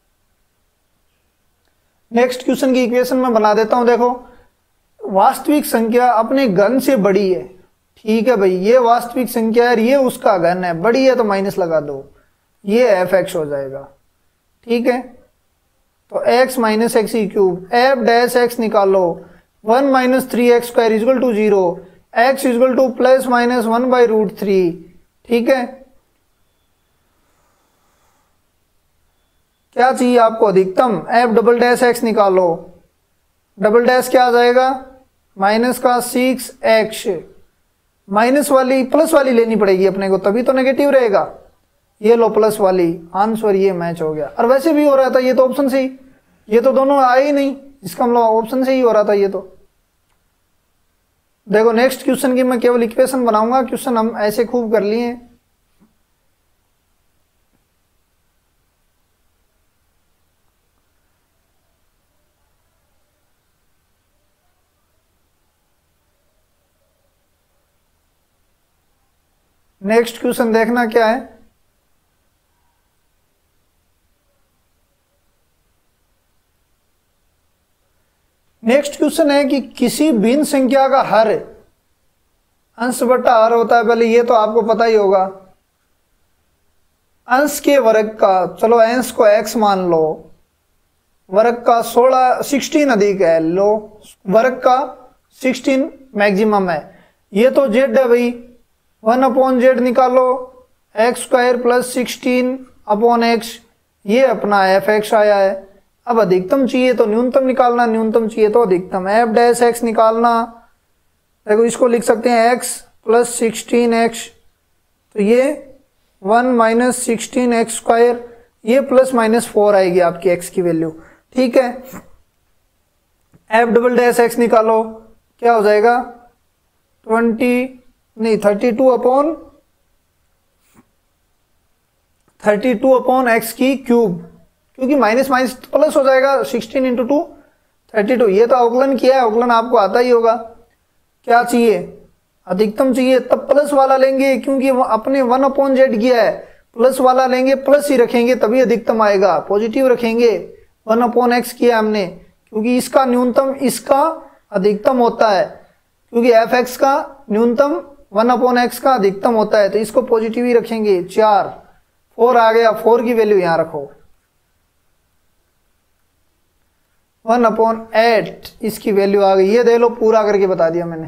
नेक्स्ट क्वेश्चन की इक्वेशन में बना देता हूं। देखो वास्तविक संख्या अपने घन से बड़ी है। ठीक है भाई, ये वास्तविक संख्या है, ये उसका घन है, बड़ी है तो माइनस लगा दो, ये एफ एक्स हो जाएगा। ठीक है, तो एक्स माइनस एक्स की क्यूब, एफ डैश एक्स निकालो, one minus three x square equal to zero, x equal to plus minus one by root three. ठीक है, क्या चाहिए आपको? अधिकतम। एफ डबल डैश एक्स निकालो, डबल डैश क्या आ जाएगा? माइनस का सिक्स एक्स, माइनस वाली प्लस वाली लेनी पड़ेगी अपने को, तभी तो नेगेटिव रहेगा। ये लो प्लस वाली, आंसर ये मैच हो गया। और वैसे भी हो रहा था ये तो ऑप्शन से ही, ये तो दोनों आए ही नहीं, इसका मतलब ऑप्शन से ही हो रहा था ये तो। देखो नेक्स्ट क्वेश्चन की मैं केवल इक्वेशन बनाऊंगा, क्वेश्चन हम ऐसे खूब कर लिए हैं। नेक्स्ट क्वेश्चन देखना क्या है। नेक्स्ट क्वेश्चन है कि किसी भिन्न संख्या का हर अंश बटा हर होता है। पहले ये तो आपको पता ही होगा। अंश के वर्ग का, चलो अंश को x मान लो, वर्ग का सोलह सिक्सटीन अधिक है, लो वर्ग का सिक्सटीन मैक्सिमम है। ये तो z है भाई, वन अपॉन जेड निकालो, x square plus sixteen upon x, ये अपना एफ एक्स आया है। अब अधिकतम चाहिए तो न्यूनतम निकालना, न्यूनतम चाहिए तो अधिकतम, एफ डैश एक्स निकालना। देखो इसको लिख सकते हैं एक्स प्लस सिक्सटीन एक्स, तो ये one minus sixteen x square, ये प्लस माइनस फोर आएगी आपकी एक्स की वैल्यू। ठीक है, एफ डबल डैश एक्स निकालो, क्या हो जाएगा? ट्वेंटी नहीं thirty two upon thirty two upon x की क्यूब, क्योंकि माइनस माइनस प्लस हो जाएगा, sixteen into two thirty two. ये तो अवकलन किया है, अवकलन आपको आता ही होगा। क्या चाहिए? अधिकतम चाहिए, तब प्लस वाला लेंगे, क्योंकि अपने वन अपॉन जेड किया है, प्लस वाला लेंगे, प्लस ही रखेंगे तभी अधिकतम आएगा, पॉजिटिव रखेंगे। वन अपॉन एक्स किया हमने, क्योंकि इसका न्यूनतम इसका अधिकतम होता है, क्योंकि एफ एक्स का न्यूनतम वन अपॉन एक्स का अधिकतम होता है, तो इसको पॉजिटिव ही रखेंगे। चार, फोर आ गया, फोर की वैल्यू यहां रखो, वन अपॉन एट इसकी वैल्यू आ गई। ये दे लो, पूरा करके बता दिया मैंने।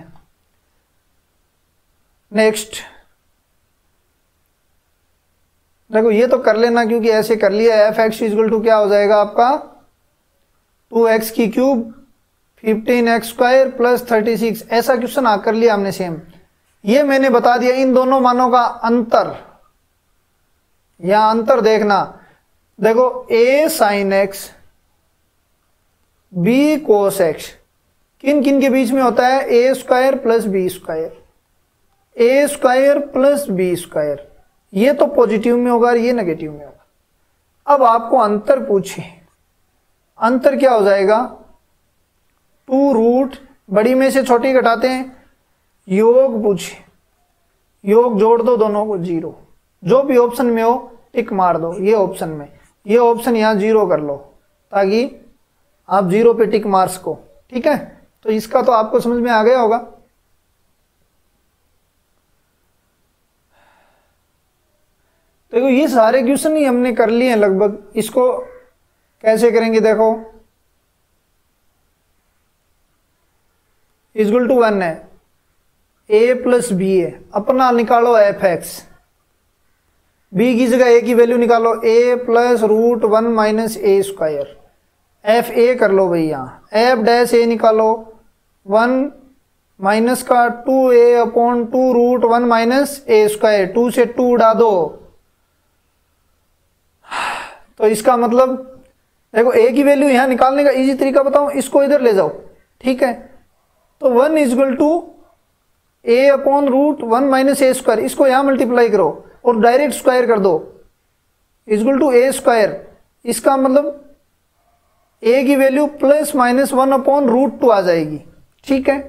नेक्स्ट देखो ये तो कर लेना, क्योंकि ऐसे कर लिया। एफ एक्स इक्वल टू क्या हो जाएगा आपका? टू एक्स की cube fifteen x square plus thirty six. ऐसा क्वेश्चन आ कर लिया हमने सेम। ये मैंने बता दिया इन दोनों मानों का अंतर, यहां अंतर देखना। देखो a sine x b cos x किन किन के बीच में होता है? A square plus b square, a square plus b square. ये तो पॉजिटिव में होगा और ये नेगेटिव में होगा। अब आपको अंतर पूछे, अंतर क्या हो जाएगा? टू रूट, बड़ी में से छोटी घटाते हैं, योग पूछे, योग जोड़ दो दोनों को जीरो। जो भी ऑप्शन में हो टिक मार दो। ये ऑप्शन में, ये ऑप्शन यहां जीरो कर लो, ताकि आप जीरो पे टिक मार सको। ठीक है, तो इसका तो आपको समझ में आ गया होगा। देखो ये सारे क्वेश्चन ही हमने कर लिए हैं लगभग। इसको कैसे करेंगे? देखो इक्वल टू वन है, ए प्लस बी है, अपना निकालो एफ एक्स, बी की जगह ए की वैल्यू निकालो, a plus root one minus a square, f a कर लो भाई। यहाँ एफ डैश ए निकालो, वन माइनस का two a upon two root one minus a square, two से टू उड़ा दो, तो इसका मतलब देखो ए की वैल्यू यहां निकालने का इजी तरीका बताऊं, इसको इधर ले जाओ। ठीक है, तो one equal to a upon root one minus a square, इसको यहां मल्टीप्लाई करो और डायरेक्ट स्क्वायर कर दो, इजल टू ए स्क्वायर। इसका मतलब ए की value plus minus one upon root two आ जाएगी। ठीक है,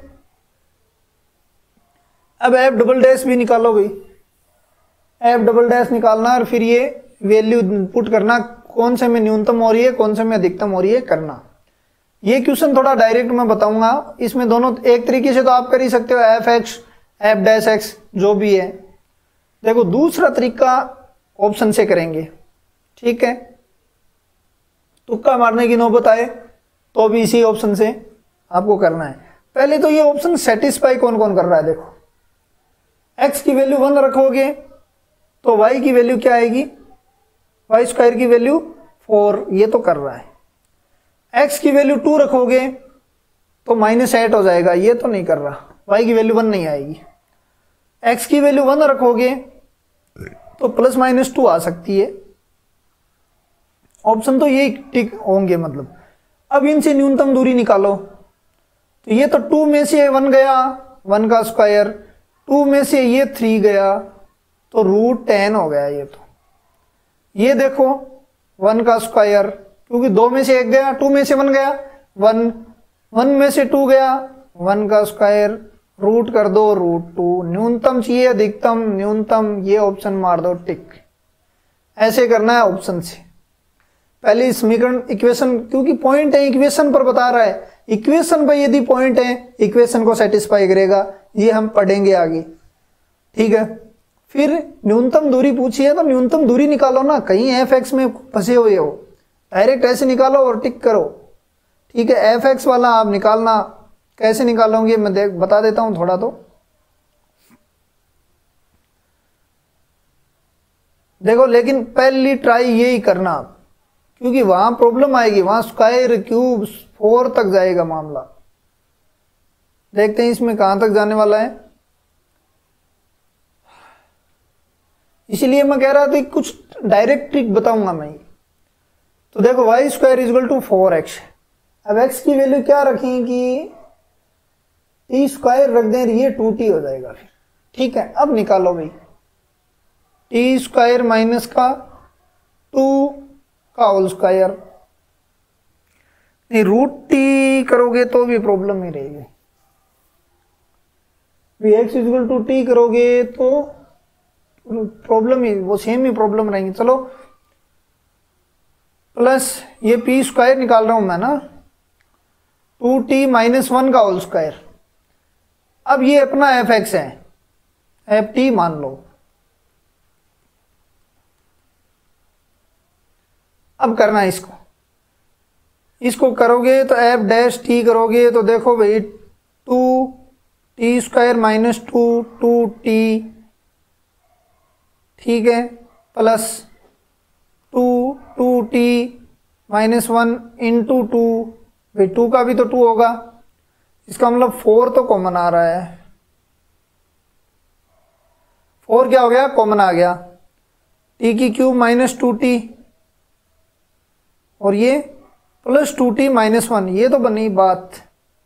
अब एफ डबल डैश भी निकालो भाई, एफ डबल डैश निकालना और फिर ये वैल्यू पुट करना, कौन से में न्यूनतम हो रही है कौन से में अधिकतम हो रही है करना। ये क्वेश्चन थोड़ा डायरेक्ट मैं बताऊंगा, इसमें दोनों एक तरीके से तो आप कर ही सकते हो, f x F dash x जो भी है। देखो दूसरा तरीका ऑप्शन से करेंगे। ठीक है, तुक्का मारने की नौबत आए तो भी इसी ऑप्शन से आपको करना है। पहले तो ये ऑप्शन सेटिस्फाई कौन कौन कर रहा है, देखो x की वैल्यू वन रखोगे तो y की वैल्यू क्या आएगी, वाई स्क्वायर की वैल्यू फोर, ये तो कर रहा है। x की वैल्यू टू रखोगे तो माइनस एट हो जाएगा, ये तो नहीं कर रहा, y की वैल्यू वन नहीं आएगी। x की वैल्यू वन रखोगे तो प्लस माइनस टू आ सकती है, ऑप्शन तो ये टिक होंगे मतलब। अब इनसे न्यूनतम दूरी निकालो, तो ये तो टू में से वन गया, वन का स्क्वायर, टू में से ये थ्री गया तो रूट टेन हो गया। ये तो ये देखो वन का स्क्वायर, क्योंकि दो में से एक गया, टू में से वन गया, वन, वन में से टू गया, वन का स्क्वायर, रूट कर दो रूट टू। न्यूनतम चाहिए अधिकतम, न्यूनतम, ये ऑप्शन मार दो टिक। ऐसे करना है ऑप्शन से। पहले समीकरण इक्वेशन, क्योंकि पॉइंट है इक्वेशन पर बता रहा है, इक्वेशन पर यदि पॉइंट है इक्वेशन को सेटिस्फाई करेगा, ये हम पढ़ेंगे आगे, ठीक है। फिर न्यूनतम दूरी पूछी है तो न्यूनतम दूरी निकालो ना, कहीं एफ एक्स में फंसे हुए हो, डायरेक्ट ऐसे निकालो और टिक करो, ठीक है। एफ एक्स वाला आप निकालना, कैसे निकालोगे मैं देख बता देता हूं थोड़ा। तो देखो, लेकिन पहली ट्राई यही करना आप, क्योंकि वहां प्रॉब्लम आएगी, वहां स्क्वायर क्यूब फोर तक जाएगा मामला। देखते हैं इसमें कहां तक जाने वाला है। इसीलिए मैं कह रहा था कि कुछ डायरेक्ट ट्रिक बताऊंगा मैं। तो देखो y square equal to four x, अब एक्स की वैल्यू क्या रखें कि टी स्क्वायर रख दें, ये टू टी हो जाएगा फिर, ठीक है। अब निकालो भाई, टी स्क्वायर माइनस का टू का होल स्क्वायर, नहीं रूट टी करोगे तो भी प्रॉब्लम ही रहेगी, एक्स इजल टू टी करोगे तो प्रॉब्लम ही, वो सेम ही प्रॉब्लम रहेंगी। चलो प्लस ये पी स्क्वायर निकाल रहा हूं मैं ना, टू टी माइनस वन का होल स्क्वायर। अब ये अपना एफ एक्स है, एफ टी मान लो। अब करना है इसको, इसको करोगे तो एफ डैश टी करोगे तो देखो भाई two t square minus two two t, ठीक है, plus two two t minus one into two, भाई टू का भी तो टू होगा, इसका मतलब फोर तो कॉमन आ रहा है। फोर क्या हो गया, कॉमन आ गया, टी की क्यूब माइनस टू टी और ये plus two t minus one, ये तो बनी बात।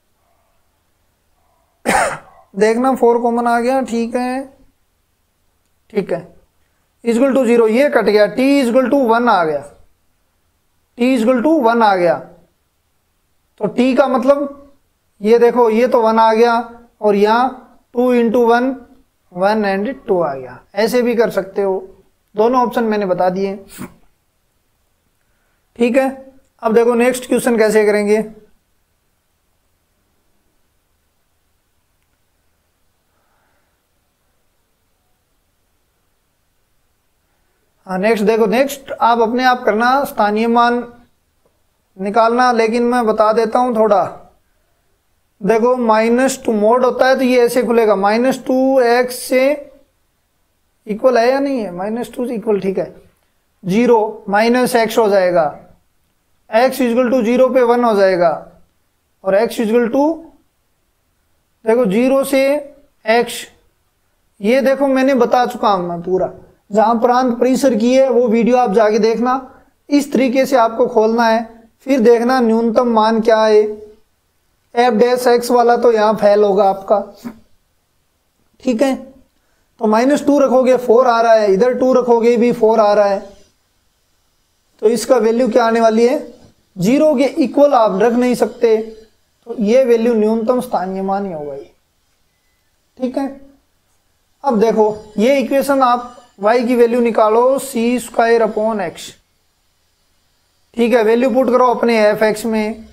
देखना फोर कॉमन आ गया, ठीक है, ठीक है, इजगल टू जीरो, ये कट गया, टी इजगल टू वन आ गया, टी इजगल टू वन आ गया, तो टी का मतलब ये देखो ये तो वन आ गया और यहाँ two into one, one and two आ गया। ऐसे भी कर सकते हो, दोनों ऑप्शन मैंने बता दिए, ठीक है। अब देखो नेक्स्ट क्वेश्चन कैसे करेंगे। हाँ नेक्स्ट देखो, नेक्स्ट आप अपने आप करना, स्थानीय मान निकालना, लेकिन मैं बता देता हूं थोड़ा। देखो माइनस टू मोड होता है तो ये ऐसे खुलेगा, माइनस टू एक्स से इक्वल है या नहीं है, माइनस टू से इक्वल, ठीक है, जीरो माइनस एक्स हो जाएगा, एक्स इजल टू जीरो पे वन हो जाएगा, और एक्स इजल टू देखो जीरो से एक्स, ये देखो मैंने बता चुका हूं मैं पूरा, जहां प्रांत परिसर की है वो वीडियो आप जाके देखना। इस तरीके से आपको खोलना है, फिर देखना न्यूनतम मान क्या है। एफ डैश एक्स वाला तो यहां फेल होगा आपका, ठीक है। तो माइनस टू रखोगे फोर आ रहा है, इधर टू रखोगे भी फोर आ रहा है, तो इसका वैल्यू क्या आने वाली है, जीरो के इक्वल आप रख नहीं सकते, तो ये वैल्यू न्यूनतम स्थानीय मान ही होगा, ठीक है। अब देखो ये इक्वेशन आप y की वैल्यू निकालो, सी स्क्वायर अपॉन एक्स, ठीक है, वैल्यू पुट करो अपने एफ एक्स में,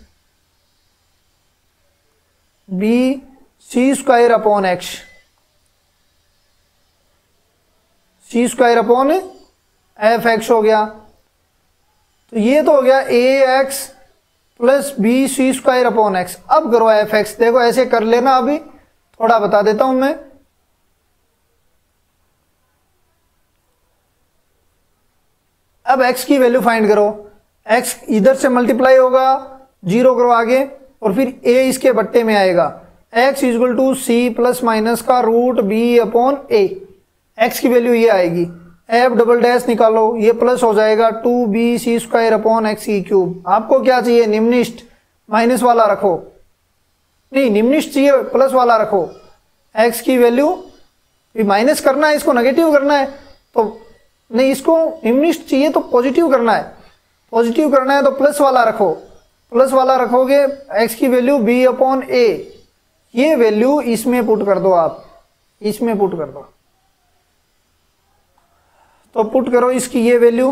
b c square upon x, c square upon f x हो गया, तो ये तो हो गया a x plus b c square upon x. अब करो एफ एक्स, देखो ऐसे कर लेना, अभी थोड़ा बता देता हूं मैं। अब x की वैल्यू फाइंड करो, x इधर से मल्टीप्लाई होगा, जीरो करो आगे, और फिर a इसके बट्टे में आएगा। x equal to c plus minus का root b upon a, x की वैल्यू ये आएगी। f डबल डैश निकालो, ये प्लस हो जाएगा two b c square upon x की क्यूब। आपको क्या चाहिए, निम्निष्ठ, माइनस वाला रखो, नहीं निम्निष्ठ चाहिए, प्लस वाला रखो। x की वैल्यू माइनस करना है, इसको नेगेटिव करना है, तो नहीं इसको निम्निष्ठ चाहिए तो पॉजिटिव करना है, पॉजिटिव करना है तो प्लस वाला रखो, प्लस वाला रखोगे, x की वैल्यू b अपॉन ए, ये वैल्यू इसमें पुट कर दो आप, इसमें पुट कर दो। तो पुट करो इसकी ये वैल्यू,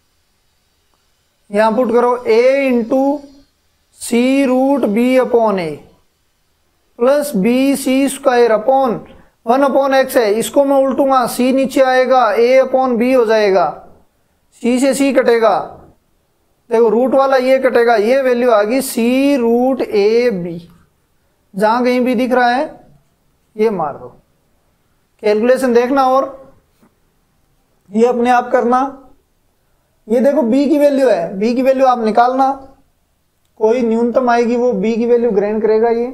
यहां पुट करो a into c root b upon a plus b c square upon one upon x है, इसको मैं उल्टूंगा, सी नीचे आएगा, a अपॉन बी हो जाएगा, c से c कटेगा, देखो रूट वाला ये कटेगा, ये वैल्यू आ गई सी रूट ए बी। जहां कहीं भी दिख रहा है ये मार दो, कैलकुलेशन देखना और ये अपने आप करना। ये देखो b की वैल्यू है, b की वैल्यू आप निकालना, कोई न्यूनतम आएगी वो b की वैल्यू ग्रहण करेगा। ये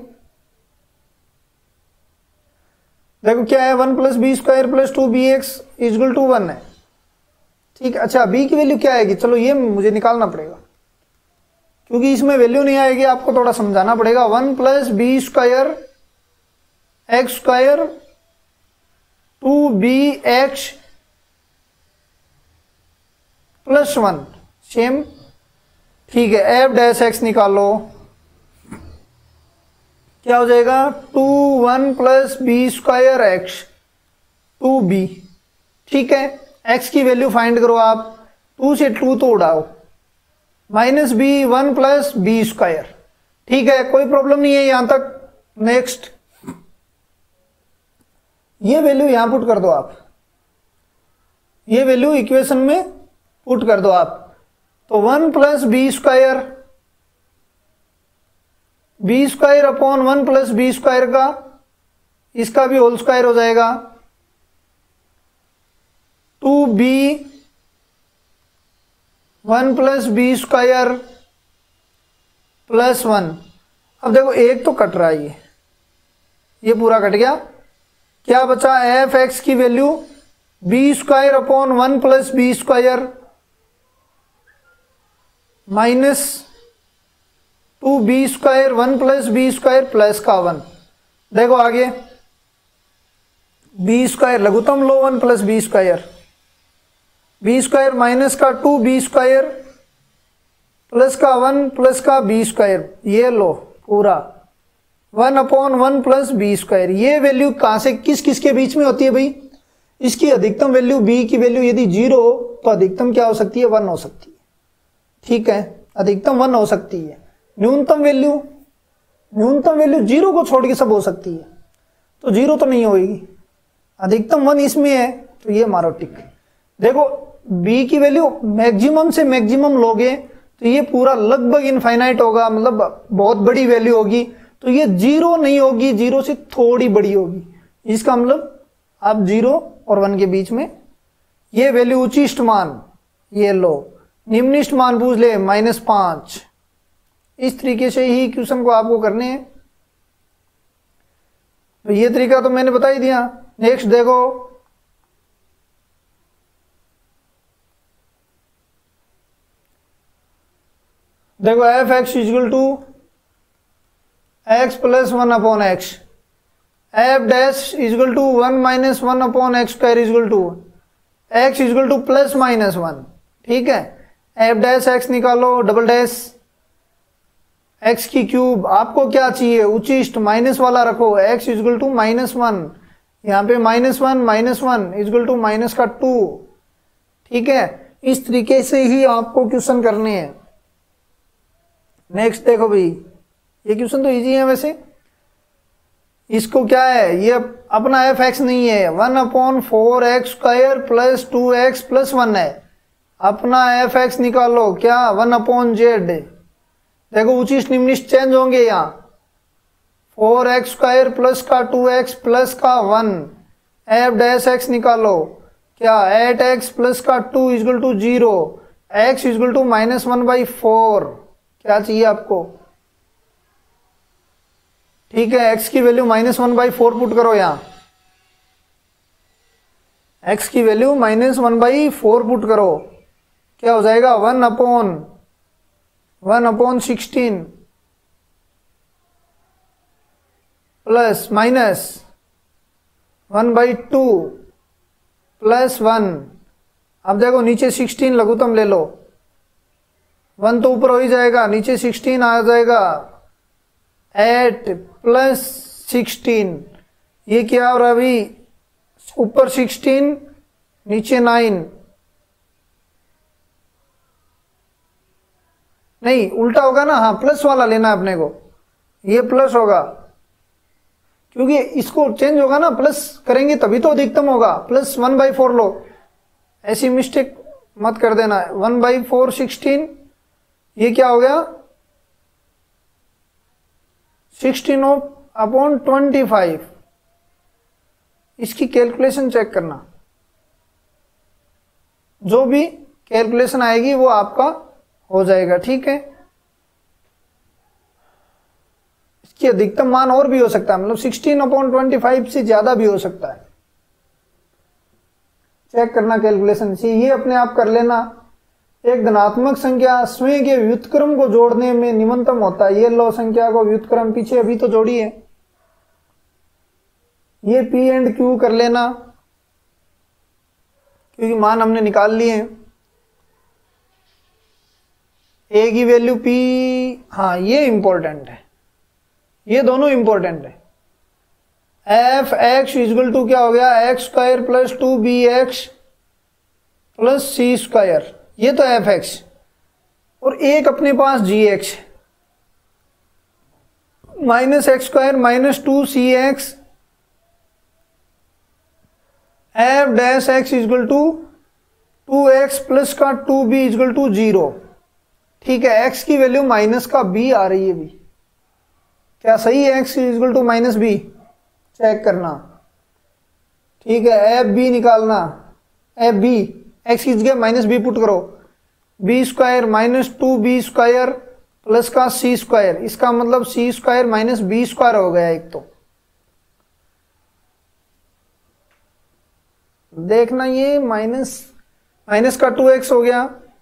देखो क्या है, one plus b square plus two b x equal to one है, ठीक है। अच्छा b की वैल्यू क्या आएगी, चलो ये मुझे निकालना पड़ेगा क्योंकि इसमें वैल्यू नहीं आएगी, आपको थोड़ा समझाना पड़ेगा। One plus b square x square two b x plus one, same, ठीक है। एफ डैश एक्स निकालो, क्या हो जाएगा, two one plus b square x two b, ठीक है। एक्स की वैल्यू फाइंड करो आप, टू से टू तो उड़ाओ, minus b one plus b square, ठीक है, कोई प्रॉब्लम नहीं है यहां तक। नेक्स्ट ये वैल्यू यहां पुट कर दो आप, ये वैल्यू इक्वेशन में पुट कर दो आप, तो one plus b square, b square upon one plus b square का, इसका भी होल स्क्वायर हो जाएगा, two b one plus b square plus one. अब देखो एक तो कट रहा है, ये ये पूरा कट गया, क्या बचा, एफ एक्स की value b square upon one plus b square minus two b square one plus b square plus का वन। देखो आगे बी स्क्वायर लघुत्तम लो, one plus b square, b square minus का टू बी स्क्वायर प्लस का वन प्लस का बी स्क्वायर, ये लो पूरा one upon one plus b square. ये वैल्यू कहां से किस किस के बीच में होती है भाई, इसकी अधिकतम वैल्यू b की वैल्यू यदि जीरो हो तो अधिकतम क्या हो सकती है, वन हो सकती है, ठीक है, अधिकतम वन हो सकती है। न्यूनतम वैल्यू, न्यूनतम वैल्यू जीरो को छोड़ के सब हो सकती है, तो जीरो तो नहीं होगी, अधिकतम वन इसमें है, तो ये मारो टिक। देखो b की वैल्यू मैक्सिमम से मैक्सिमम लोगे तो ये पूरा लगभग इनफाइनाइट होगा, मतलब बहुत बड़ी वैल्यू होगी, तो ये जीरो नहीं होगी, जीरो से थोड़ी बड़ी होगी, इसका मतलब आप जीरो और वन के बीच में। ये वैल्यू उच्चिष्ट मान, ये लो, निम्निष्ठ मान पूछ ले माइनस पांच। इस तरीके से ही क्वेश्चन को आपको करने हैं, तो ये तरीका तो मैंने बता ही दिया। नेक्स्ट देखो, देखो F x equal to x plus one upon x, F dash equal to one minus one upon x square equal to x equal to plus minus one, ठीक है। एफ डैश एक्स निकालो, डबल डैश एक्स की क्यूब, आपको क्या चाहिए, उच्चिष्ट माइनस वाला रखो, x equal to minus one, यहाँ पे minus one minus one equal to minus का टू, ठीक है। इस तरीके से ही आपको क्वेश्चन करने हैं। नेक्स्ट देखो भाई, ये क्वेश्चन तो इजी है वैसे, इसको क्या है, ये अपना एफ एक्स नहीं है, one upon four x square plus two x plus one है, अपना एफ एक्स निकालो, क्या वन अपॉन जेड, देखो उचिष्ट निम्निष्ट चेंज होंगे यहाँ, फोर एक्स स्क्वायर प्लस का टू एक्स प्लस का वन, एफ डैश एक्स निकालो, क्या एट एक्स प्लस का two is equal to zero, x is equal to minus one by four, क्या चाहिए आपको, ठीक है। एक्स की value minus one by four put करो यहाँ, एक्स की value minus one by four put करो, क्या हो जाएगा one upon one upon sixteen plus minus one by two plus one. अब देखो नीचे सिक्सटीन लघुत्तम ले लो, वन तो ऊपर हो ही जाएगा, नीचे सिक्सटीन आ जाएगा, एट प्लस सिक्सटीन, ये क्या हो रहा है अभी, ऊपर सिक्सटीन नीचे नाइन, नहीं उल्टा होगा ना, हाँ प्लस वाला लेना है अपने को, ये प्लस होगा क्योंकि इसको चेंज होगा ना, प्लस करेंगे तभी तो अधिकतम होगा, प्लस वन बाई फोर लो, ऐसी मिस्टेक मत कर देना, वन बाई फोर सिक्सटीन, ये क्या हो गया सिक्सटीन अपॉन ट्वेंटी फाइव, इसकी कैलकुलेशन चेक करना, जो भी कैलकुलेशन आएगी वो आपका हो जाएगा, ठीक है। इसकी अधिकतम मान और भी हो सकता है, मतलब सिक्सटीन अपॉन ट्वेंटी फाइव से ज्यादा भी हो सकता है, चेक करना कैलकुलेशन से, ये अपने आप कर लेना। एक धनात्मक संख्या स्वयं के व्युत्क्रम को जोड़ने में निम्नतम होता है, ये लो संख्या को व्युत्क्रम पीछे अभी तो जोड़ी है, ये पी एंड क्यू कर लेना क्योंकि मान हमने निकाल लिए हैं, ए की वैल्यू पी, हाँ ये इंपॉर्टेंट है, ये दोनों इंपॉर्टेंट है। एफ एक्स इजगल टू क्या हो गया, x square plus two b x plus c square, ये तो एफ एक्स, और एक अपने पास g x, minus x square minus two c x F dash x is equal to two x plus का two b is equal to zero, ठीक है। एक्स की वैल्यू माइनस का बी आ रही है भी, क्या सही है, x is equal to minus b, check करना, ठीक है। एफ बी निकालना, एफ बी, एक्स की जगह माइनस बी पुट करो, b square minus two b square plus का सी स्क्वायर, इसका मतलब c square minus b square हो गया एक, तो देखना ये माइनस माइनस का टू एक्स हो गया,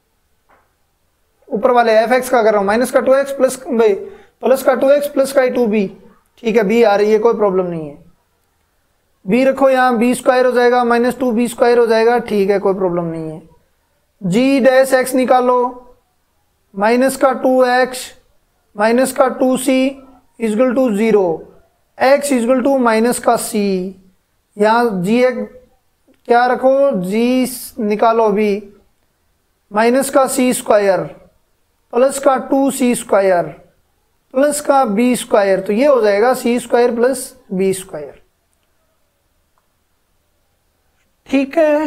ऊपर वाले एफ एक्स का कर रहा हूं, माइनस का टू एक्स प्लस भाई प्लस का टू एक्स प्लस का टू बी, ठीक है, बी आ रही है, कोई प्रॉब्लम नहीं है, बी रखो यहाँ, बी स्क्वायर हो जाएगा माइनस टू बी स्क्वायर हो जाएगा, ठीक है, कोई प्रॉब्लम नहीं है। जी डैश एक्स निकालो, माइनस का टू एक्स माइनस का two c is equal to zero, x is equal to minus का सी, यहाँ जी एक क्या रखो, जी निकालो अभी, माइनस का सी स्क्वायर प्लस का टू सी स्क्वायर प्लस का बी स्क्वायर, तो ये हो जाएगा c square plus b square, ठीक है।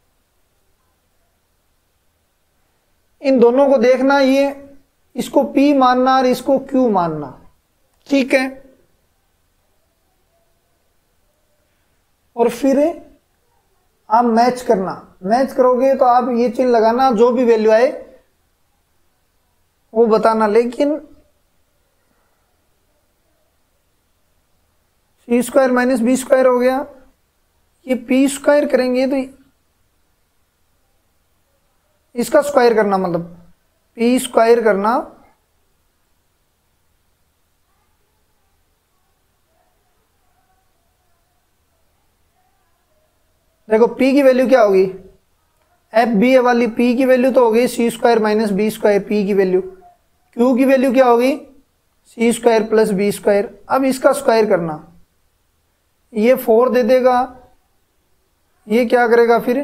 इन दोनों को देखना, ये इसको P मानना और इसको Q मानना, ठीक है। और फिर आप मैच करना, मैच करोगे तो आप ये चिन्ह लगाना, जो भी वैल्यू आए वो बताना, लेकिन c square minus b square हो गया, ये पी स्क्वायर करेंगे तो इसका स्क्वायर करना, मतलब पी स्क्वायर करना, देखो p की वैल्यू क्या होगी, एफ बी वाली p की वैल्यू तो होगी c square minus b square, p की वैल्यू, q की वैल्यू क्या होगी c square plus b square. अब इसका स्क्वायर करना, ये फोर दे देगा, ये क्या करेगा फिर,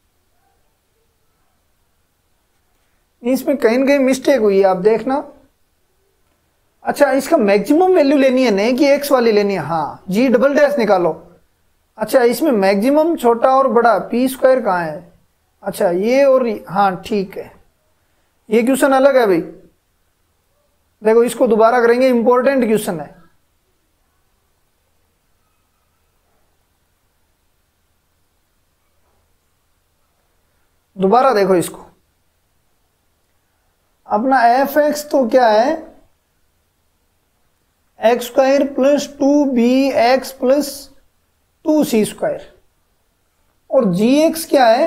इसमें कहीं ना कहीं मिस्टेक हुई है, आप देखना। अच्छा, इसका मैक्सिमम वैल्यू लेनी है, नहीं कि एक्स वाली लेनी है, हाँ जी डबल डैश निकालो। अच्छा, इसमें मैक्सिमम छोटा और बड़ा पी स्क्वायर कहाँ है, अच्छा ये और हाँ ठीक है, ये क्वेश्चन अलग है भाई, देखो इसको दोबारा करेंगे, इंपॉर्टेंट क्वेश्चन है। दोबारा देखो इसको, अपना एफ एक्स तो क्या है, x square plus two b x plus two c square, और जी एक्स क्या है,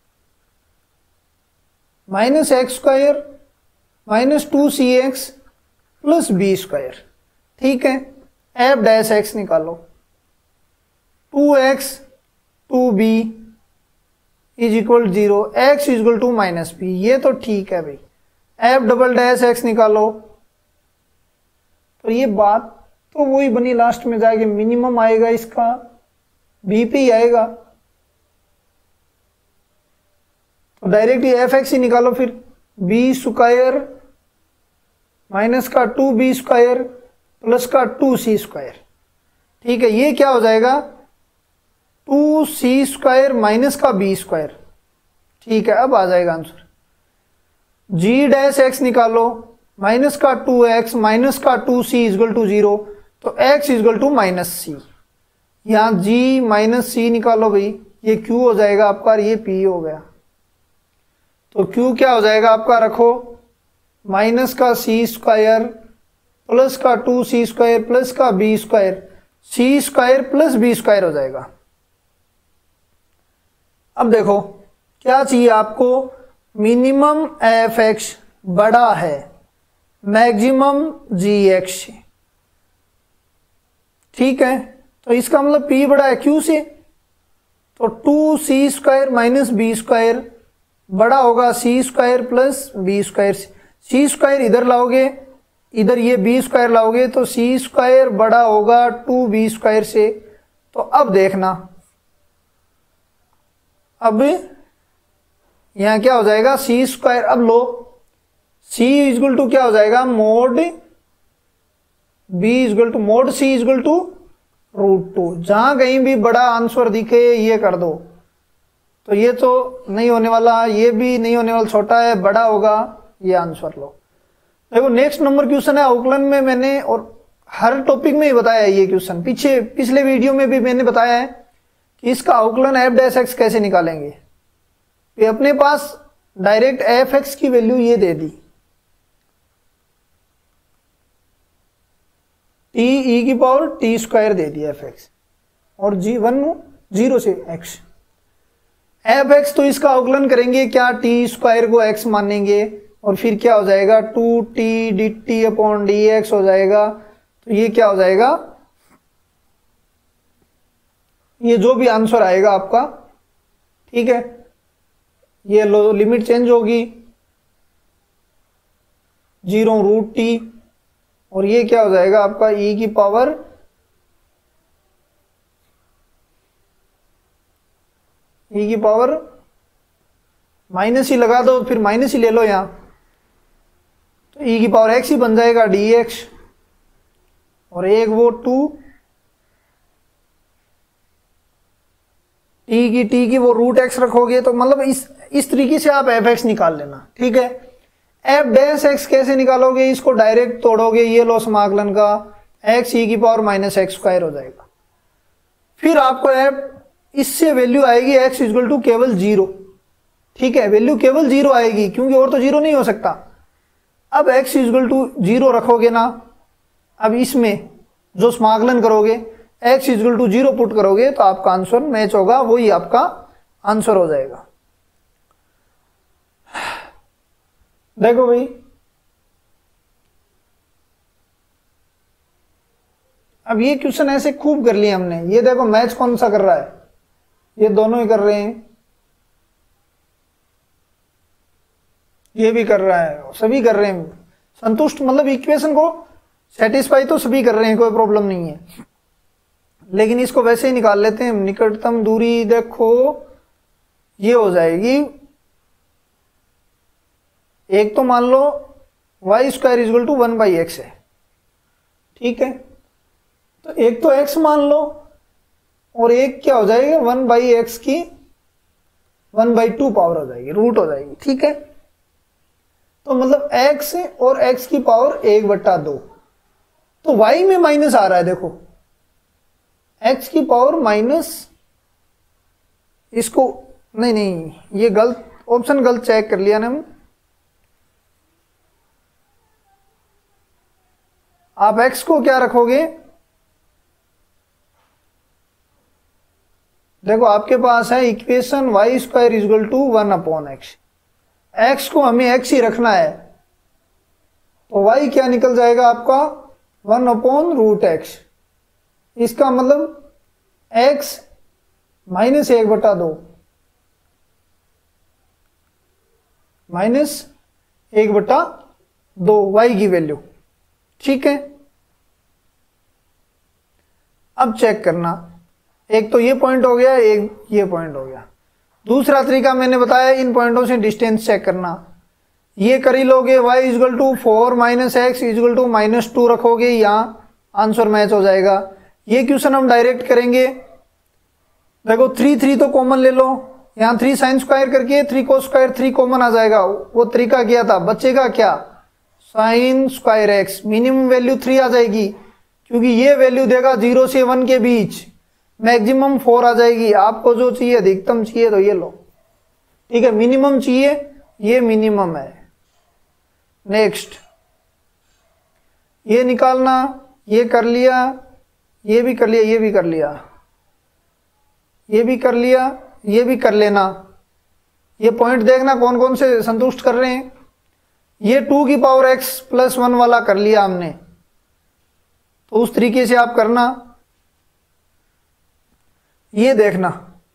minus x square minus two c x plus b square. ठीक है, एफ डैश एक्स निकालो, two x two b is equal zero, x is equal to minus b, ये तो ठीक है भाई। एफ डबल डैश एक्स निकालो, तो ये बात तो वही बनी, लास्ट में जाके मिनिमम आएगा इसका बी पे ही आएगा, तो डायरेक्ट ये एफ एक्स ही निकालो फिर, बी स्क्वायर माइनस का टू बी स्क्वायर प्लस का टू सी स्क्वायर। ठीक है, ये क्या हो जाएगा, टू सी स्क्वायर माइनस का बी स्क्वायर। ठीक है, अब आ जाएगा आंसर। जी डैश एक्स निकालो, माइनस का टू एक्स माइनस का two c is equal to zero, तो x is equal to minus c, यहाँ जी माइनस सी निकालो भाई, ये क्यू हो जाएगा आपका, ये पी हो गया। तो क्यू क्या हो जाएगा आपका, रखो माइनस का सी स्क्वायर प्लस का टू सी स्क्वायर प्लस का b square, c square plus b square हो जाएगा। अब देखो क्या चाहिए आपको, मिनिमम एफ एक्स बड़ा है मैक्सिमम जी एक्स। ठीक है, तो इसका मतलब पी बड़ा है क्यू से, तो two c square minus b square बड़ा होगा c square plus b square से। सी स्क्वायर इधर लाओगे, इधर ये बी स्क्वायर लाओगे, तो सी स्क्वायर बड़ा होगा टू बी स्क्वायर से। तो अब देखना, अब यहां क्या हो जाएगा, सी स्क्वायर, अब लो सी इजगल टू क्या हो जाएगा, mod b is equal to mod c is equal to root two. जहां कहीं भी बड़ा आंसर दिखे ये कर दो, तो ये तो नहीं होने वाला, ये भी नहीं होने वाला, छोटा है बड़ा होगा, ये आंसर लो। देखो नेक्स्ट नंबर क्वेश्चन है अवकलन में, मैंने और हर टॉपिक में ही बताया है ये क्वेश्चन, पीछे पिछले वीडियो में भी मैंने बताया है कि इसका अवकलन एफ डैश एक्स कैसे निकालेंगे। ये अपने पास डायरेक्ट एफ एक्स की वैल्यू ये दे दी, टी ई की पावर टी स्क्वायर दे दिया एफ एक्स, और जी वन जीरो से एक्स। एफ एक्स तो इसका अवकलन करेंगे क्या, टी स्क्वायर को एक्स मानेंगे, और फिर क्या हो जाएगा, two t d t upon d x हो जाएगा। तो ये क्या हो जाएगा, ये जो भी आंसर आएगा आपका, ठीक है, ये लो लिमिट चेंज होगी, जीरो रूट टी, और ये क्या हो जाएगा आपका ई की पावर ई की पावर माइनस ही लगा दो, फिर माइनस ही ले लो यहां, तो ई की पावर एक्स ही बन जाएगा डी एक्स, और एक वो टू टी की टी की वो रूट एक्स रखोगे, तो मतलब इस इस तरीके से आप एफ एक्स निकाल लेना। ठीक है, एफ डैश एक्स कैसे निकालोगे, इसको डायरेक्ट तोड़ोगे, ये लो समाकलन का एक्स ई की पावर माइनस एक्स स्क्वायर हो जाएगा। फिर आपको एफ इससे वैल्यू आएगी एक्स इक्वल टू केवल जीरो। ठीक है, वैल्यू केवल जीरो आएगी, क्योंकि और तो जीरो नहीं हो सकता। अब एक्स इक्वल टू जीरो रखोगे ना, अब इसमें जो समाकलन करोगे x equal to zero put करोगे, तो आपका आंसर मैच होगा, वही आपका आंसर हो जाएगा। देखो भाई, अब ये क्वेश्चन ऐसे खूब कर लिए हमने। ये देखो मैच कौन सा कर रहा है, ये दोनों ही कर रहे हैं, ये भी कर रहा है, सभी कर रहे हैं संतुष्ट, मतलब इक्वेशन को सेटिस्फाई तो सभी कर रहे हैं, कोई प्रॉब्लम नहीं है। लेकिन इसको वैसे ही निकाल लेते हैं। निकटतम दूरी देखो ये हो जाएगी, एक तो मान लो y square equal to one by x है। ठीक है, तो एक तो एक्स मान लो, और एक क्या हो जाएगा, वन बाई एक्स की वन बाई टू पावर हो जाएगी, रूट हो जाएगी। ठीक है, तो मतलब x और x की पावर एक बट्टा दो, तो y में माइनस आ रहा है। देखो x की पावर माइनस, इसको नहीं नहीं ये गलत ऑप्शन, गलत चेक कर लिया ना हम। आप x को क्या रखोगे, देखो आपके पास है equation y square equal to one upon x, x को हमें एक्स ही रखना है, तो y क्या निकल जाएगा आपका वन अपॉन रूट एक्स। इसका मतलब x माइनस एक बटा दो, माइनस एक बटा दो y की वैल्यू। ठीक है, अब चेक करना, एक तो ये पॉइंट हो गया, एक ये पॉइंट हो गया। दूसरा तरीका मैंने बताया इन पॉइंटों से डिस्टेंस चेक करना। ये कर ही लोगे, y is equal to four minus x equal to minus two रखोगे, यहाँ आंसर मैच हो जाएगा। ये क्वेश्चन हम डायरेक्ट करेंगे। देखो थ्री थ्री तो कॉमन ले लो, यहाँ थ्री साइन स्क्वायर करके three cos square three common आ जाएगा। वो तरीका क्या था, बचेगा क्या, sine square x, minimum value three आ जाएगी, क्योंकि ये वैल्यू देगा जीरो से वन के बीच, मैक्सिमम फोर आ जाएगी। आपको जो चाहिए अधिकतम चाहिए तो ये लो, ठीक है, मिनिमम चाहिए, ये मिनिमम है। नेक्स्ट ये निकालना, ये कर लिया, ये भी कर लिया, ये भी कर लिया, ये भी कर लिया, ये भी कर लेना। ये पॉइंट देखना कौन कौन से संतुष्ट कर रहे हैं। ये टू की पावर एक्स प्लस वन वाला कर लिया हमने, तो उस तरीके से आप करना। ये देखना,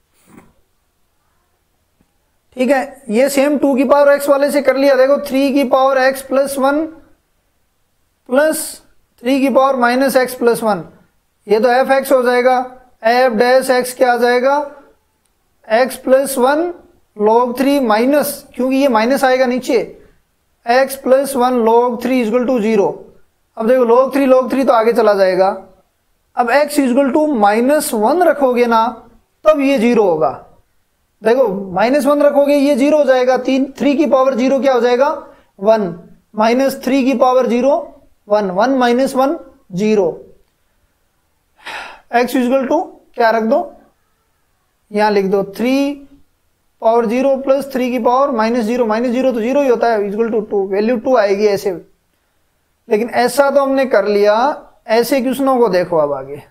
ठीक है, ये सेम टू की पावर एक्स वाले से कर लिया। देखो थ्री की power x plus one plus three की power minus x plus one, ये तो एफ एक्स हो जाएगा। एफ डैश एक्स क्या आ जाएगा, x plus one log three minus, क्योंकि ये माइनस आएगा नीचे, x plus one log three equal to zero. अब देखो लॉग थ्री लॉग थ्री तो आगे चला जाएगा। अब x equal to minus one रखोगे ना, तब ये जीरो होगा। देखो माइनस वन रखोगे ये जीरो हो जाएगा, तीन थ्री की पावर जीरो क्या हो जाएगा, वन, माइनस थ्री की power zero one, one minus one zero. x equal to क्या रख दो, यहां लिख दो three power zero plus three की power minus zero, minus zero तो जीरो ही होता है, is equal to two, value two आएगी ऐसे। लेकिन ऐसा तो हमने कर लिया, ऐसे क्वेश्चनों को देखो अब आगे।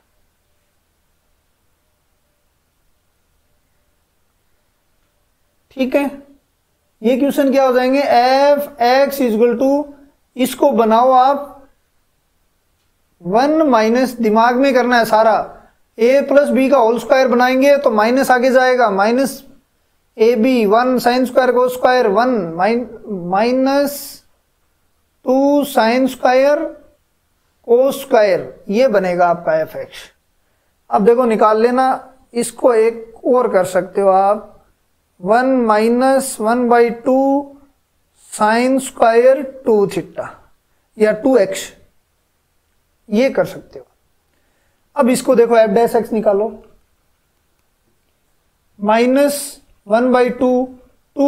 ठीक है, ये क्वेश्चन क्या हो जाएंगे, एफ एक्स इजल टू, इसको बनाओ आप वन माइनस, दिमाग में करना है सारा, ए प्लस बी का होल स्क्वायर बनाएंगे तो माइनस आगे जाएगा, minus a b, one sine square को square one, minus two sine square को स्क्वायर, ये बनेगा आपका एफ एक्स। अब देखो निकाल लेना, इसको एक और कर सकते हो आप, one minus one by two sine square two theta या टू एक्स, ये कर सकते हो। अब इसको देखो एफ डैश एक्स निकालो, minus one by two two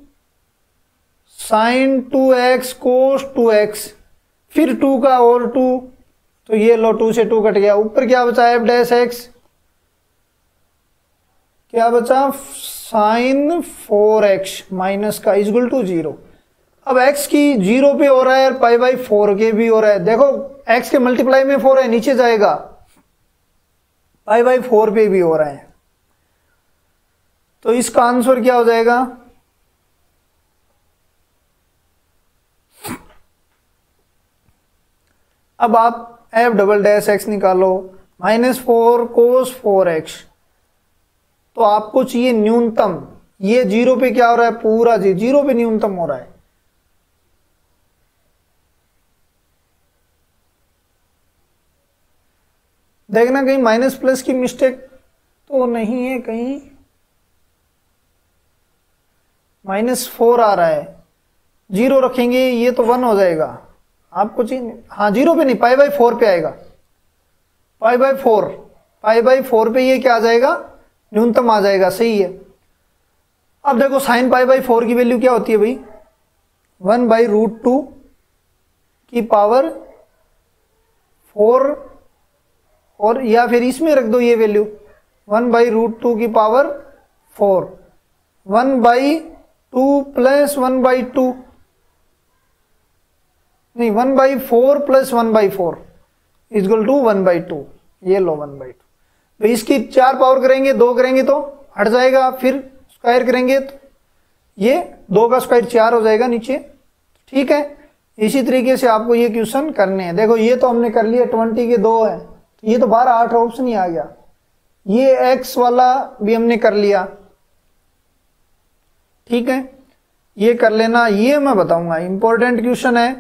sine two x cos two x, फिर टू का और टू, तो ये लो टू से टू कट गया, ऊपर क्या बचा एफ डैश एक्स, क्या बचा साइन फोर एक्स माइनस का इजल टू जीरो। अब x की जीरो पे हो रहा है, पाई बाई फोर के भी हो रहा है। देखो x के मल्टीप्लाई में फोर है, नीचे जाएगा, पाई बाई फोर पे भी हो रहा है, तो इसका आंसर क्या हो जाएगा, अब आप एफ डबल डैश एक्स निकालो, minus four cos four x, तो आपको चाहिए न्यूनतम, ये जीरो पे क्या हो रहा है, पूरा जी जीरो पे न्यूनतम हो रहा है। देखना कहीं माइनस प्लस की मिस्टेक तो नहीं है, कहीं माइनस फोर आ रहा है, जीरो रखेंगे ये तो वन हो जाएगा, आपको चाहिए, हाँ जीरो पे नहीं, पाई बाई फोर पे आएगा, pi by four, pi by four पे ये क्या आ जाएगा, न्यूनतम आ जाएगा, सही है। अब देखो साइन पाई बाई फोर की वैल्यू क्या होती है भाई, वन बाई रूट टू की पावर फोर, और या फिर इसमें रख दो ये value one by root two की power four, one by two plus one by two, नहीं one by four plus one by four is equal to one by two, ये लो वन बाई टू। तो इसकी चार पावर करेंगे, दो करेंगे तो हट जाएगा, फिर स्क्वायर करेंगे तो ये दो का स्क्वायर चार हो जाएगा नीचे, ठीक है। इसी तरीके से आपको ये क्वेश्चन करने हैं। देखो ये तो हमने कर लिया, ट्वेंटी के दो है तो ये तो बारह आठ ऑप्शन ही आ गया। ये एक्स वाला भी हमने कर लिया, ठीक है, ये कर लेना। ये मैं बताऊंगा इंपॉर्टेंट क्वेश्चन है,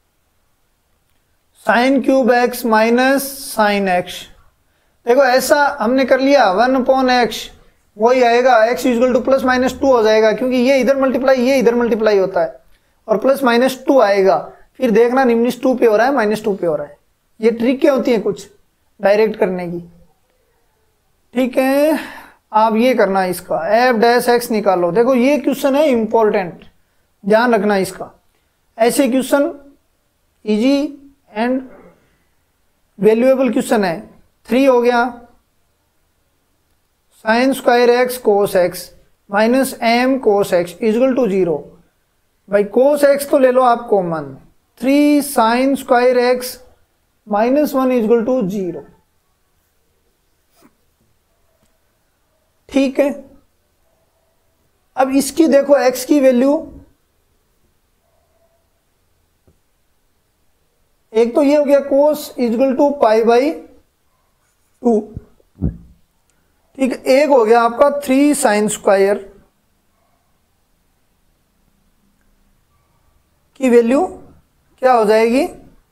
sine cube x minus sine x. देखो ऐसा हमने कर लिया, वन अपॉन एक्स वही आएगा, x equal to plus minus two हो जाएगा, क्योंकि ये इधर मल्टीप्लाई ये इधर मल्टीप्लाई होता है, और प्लस माइनस टू आएगा। फिर देखना निम्निस टू पे हो रहा है, माइनस टू पे हो रहा है। ये ट्रिक क्या होती है कुछ डायरेक्ट करने की, ठीक है। आप ये करना इसका एफ डैश एक्स निकालो। देखो ये क्वेश्चन है इंपॉर्टेंट, ध्यान रखना इसका। ऐसे question easy and valuable question है। थ्री हो गया, sine square x cos x minus m cos x is equal to zero. भाई कोस एक्स तो ले लो आप common, three sine square x minus one is equal to zero, ठीक है। अब इसकी देखो x की वैल्यू, एक तो ये हो गया cos is equal to pi by two, ठीक है। एक हो गया आपका थ्री साइन स्क्वायर की वैल्यू क्या हो जाएगी,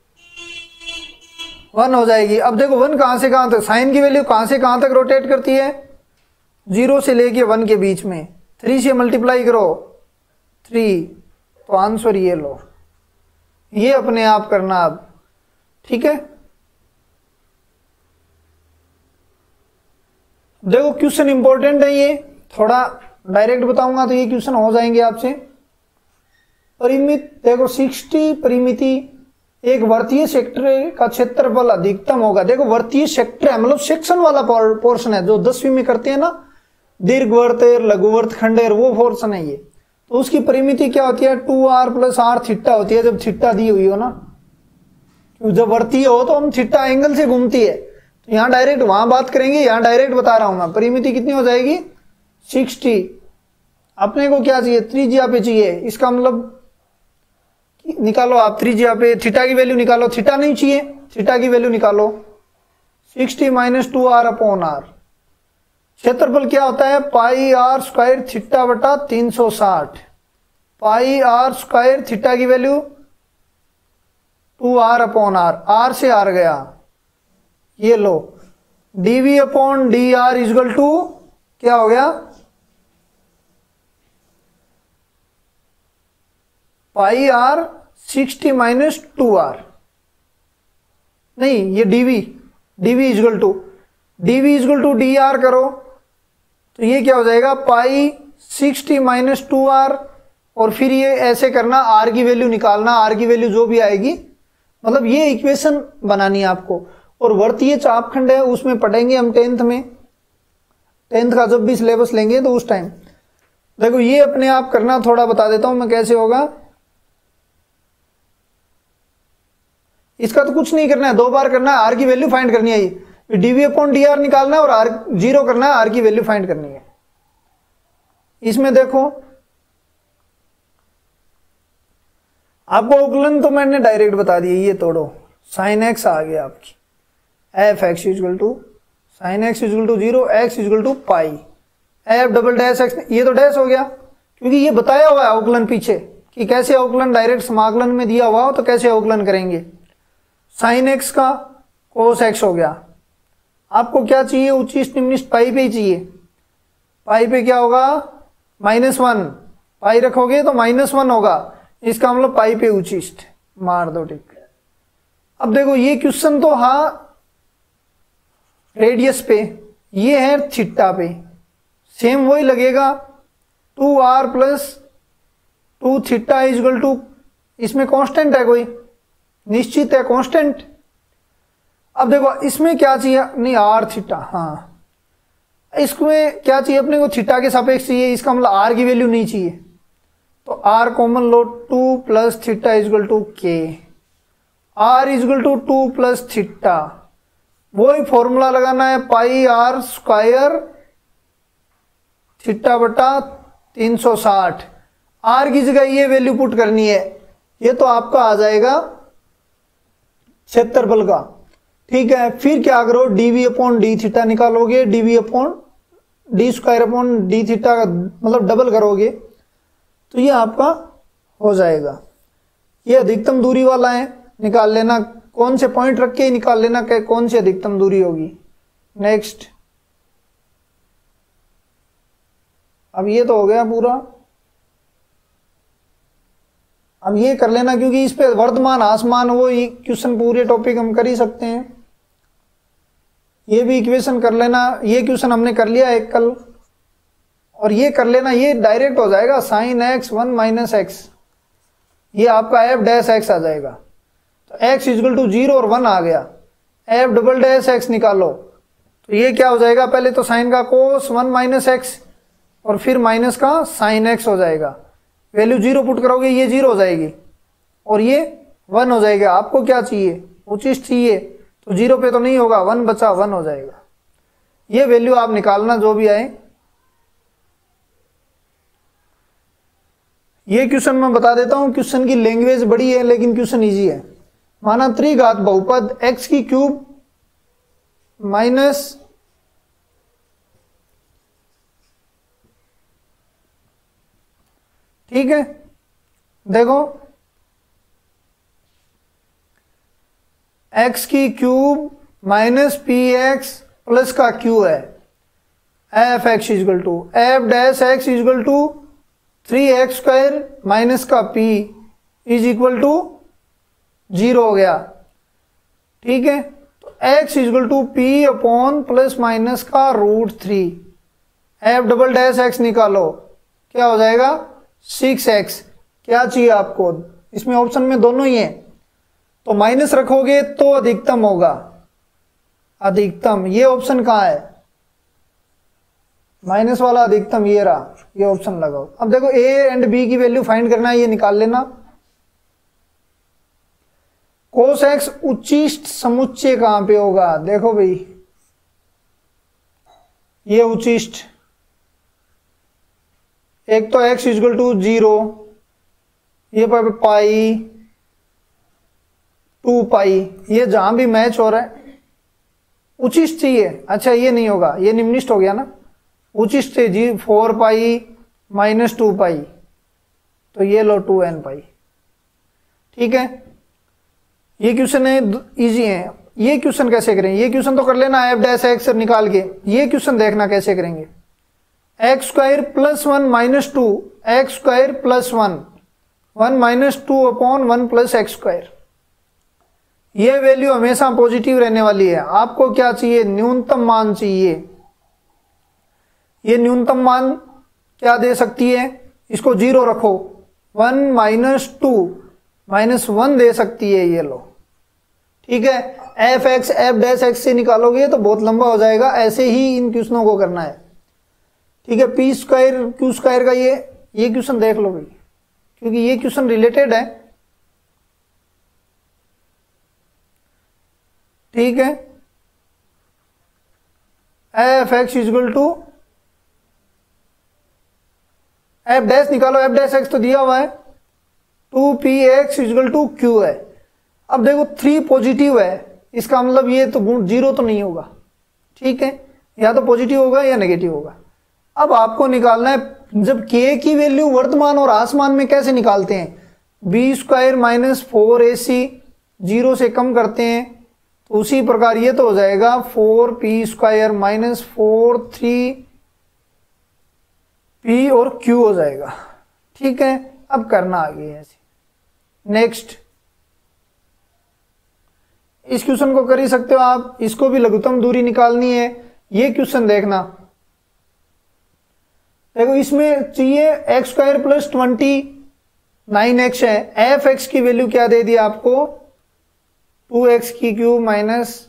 वन हो जाएगी। अब देखो वन कहां से कहां तक, साइन की वैल्यू कहां से कहां तक रोटेट करती है, जीरो से लेके वन के बीच में। थ्री से मल्टीप्लाई करो थ्री, तो आंसर ये लो, ये अपने आप करना अब, ठीक है। देखो क्वेश्चन इंपॉर्टेंट है, ये थोड़ा डायरेक्ट बताऊंगा तो ये क्वेश्चन हो जाएंगे आपसे। परिमित देखो सिक्सटी परिमिति एक वर्तीय सेक्टर का क्षेत्रफल अधिकतम होगा। देखो वर्तीय सेक्टर है मतलब सेक्शन वाला पोर्शन है, जो दसवीं में करते हैं ना, दीर्घवर्त लघुवर्त खंडेर, वो पोर्शन है ये। तो उसकी परिमिति क्या होती है, two r plus r theta होती है, जब थीटा दी हुई हो ना। जब वर्तीय हो तो हम थीटा एंगल से घूमती है, तो यहां डायरेक्ट वहां बात करेंगे, यहां डायरेक्ट बता रहा हूं मैं। परिमिति कितनी हो जाएगी, सिक्सटी। अपने को क्या चाहिए, त्रिज्या पे चाहिए, इसका मतलब निकालो आप त्रिज्या पे, थीटा की वैल्यू निकालो, थीटा नहीं चाहिए, थीटा की वैल्यू निकालो, sixty minus two r upon r. क्षेत्रफल क्या होता है, पाई आर स्क्वायर थीटा बटा तीन सौ साठ। पाई आर स्क्वायर थीटा की value two r upon r, r से आर गया, ये लो, d v upon d r is equal to क्या हो गया, pi r sixty minus two r, नहीं ये d v, d v is equal to d v is equal to d r करो तो ये क्या हो जाएगा, pi sixty minus two r. और फिर ये ऐसे करना, आर की वैल्यू निकालना, आर की वैल्यू जो भी आएगी, मतलब ये इक्वेशन बनानी है आपको। और वर्तीय चापखंड है, उसमें पढ़ेंगे हम टेंथ में, टेंथ का जब भी सिलेबस लेंगे तो उस टाइम। देखो ये अपने आप करना, थोड़ा बता देता हूं मैं कैसे होगा। इसका तो कुछ नहीं करना है, दो बार करना है, आर की वैल्यू फाइंड करनी है, ये डीवी अपॉन डी आर निकालना है और आर जीरो करना है, आर की वैल्यू फाइंड करनी है। इसमें देखो आपको अवकलन तो मैंने डायरेक्ट बता दिया, ये तोड़ो, साइन एक्स आ गया आपकी, f x equal to sine x equal to zero, x equal to pi, f double dash x, ये तो डैश हो गया क्योंकि ये बताया हुआ है अवकलन पीछे कि कैसे अवकलन डायरेक्ट समाकलन में दिया हुआ हो तो कैसे अवकलन करेंगे। साइन एक्स का कोस एक्स हो गया। आपको क्या चाहिए, उच्चिष्ट निम्निष्ट पाई पे ही चाहिए। पाई पे क्या होगा, माइनस वन, पाई रखोगे तो माइनस वन होगा, इसका मतलब पाई पे उच्चिष्ट मार दो, ठीक। अब देखो ये क्वेश्चन तो हाँ रेडियस पे, ये है थीटा पे, सेम वही लगेगा, two r plus two theta is equal to इसमें कांस्टेंट है, कोई निश्चित है कांस्टेंट। अब देखो इसमें क्या चाहिए, नहीं आर थीटा, हाँ इसमें क्या चाहिए अपने को, थीटा के सापेक्ष चाहिए, इसका मतलब आर की वैल्यू नहीं चाहिए, तो आर कॉमन लो, two plus theta is equal to के, r equal to two plus theta, वही फॉर्मूला लगाना है, पाई आर स्क्वायर थीटा बटा तीन सौ साठ, आर की जगह ये वैल्यू पुट करनी है, ये तो आपका आ जाएगा क्षेत्रफल का, ठीक है। फिर क्या करो, डीवी अपॉन डी थीटा निकालोगे, d v upon d square upon d theta मतलब डबल करोगे तो ये आपका हो जाएगा। ये अधिकतम दूरी वाला है, निकाल लेना, कौन से पॉइंट रख के ही निकाल लेना कि कौन सी अधिकतम दूरी होगी। नेक्स्ट, अब ये तो हो गया पूरा, अब ये कर लेना क्योंकि इस पे वर्तमान आसमान वो क्वेश्चन पूरे टॉपिक हम कर ही सकते हैं। ये भी इक्वेशन कर लेना, ये क्वेश्चन हमने कर लिया एक कल, और ये कर लेना, ये डायरेक्ट हो जाएगा sine x one minus x, ये आपका एफ डैश एक्स आ जाएगा, तो एक्स इजल टू जीरो और वन आ गया, एफ डबल डैश एक्स निकालो, तो ये क्या हो जाएगा, पहले तो साइन का कोस वन माइनस एक्स और फिर माइनस का साइन एक्स हो जाएगा, वैल्यू जीरो पुट करोगे ये जीरो हो जाएगी और ये वन हो जाएगा। आपको क्या चाहिए, उचिष्ट चाहिए, तो जीरो पे तो नहीं होगा, वन बचा, वन हो जाएगा। ये वैल्यू आप निकालना जो भी आए। ये क्वेश्चन मैं बता देता हूं, क्वेश्चन की लैंग्वेज बड़ी है लेकिन क्वेश्चन इजी है। माना त्रिघात बहुपद एक्स की क्यूब माइनस ठीक है, देखो x की cube minus p x plus का क्यू है, f x equal to f dash x equal to three x square minus का p is equal to zero हो गया, ठीक है। तो x equal to p upon plus minus का root three, f double dash x निकालो, क्या हो जाएगा सिक्स एक्स। क्या चाहिए आपको, इसमें ऑप्शन में दोनों ही है, तो माइनस रखोगे तो अधिकतम होगा, अधिकतम ये ऑप्शन कहाँ है, माइनस वाला अधिकतम ये रहा, ये ऑप्शन लगाओ। अब देखो ए एंड बी की वैल्यू फाइंड करना है, ये निकाल लेना। कोस एक्स उच्चिष्ट समुच्चय कहां पे होगा, देखो भाई ये उच्चिष्ट, एक तो x इजल टू जीरो, ये पर पाई टू पाई, ये जहां भी मैच हो रहा है उचिष्ट चाहिए। अच्छा ये नहीं होगा, ये निम्निष्ठ हो गया ना, उचिष्ट से जी four pi minus two pi, तो ये लो टू एन पाई, ठीक है। ये क्वेश्चन है इजी है। ये क्वेश्चन कैसे करेंगे, ये क्वेश्चन तो कर लेना एफ डैश एक्स निकाल के, ये क्वेश्चन देखना कैसे करेंगे। X square plus one minus two, x square plus one, one minus two upon one plus x square, ये वैल्यू हमेशा पॉजिटिव रहने वाली है। आपको क्या चाहिए, न्यूनतम मान चाहिए। ये न्यूनतम मान क्या दे सकती है, इसको जीरो रखो, one minus two minus one दे सकती है, ये लो, ठीक है। F x F dash x से निकालोगे तो बहुत लंबा हो जाएगा, ऐसे ही इन क्वेश्चनों को करना है, ठीक है। पी स्क्वायर क्यू स्क्वायर का ये ये क्वेश्चन देख लो भाई, क्योंकि ये क्वेश्चन रिलेटेड है, ठीक है। F x equal to f dash निकालो, एफ डैश एक्स तो दिया हुआ है, two p x equal to q है। अब देखो थ्री पॉजिटिव है, इसका मतलब ये तो गुण जीरो तो नहीं होगा, ठीक है, या तो पॉजिटिव होगा या नेगेटिव होगा। अब आपको निकालना है जब के की वैल्यू वर्तमान और आसमान में कैसे निकालते हैं, b square minus four a c zero से कम करते हैं, तो उसी प्रकार ये तो हो जाएगा four p square minus four three p और क्यू हो जाएगा, ठीक है। अब करना आगे ऐसे। नेक्स्ट, इस क्वेश्चन को कर ही सकते हो आप, इसको भी लघुत्तम दूरी निकालनी है। ये क्वेश्चन देखना, देखो इसमें चाहिए x square plus twenty nine x है, एफ एक्स की वैल्यू क्या दे दी आपको, टू एक्स की क्यूब माइनस,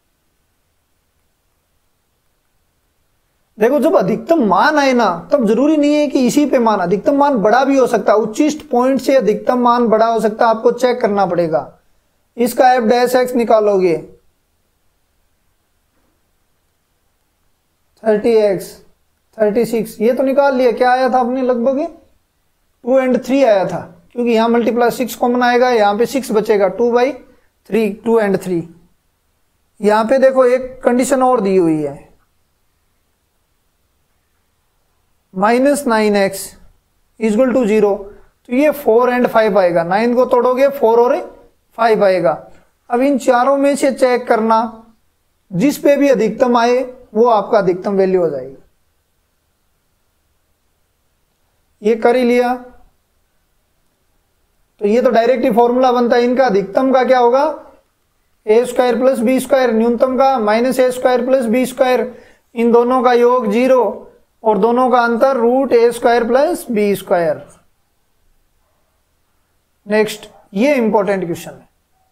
देखो जब अधिकतम मान आए ना तब जरूरी नहीं है कि इसी पे मान, अधिकतम मान बड़ा भी हो सकता है, उच्चिष्ट पॉइंट से अधिकतम मान बड़ा हो सकता है, आपको चेक करना पड़ेगा। इसका एफ डैश एक्स निकालोगे थर्टी एक्स थर्टी सिक्स, ये तो निकाल लिया, क्या आया था अपने लगभग टू एंड थ्री आया था, क्योंकि यहां मल्टीप्लाई सिक्स कॉमन आएगा, यहां पे सिक्स बचेगा, two by three, two and three. यहां पे देखो एक कंडीशन और दी हुई है, minus nine x equal to zero, तो ये फोर एंड फाइव आएगा, नाइन को तोड़ोगे फोर और फाइव आएगा। अब इन चारों में से चेक करना, जिस पे भी अधिकतम आए वो आपका अधिकतम वैल्यू हो जाएगी। ये कर ही लिया, तो ये तो डायरेक्ट ही फॉर्मूला बनता है, इनका अधिकतम का क्या होगा, a square plus b square, न्यूनतम का minus a square plus b square, इन दोनों का योग जीरो और दोनों का अंतर root a square plus b square. Next, ये इंपॉर्टेंट क्वेश्चन है,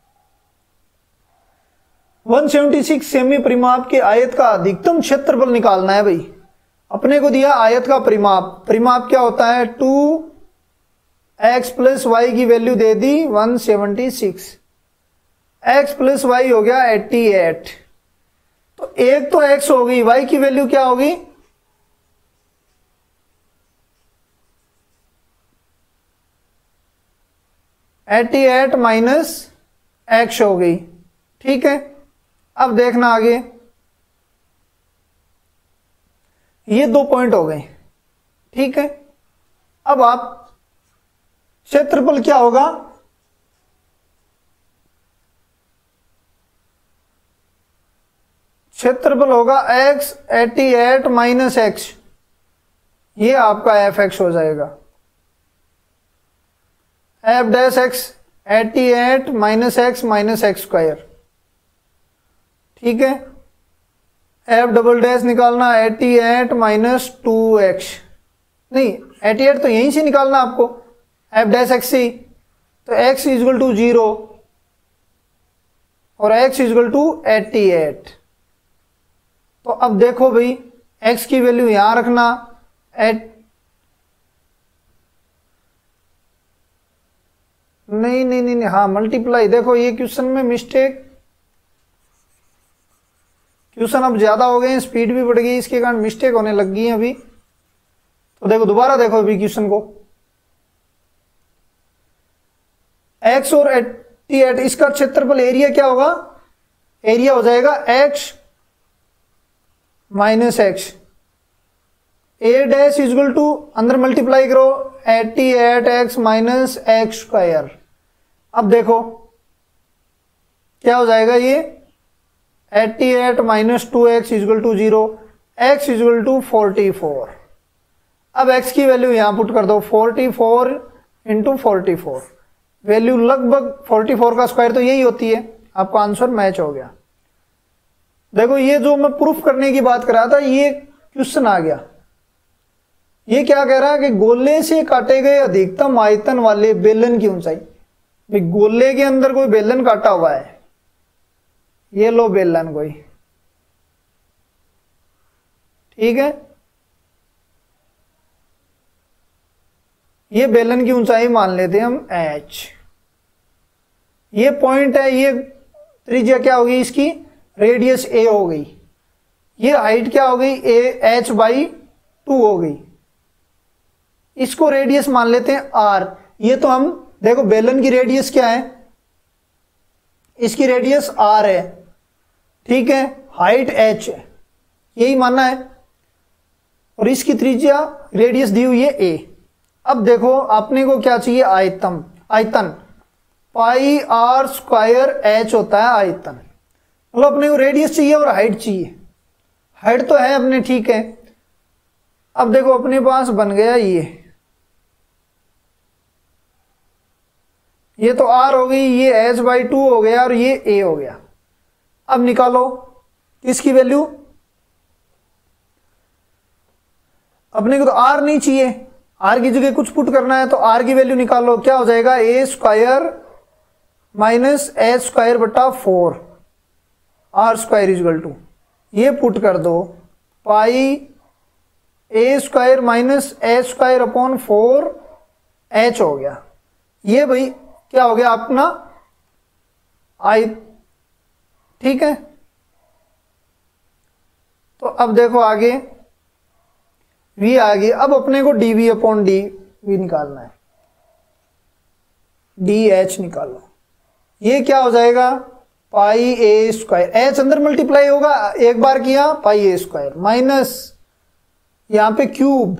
वन सेवेंटी सिक्स सेमी परिमाप के आयत का अधिकतम क्षेत्रफल निकालना है भाई। अपने को दिया आयत का परिमाप, परिमाप क्या होता है, टू एक्स प्लस वाई की वैल्यू दे दी one seventy six, x plus y हो गया एट्टी एट, तो एक तो एक्स हो गई, वाई की वैल्यू क्या होगी, एट्टी एट माइनस एक्स हो गई, ठीक है। अब देखना आगे, ये दो पॉइंट हो गए, ठीक है। अब आप क्षेत्रफल क्या होगा, क्षेत्रफल होगा x eighty eight minus x, ये आपका एफ एक्स हो जाएगा, f dash x eighty eight minus x minus x square, ठीक है। एफ डबल डैश निकालना eighty eight minus two x, नहीं एट्टी एट तो यहीं से निकालना आपको, एफ डैश एक्स सी, तो x इजल टू जीरो और x equal to eighty eight. तो अब देखो भाई, x की वैल्यू यहां रखना, एट नहीं नहीं नहीं हाँ मल्टीप्लाई, देखो ये क्वेश्चन में मिस्टेक, क्वेश्चन अब ज्यादा हो गए, स्पीड भी बढ़ गई, इसके कारण मिस्टेक होने लग गई है अभी। तो देखो दोबारा देखो अभी क्वेश्चन को, x और एट्टी एट, इसका क्षेत्रफल एरिया क्या होगा, एरिया हो जाएगा x minus x, a dash equal to अंदर मल्टीप्लाई करो eighty eight x minus x square. अब देखो क्या हो जाएगा, ये eighty eight minus two x equal to zero, x equal to forty four. अब x की वैल्यू यहां पुट कर दो, forty four into forty four, value लगभग फोर्टी फोर का स्क्वायर तो यही होती है, आपका आंसर मैच हो गया। देखो ये जो मैं प्रूफ करने की बात कर रहा था, ये क्वेश्चन आ गया, ये क्या कह रहा है कि गोले से काटे गए अधिकतम आयतन वाले बेलन की ऊंचाई, भाई गोले के अंदर कोई बेलन काटा हुआ है, ये लो बेलन कोई, ठीक है, ये बेलन की ऊंचाई मान लेते हैं हम h, ये पॉइंट है, ये त्रिज्या क्या होगी इसकी, रेडियस a हो गई, ये हाइट क्या हो गई, a h बाई टू हो गई, इसको रेडियस मान लेते हैं r। ये तो हम देखो बेलन की रेडियस क्या है, इसकी रेडियस r है, ठीक है, हाइट h है, यही मानना है, और इसकी त्रिज्या रेडियस दी हुई है a। अब देखो आपने को क्या चाहिए, आयतन, आयतन पाई आर स्क्वायर एच होता है आयतन, मतलब अपने को रेडियस चाहिए और हाइट चाहिए, हाइट तो है अपने, ठीक है। अब देखो अपने पास बन गया ये ये तो आर हो गई, ये एच बाई टू हो गया और ये ए हो गया। अब निकालो इसकी वैल्यू, अपने को तो आर नहीं चाहिए, आर की जगह कुछ पुट करना है तो आर की वैल्यू निकालो, क्या हो जाएगा a square minus h square बटा four r square equal to, ये पुट कर दो pi a square minus h square upon four h हो गया। ये भाई क्या हो गया अपना आई, ठीक है। तो अब देखो आगे v आ गई, अब अपने को d v upon d v निकालना है, डी एच निकालो, ये क्या हो जाएगा पाई ए स्क्वायर, एच अंदर मल्टीप्लाई होगा एक बार किया पाई ए स्क्वायर माइनस यहां पे क्यूब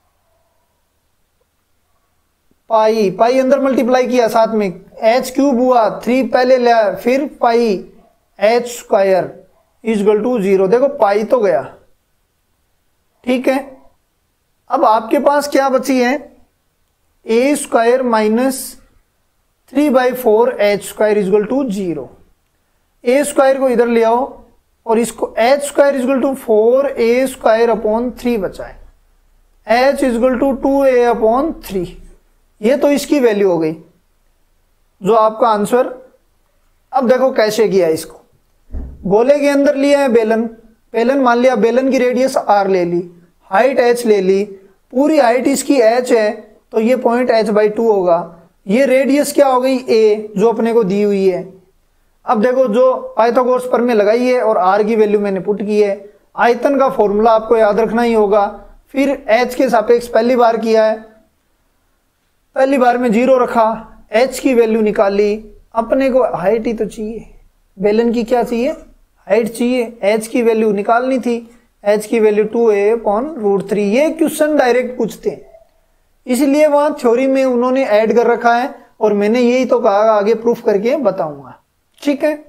पाई, पाई अंदर मल्टीप्लाई किया साथ में एच क्यूब हुआ, थ्री पहले लिया फिर pi h square equal to zero, देखो पाई तो गया, ठीक है। अब आपके पास क्या बची है a square minus three by four h square equal to zero, a square को इधर ले आओ और इसको h square equal to four a square upon three बचा है, h equal to two a upon three, ये तो इसकी वैल्यू हो गई जो आपका आंसर। अब देखो कैसे किया इसको, गोले के अंदर लिया है बेलन, बेलन मान लिया, बेलन की रेडियस आर ले ली, हाइट एच ले ली, पूरी हाइट इसकी एच है तो ये पॉइंट एच बाई टू होगा, ये रेडियस क्या हो गई ए जो अपने को दी हुई है। अब देखो जो पाइथागोरस प्रमेय लगाई है और आर की वैल्यू मैंने पुट की है, आयतन का फॉर्मूला आपको याद रखना ही होगा, फिर एच के सापेक्ष पहली बार किया है, पहली बार में जीरो रखा, एच की वैल्यू निकाली, अपने को हाइट ही तो चाहिए, बेलन की क्या चाहिए हाइट चाहिए, एच की वैल्यू निकालनी थी, एच की value two a upon root three, ये क्वेश्चन डायरेक्ट पूछते हैं इसलिए वहां थ्योरी में उन्होंने ऐड कर रखा है और मैंने यही तो कहा आगे प्रूफ करके बताऊंगा, ठीक है।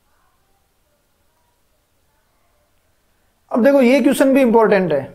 अब देखो ये क्वेश्चन भी इंपॉर्टेंट है,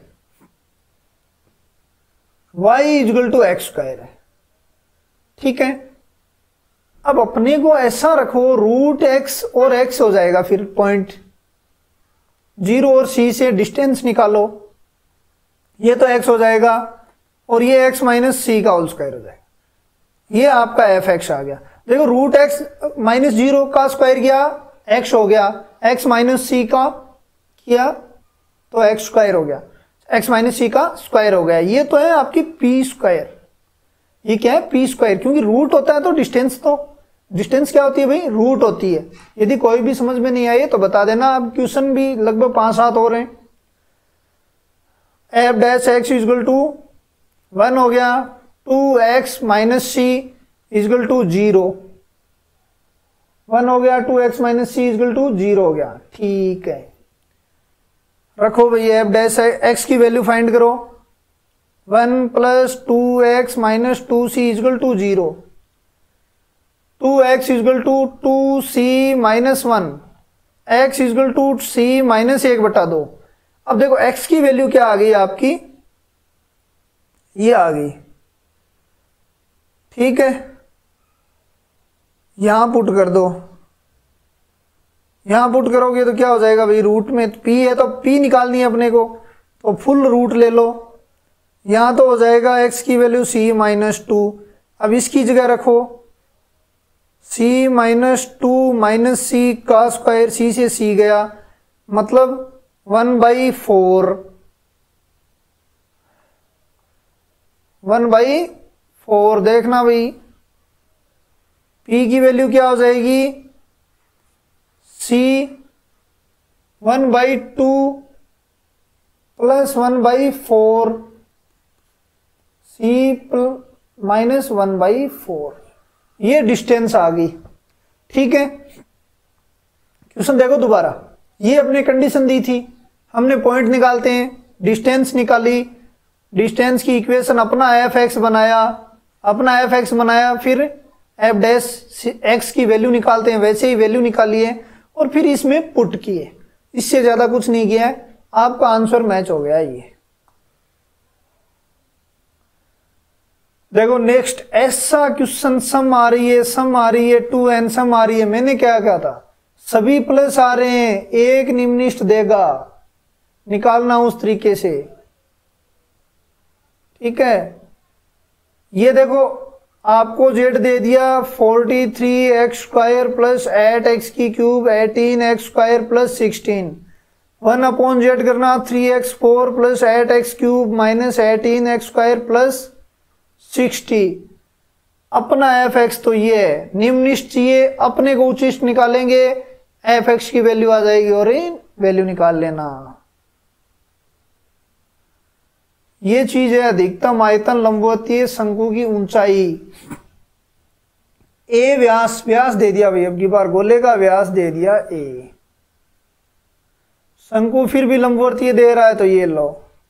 y is equal to x square है, ठीक है। अब अपने को ऐसा रखो रूट एक्स और एक्स हो जाएगा, फिर पॉइंट जीरो और सी से डिस्टेंस निकालो, ये तो एक्स हो जाएगा और ये एक्स माइनस सी का होल स्क्वायर हो जाएगा, ये आपका एफ एक्स आ गया। देखो रूट एक्स माइनस जीरो का स्क्वायर किया एक्स हो गया, एक्स माइनस सी का किया तो एक्स स्क्वायर हो गया, एक्स माइनस सी का स्क्वायर हो गया, ये तो है आपकी पी स्क्वायर, ये क्या है पी स्क्वायर, क्योंकि रूट होता है तो डिस्टेंस, तो डिस्टेंस क्या होती है भाई रूट होती है। यदि कोई भी समझ में नहीं आई तो बता देना, अब क्वेश्चन भी लगभग पांच सात हो रहे हैं। F dash x is equal to one हो गया, two x minus c is equal to zero, one हो गया, two x minus c is equal to zero हो गया, ठीक है। रखो भाई एफ डैश एक्स की वैल्यू फाइंड करो, one plus two x minus two c is equal to zero, two x is equal to two c minus one, x is equal to c minus एक बटा दो। अब देखो x की वैल्यू क्या आ गई आपकी, ये आ गई, ठीक है। यहां पुट कर दो, यहां पुट करोगे तो क्या हो जाएगा भाई, रूट में p है तो p निकालनी है अपने को, तो फुल रूट ले लो, यहां तो हो जाएगा x की वैल्यू c माइनस टू, अब इसकी जगह रखो c minus two minus c का स्क्वायर, c से c गया मतलब one by four, one by four, देखना भाई p की वैल्यू क्या हो जाएगी, c one by two plus one by four, c minus one by four, ये डिस्टेंस आ गई, ठीक है। क्वेश्चन देखो दोबारा, ये अपने कंडीशन दी थी, हमने पॉइंट निकालते हैं, डिस्टेंस निकाली, डिस्टेंस की इक्वेशन अपना एफ एक्स बनाया, अपना एफ एक्स बनाया, फिर एफ डैश एक्स की वैल्यू निकालते हैं, वैसे ही वैल्यू निकाली है और फिर इसमें पुट किए, इससे ज्यादा कुछ नहीं किया है, आपका आंसर मैच हो गया। ये देखो नेक्स्ट, ऐसा क्वेश्चन सम आ रही है, सम आ रही है, टू एन सम आ रही है, मैंने क्या कहा था, सभी प्लस आ रहे हैं, एक निम्निष्ठ देगा, निकालना उस तरीके से, ठीक है। ये देखो आपको जेड दे दिया forty three x square plus eight x की cube eighteen x square plus sixteen, one upon z करना three x four plus eight x cube minus eighteen x square plus sixty. अपना एफ एक्स तो ये है, निम्निष्ठ चाहिए, अपने को उच्चिष्ट निकालेंगे, एफ एक्स की वैल्यू आ जाएगी और वैल्यू निकाल लेना। ये चीज है अधिकतम आयतन लंबवतीय शंकु की ऊंचाई। ए व्यास, व्यास दे दिया भाई, अब की बार गोले का व्यास दे दिया ए, शंकु फिर भी लंबवतीय दे रहा है तो ये लो,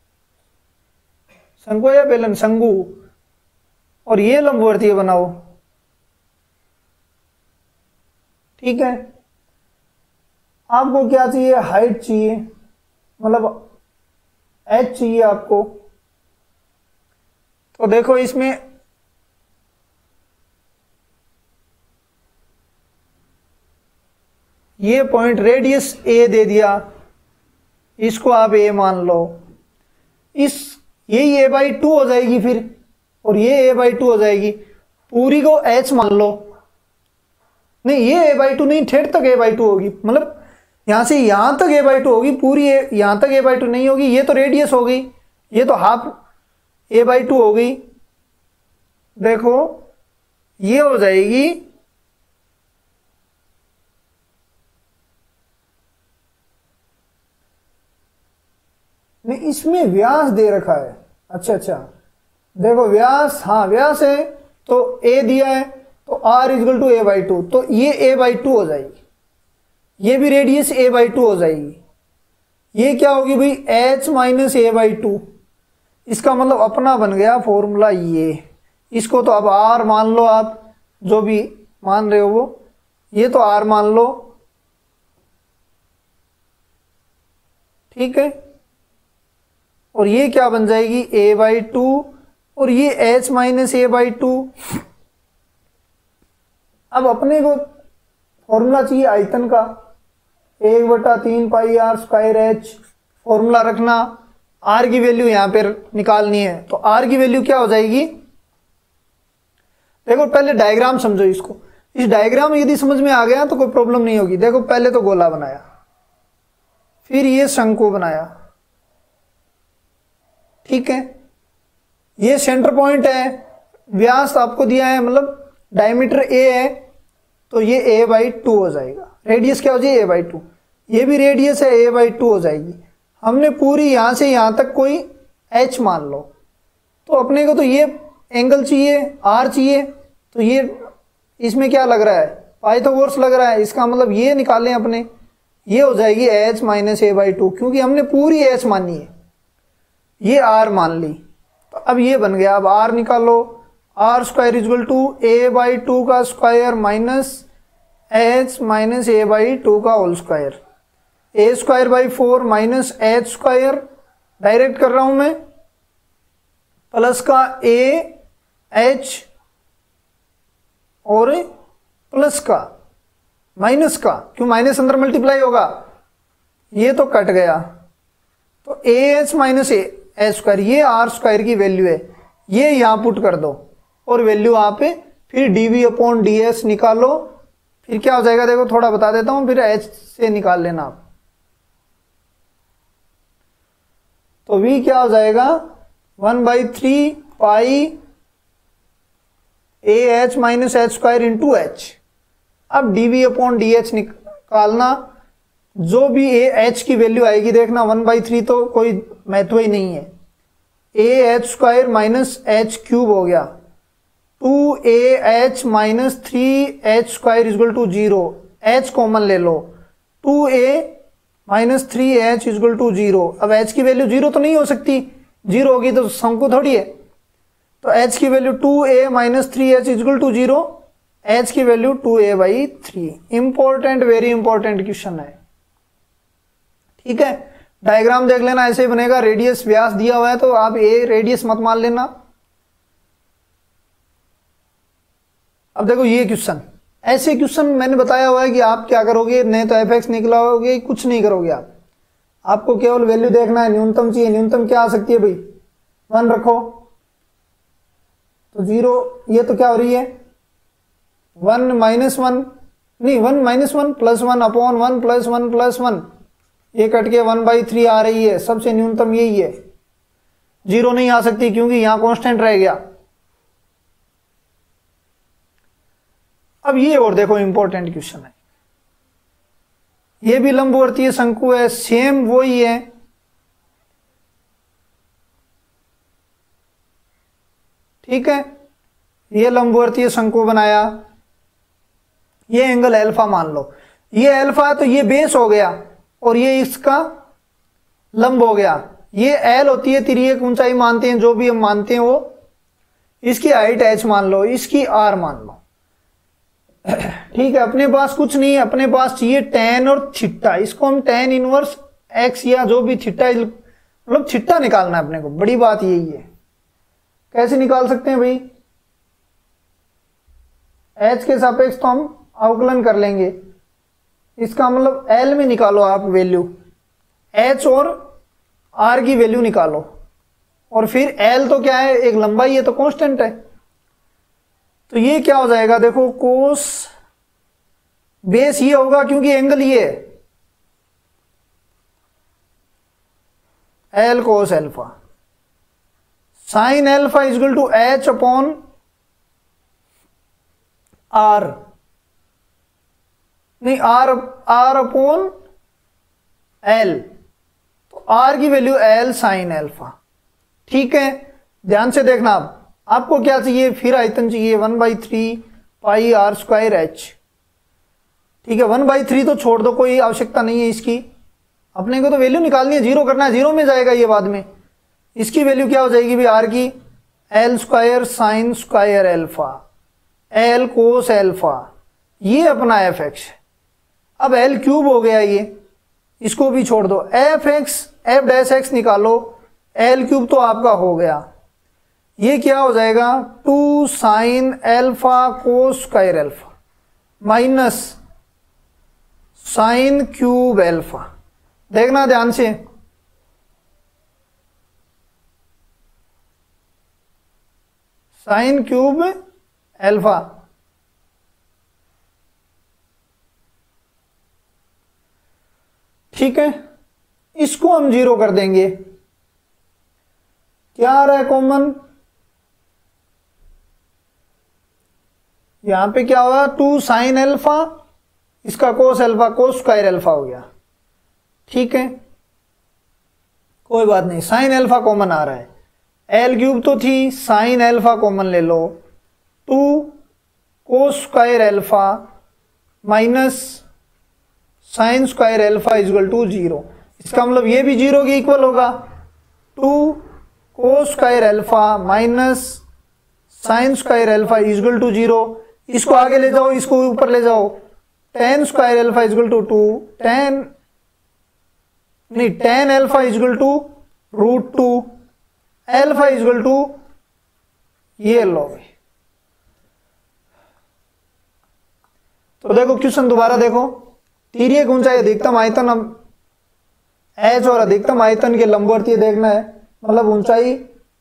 शंकु या बेलन, शंकु, और ये लंबवतीय बनाओ, ठीक है। आपको क्या चाहिए, हाइट चाहिए, मतलब एच चाहिए आपको। तो देखो इसमें ये पॉइंट रेडियस ए दे दिया, इसको आप ए मान लो, इस यही ए बाई टू हो जाएगी फिर, और ये ए बाई टू हो जाएगी, पूरी को एच मान लो, नहीं ये ए बाई टू नहीं, ठेठ तक ए बाई टू होगी, मतलब यहां से यहां तक ए बाई टू होगी, पूरी ए, यहां तक ए बाई टू नहीं होगी, ये तो रेडियस हो गई, ये तो हाफ ए बाई टू हो गई। देखो ये हो जाएगी नहीं, इसमें व्यास दे रखा है, अच्छा अच्छा, देखो व्यास, हाँ व्यास है तो ए दिया है, तो r equal to a by two, तो ये ए बाई टू हो जाएगी, ये भी रेडियस ए बाई टू हो जाएगी। ये क्या होगी भाई, h minus a by two, इसका मतलब अपना बन गया फॉर्मूला ये। इसको तो अब आर मान लो, आप जो भी मान रहे हो वो, ये तो आर मान लो, ठीक है। और ये क्या बन जाएगी, ए बाई टू, और ये h minus a by two. अब अपने को फॉर्मूला चाहिए आयतन का, एक बटा तीन pi r square h, formula रखना, आर की वैल्यू यहां पर निकालनी है, तो आर की वैल्यू क्या हो जाएगी, देखो पहले डायग्राम समझो इसको, इस डायग्राम यदि समझ में आ गया तो कोई प्रॉब्लम नहीं होगी। देखो पहले तो गोला बनाया, फिर ये शंकु बनाया, ठीक है, ये सेंटर पॉइंट है, व्यास आपको दिया है, मतलब डायमीटर ए है, तो ये ए बाई टू हो जाएगा, रेडियस क्या हो जाएगी ए बाई टू, ये भी रेडियस है ए बाई टू हो जाएगी। हमने पूरी यहां से यहां तक कोई एच मान लो, तो अपने को तो ये एंगल चाहिए, आर चाहिए, तो ये इसमें क्या लग रहा है, पाइथागोरस लग रहा है, इसका मतलब ये निकालें अपने, ये हो जाएगी h minus a by two, क्योंकि हमने पूरी एच मानी है, ये आर मान ली, तो अब ये बन गया। अब आर निकालो, r square equal to a by two का square minus h minus a by two का whole square, a square by four minus h square, direct कर रहा हूं मैं, प्लस का ए एच और प्लस का माइनस का, क्यों माइनस अंदर मल्टीप्लाई होगा, ये तो कट गया, तो a h minus a h square, ये आर स्क्वायर की वैल्यू है, ये यहां पुट कर दो और वैल्यू आप फिर डीवी अपॉन डी एस निकालो, फिर क्या हो जाएगा, देखो थोड़ा बता देता हूं, फिर एच से निकाल लेना आप। तो वी क्या हो जाएगा, one by three pi a h minus h square into h. अब डीवी अपॉन डी एच निकालना, जो भी ए एच की वैल्यू आएगी देखना, वन बाई थ्री तो कोई महत्व ही नहीं है, a h square minus h cube हो गया, two a h minus three h square equal to zero, h common ले लो, two a minus three h equal to zero. अब एच की वैल्यू जीरो तो नहीं हो सकती, जीरो होगी तो शंकु थोड़ी है, तो एच की value two a minus three h equal to zero, h की value two a by three. Important, very important question है, ठीक है। डायग्राम देख लेना, ऐसे ही बनेगा, रेडियस व्यास दिया हुआ है तो आप ए रेडियस मत मान लेना। अब देखो ये क्वेश्चन, ऐसे क्वेश्चन मैंने बताया हुआ है कि आप क्या करोगे, नहीं तो एफ एक्स निकलाओगे, कुछ नहीं करोगे आप, आपको केवल वैल्यू देखना है, न्यूनतम चाहिए, न्यूनतम क्या आ सकती है भाई, वन रखो, तो जीरो, ये तो क्या हो रही है वन माइनस वन, नहीं one minus one plus one upon one plus one plus one, ये कट के वन बाई थ्री आ रही है, सबसे न्यूनतम यही है, जीरो नहीं आ सकती क्योंकि यहां कांस्टेंट रह गया। अब ये और देखो इंपॉर्टेंट क्वेश्चन है, ये भी लंबवर्तीय शंकु है, सेम वही है, ठीक है, ये लंबवर्तीय शंकु बनाया, ये एंगल अल्फा मान लो, ये अल्फा तो ये बेस हो गया और ये इसका लंब हो गया, ये एल होती है तिर्यक ऊंचाई मानते हैं, जो भी हम मानते हैं वो, इसकी हाइट एच मान लो, इसकी आर मान लो, ठीक है। अपने पास कुछ नहीं है, अपने पास चाहिए टेन और थीटा, इसको हम टेन इनवर्स एक्स या जो भी थीटा, मतलब थीटा निकालना है अपने को, बड़ी बात यही है। कैसे निकाल सकते हैं भाई, एच के सापेक्ष तो हम अवकलन कर लेंगे, इसका मतलब एल में निकालो आप वैल्यू, एच और आर की वैल्यू निकालो, और फिर एल तो क्या है, एक लंबाई है तो कांस्टेंट है, तो ये क्या हो जाएगा देखो, कोस बेस ये होगा क्योंकि एंगल ये है, l cos alpha, sine alpha equal to h upon r, नहीं आर आर अपॉन एल, तो आर की वैल्यू एल साइन एल्फा, ठीक है। ध्यान से देखना, आप आपको क्या चाहिए, फिर आयतन चाहिए one by three pi r square h, ठीक है। वन बाई थ्री तो छोड़ दो, कोई आवश्यकता नहीं है इसकी, अपने को तो वैल्यू निकालनी है, जीरो करना है, जीरो में जाएगा ये बाद में, इसकी वैल्यू क्या हो जाएगी भी आर की, l square sine square alpha, l cos alpha, ये अपना एफ एक्स। अब एल क्यूब हो गया ये, इसको भी छोड़ दो, f x F dash x निकालो, एल क्यूब तो आपका हो गया, ये क्या हो जाएगा, two sine alpha cos square alpha minus sine cube alpha, देखना ध्यान से, साइन क्यूब एल्फा, ठीक है। इसको हम जीरो कर देंगे, क्या आ रहा है कॉमन, यहां पे क्या होगा, टू साइन एल्फा, इसका cos alpha, cos square alpha हो गया, ठीक है, कोई बात नहीं, साइन एल्फा कॉमन आ रहा है, एल क्यूब तो थी, साइन एल्फा कॉमन ले लो, two cos square alpha minus sine square alpha equal to zero, इसका मतलब ये भी जीरो के इक्वल होगा, two cos square alpha minus sine square alpha equal to zero, इसको आगे ले जाओ, इसको ऊपर ले जाओ, tan square alpha equal to two, tan नहीं tan alpha equal to root two, alpha equal to ये लो। तो देखो क्वेश्चन दोबारा देखो, तिर्यक ऊंचाई अधिकतम आयतन, हम एच और अधिकतम आयतन के लंबवर्तीय देखना है, मतलब ऊंचाई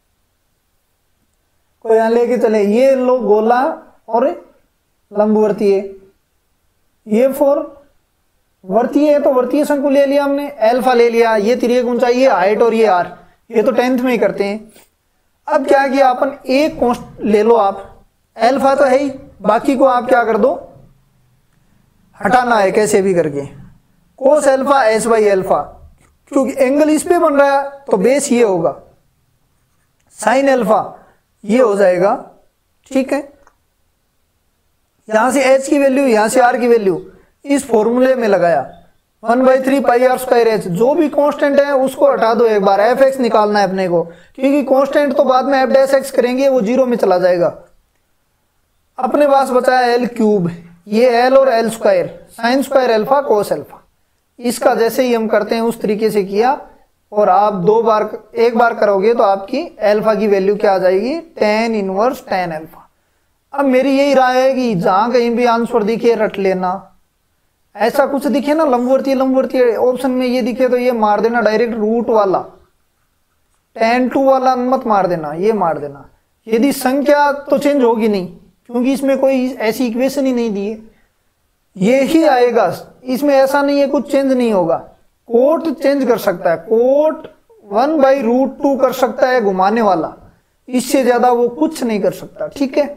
को यहां लेके चले, ये लो गोला और लंबवर्तीय, ये फोर वर्तीय है तो वर्तीय शंकु ले लिया हमने, एल्फा ले लिया, ये तिर्यक ऊंचाई है, हाइट और ये आर, ये तो टेंथ में ही करते हैं। अब क्या किया अपन, एक कॉन्स्ट ले लो आप, एल्फा तो है ही, बाकी को आप क्या कर दो, हटाना है कैसे भी करके, cos alpha s by alpha, क्योंकि एंगल इस पे बन रहा है तो बेस ये होगा, साइन एल्फा ये हो जाएगा, ठीक है। यहां से एच की वैल्यू, यहां से आर की वैल्यू इस फॉर्मूले में लगाया, one by three pi r square h, जो भी कांस्टेंट है उसको हटा दो एक बार, एफ एक्स निकालना है अपने को, क्योंकि कांस्टेंट तो बाद में एफ डैश एक्स करेंगे वो जीरो में चला जाएगा। अपने पास बचा है एल क्यूब, ये एल और l square, sine square alpha cos alpha, इसका जैसे ही हम करते हैं उस तरीके से किया, और आप दो बार एक बार करोगे तो आपकी एल्फा की वैल्यू क्या आ जाएगी, टेन इनवर्स टेन एल्फा। अब मेरी यही राय है कि जहां कहीं भी आंसर दिखे रट लेना, ऐसा कुछ दिखे ना लंबवर्तीय लंबवर्तीय ऑप्शन में ये दिखे तो ये मार देना डायरेक्ट रूट वाला, टेन टू वाला मत मार देना, ये मार देना, यदि संख्या तो चेंज होगी नहीं, क्योंकि इसमें कोई ऐसी इक्वेशन ही नहीं दी है, ये ही आएगा, इसमें ऐसा नहीं है कुछ चेंज नहीं होगा। कोट चेंज कर सकता है, cot one by root two कर सकता है घुमाने वाला, इससे ज्यादा वो कुछ नहीं कर सकता। ठीक है,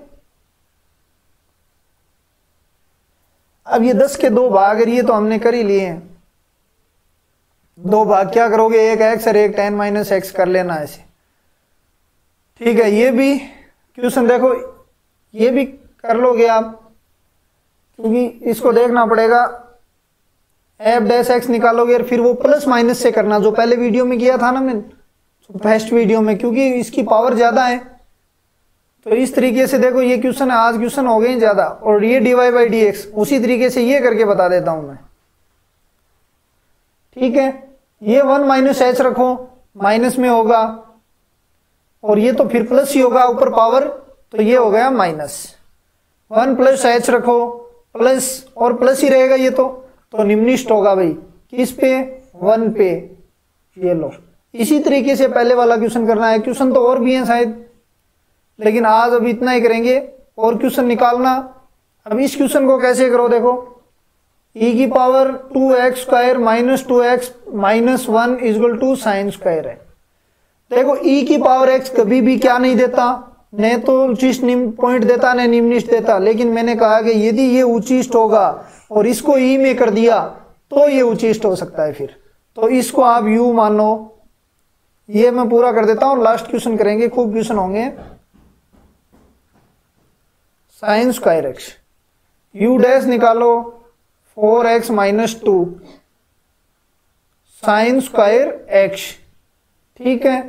अब ये दस के दो भाग ये तो हमने कर ही लिए हैं, दो भाग क्या करोगे, एक एक्स और एक टेन माइनस एक्स कर लेना ऐसे। ठीक है, ये भी क्वेश्चन देखो, ये भी कर लोगे आप, क्योंकि इसको देखना पड़ेगा, एफ डैश एक्स निकालोगे और फिर वो प्लस माइनस से करना, जो पहले वीडियो में किया था ना मैंने फर्स्ट वीडियो में, क्योंकि इसकी पावर ज्यादा है। तो इस तरीके से देखो ये क्वेश्चन है, आज क्वेश्चन हो गए ज्यादा, और ये d y by d x उसी तरीके से ये करके बता देता हूं मैं। ठीक है, ये वन माइनस एच रखो, माइनस में होगा, और ये तो फिर प्लस ही होगा ऊपर पावर, तो ये हो गया माइनस। वन प्लस एच रखो, प्लस और प्लस ही रहेगा ये, तो तो निम्निष्ठ होगा भाई किस पे, वन पे। ये लो, इसी तरीके से पहले वाला क्वेश्चन करना है। क्वेश्चन तो और भी हैं शायद, लेकिन आज अब इतना ही करेंगे, और क्वेश्चन निकालना। अब इस क्वेश्चन को कैसे करो, देखो e की power two x square minus two x minus one equal to sine square है। देखो e की पावर x कभी भी क्या नहीं देता, न तो उचिष्ट निम्न पॉइंट देता न निम्निष्ठ देता, लेकिन मैंने कहा कि यदि ये उचिष्ट होगा और इसको e में कर दिया तो ये उचिष्ट हो सकता है फिर, तो इसको आप u मानो। ये मैं पूरा कर देता हूं, लास्ट क्वेश्चन करेंगे, खूब क्वेश्चन होंगे। Sine square x, u dash निकालो four x minus two sine square x. ठीक है,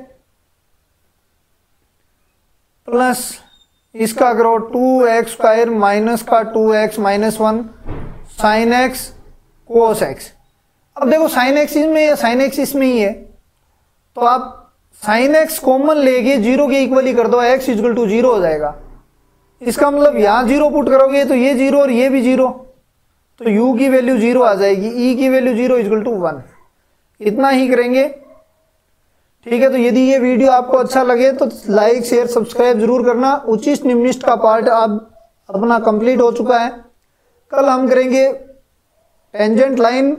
प्लस इसका करो टू एक्स स्क्वायर माइनस का two x minus one sine x cos x. अब देखो साइन एक्स इसमें या साइन एक्स इसमें ही है, तो आप साइन एक्स कॉमन लेके जीरो के इक्वल ही कर दो, एक्स इक्वल टू जीरो हो जाएगा। इसका मतलब यहां जीरो पुट करोगे तो ये जीरो और ये भी जीरो, तो u की वैल्यू जीरो आ जाएगी, e की value zero equal to one. इतना ही करेंगे। ठीक है, तो यदि ये वीडियो आपको अच्छा लगे तो लाइक शेयर सब्सक्राइब जरूर करना। उचिष्ट निम्निष्ठ का पार्ट अब अपना कंप्लीट हो चुका है। कल हम करेंगे टेंजेंट लाइन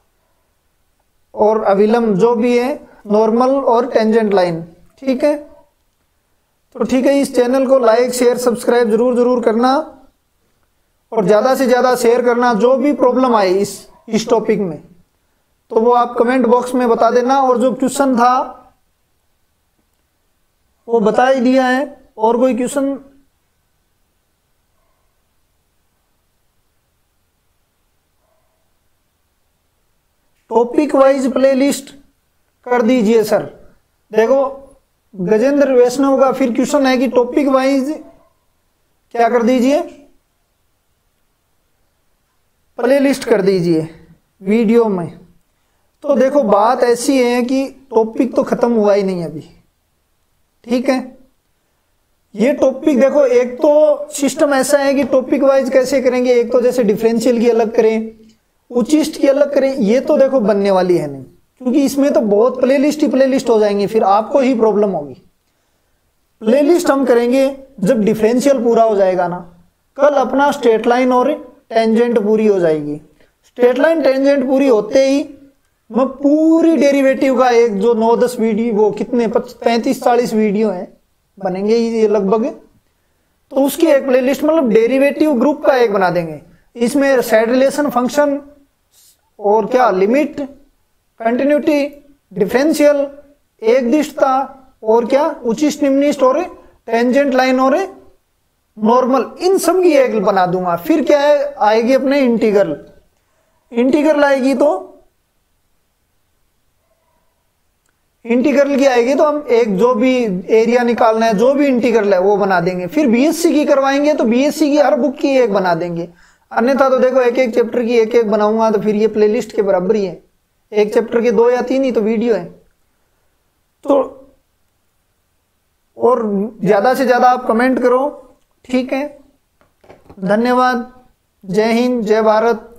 और अविलंब जो भी है, नॉर्मल और टेंजेंट लाइन। ठीक है, तो ठीक है, इस चैनल को लाइक शेयर सब्सक्राइब जरूर जरूर करना, और ज्यादा से ज्यादा शेयर करना। जो भी प्रॉब्लम आई इस इस टॉपिक में तो वो आप कमेंट बॉक्स में बता देना, और जो क्वेश्चन था वो बता ही दिया है। और कोई क्वेश्चन टॉपिक वाइज प्लेलिस्ट कर दीजिए सर। देखो गजेंद्र वैष्णव का फिर क्वेश्चन है कि टॉपिक वाइज क्या कर दीजिए, प्लेलिस्ट कर दीजिए वीडियो में। तो देखो बात ऐसी है कि टॉपिक तो खत्म हुआ ही नहीं अभी। ठीक है, ये टॉपिक देखो, एक तो सिस्टम ऐसा है कि टॉपिक वाइज कैसे करेंगे, एक तो जैसे डिफरेंशियल की अलग करें, उचिष्ट की अलग करें, ये तो देखो बनने वाली है नहीं, क्योंकि इसमें तो बहुत प्लेलिस्ट ही प्लेलिस्ट हो जाएंगी, फिर आपको ही प्रॉब्लम होगी। प्लेलिस्ट हम करेंगे जब डिफरेंशियल पूरा हो जाएगा ना। कल अपना स्ट्रेट लाइन और टेंजेंट पूरी हो जाएगी। स्ट्रेट लाइन टेंजेंट पूरी होते ही मैं पूरी डेरिवेटिव का एक जो नौ दस वीडियो, वो कितने पैंतीस चालीस वीडियो हैं बनेंगे ये लगभग, तो उसकी एक प्लेलिस्ट, मतलब डेरिवेटिव ग्रुप का एक बना देंगे। इसमें सेट रिलेशन फंक्शन और क्या लिमिट, कंटिन्यूटी, डिफरेंशियल, एकदिष्टता और क्या उचिष्ट निम्निष्ठ और टेंजेंट लाइन और नॉर्मल, इन सब की एक बना दूंगा। फिर क्या है आएगी अपने इंटीग्रल, इंटीग्रल आएगी तो इंटीग्रल की आएगी तो हम एक जो भी एरिया निकालना है, जो भी इंटीग्रल है वो बना देंगे। फिर बीएससी की करवाएंगे तो बीएससी की हर बुक की एक बना देंगे। अन्यथा तो देखो एक एक चैप्टर की एक एक बनाऊंगा तो फिर ये प्लेलिस्ट के बराबर ही है, एक चैप्टर के दो या तीन ही तो वीडियो है। तो और ज्यादा से ज्यादा आप कमेंट करो। ठीक है, धन्यवाद, जय हिंद, जय भारत।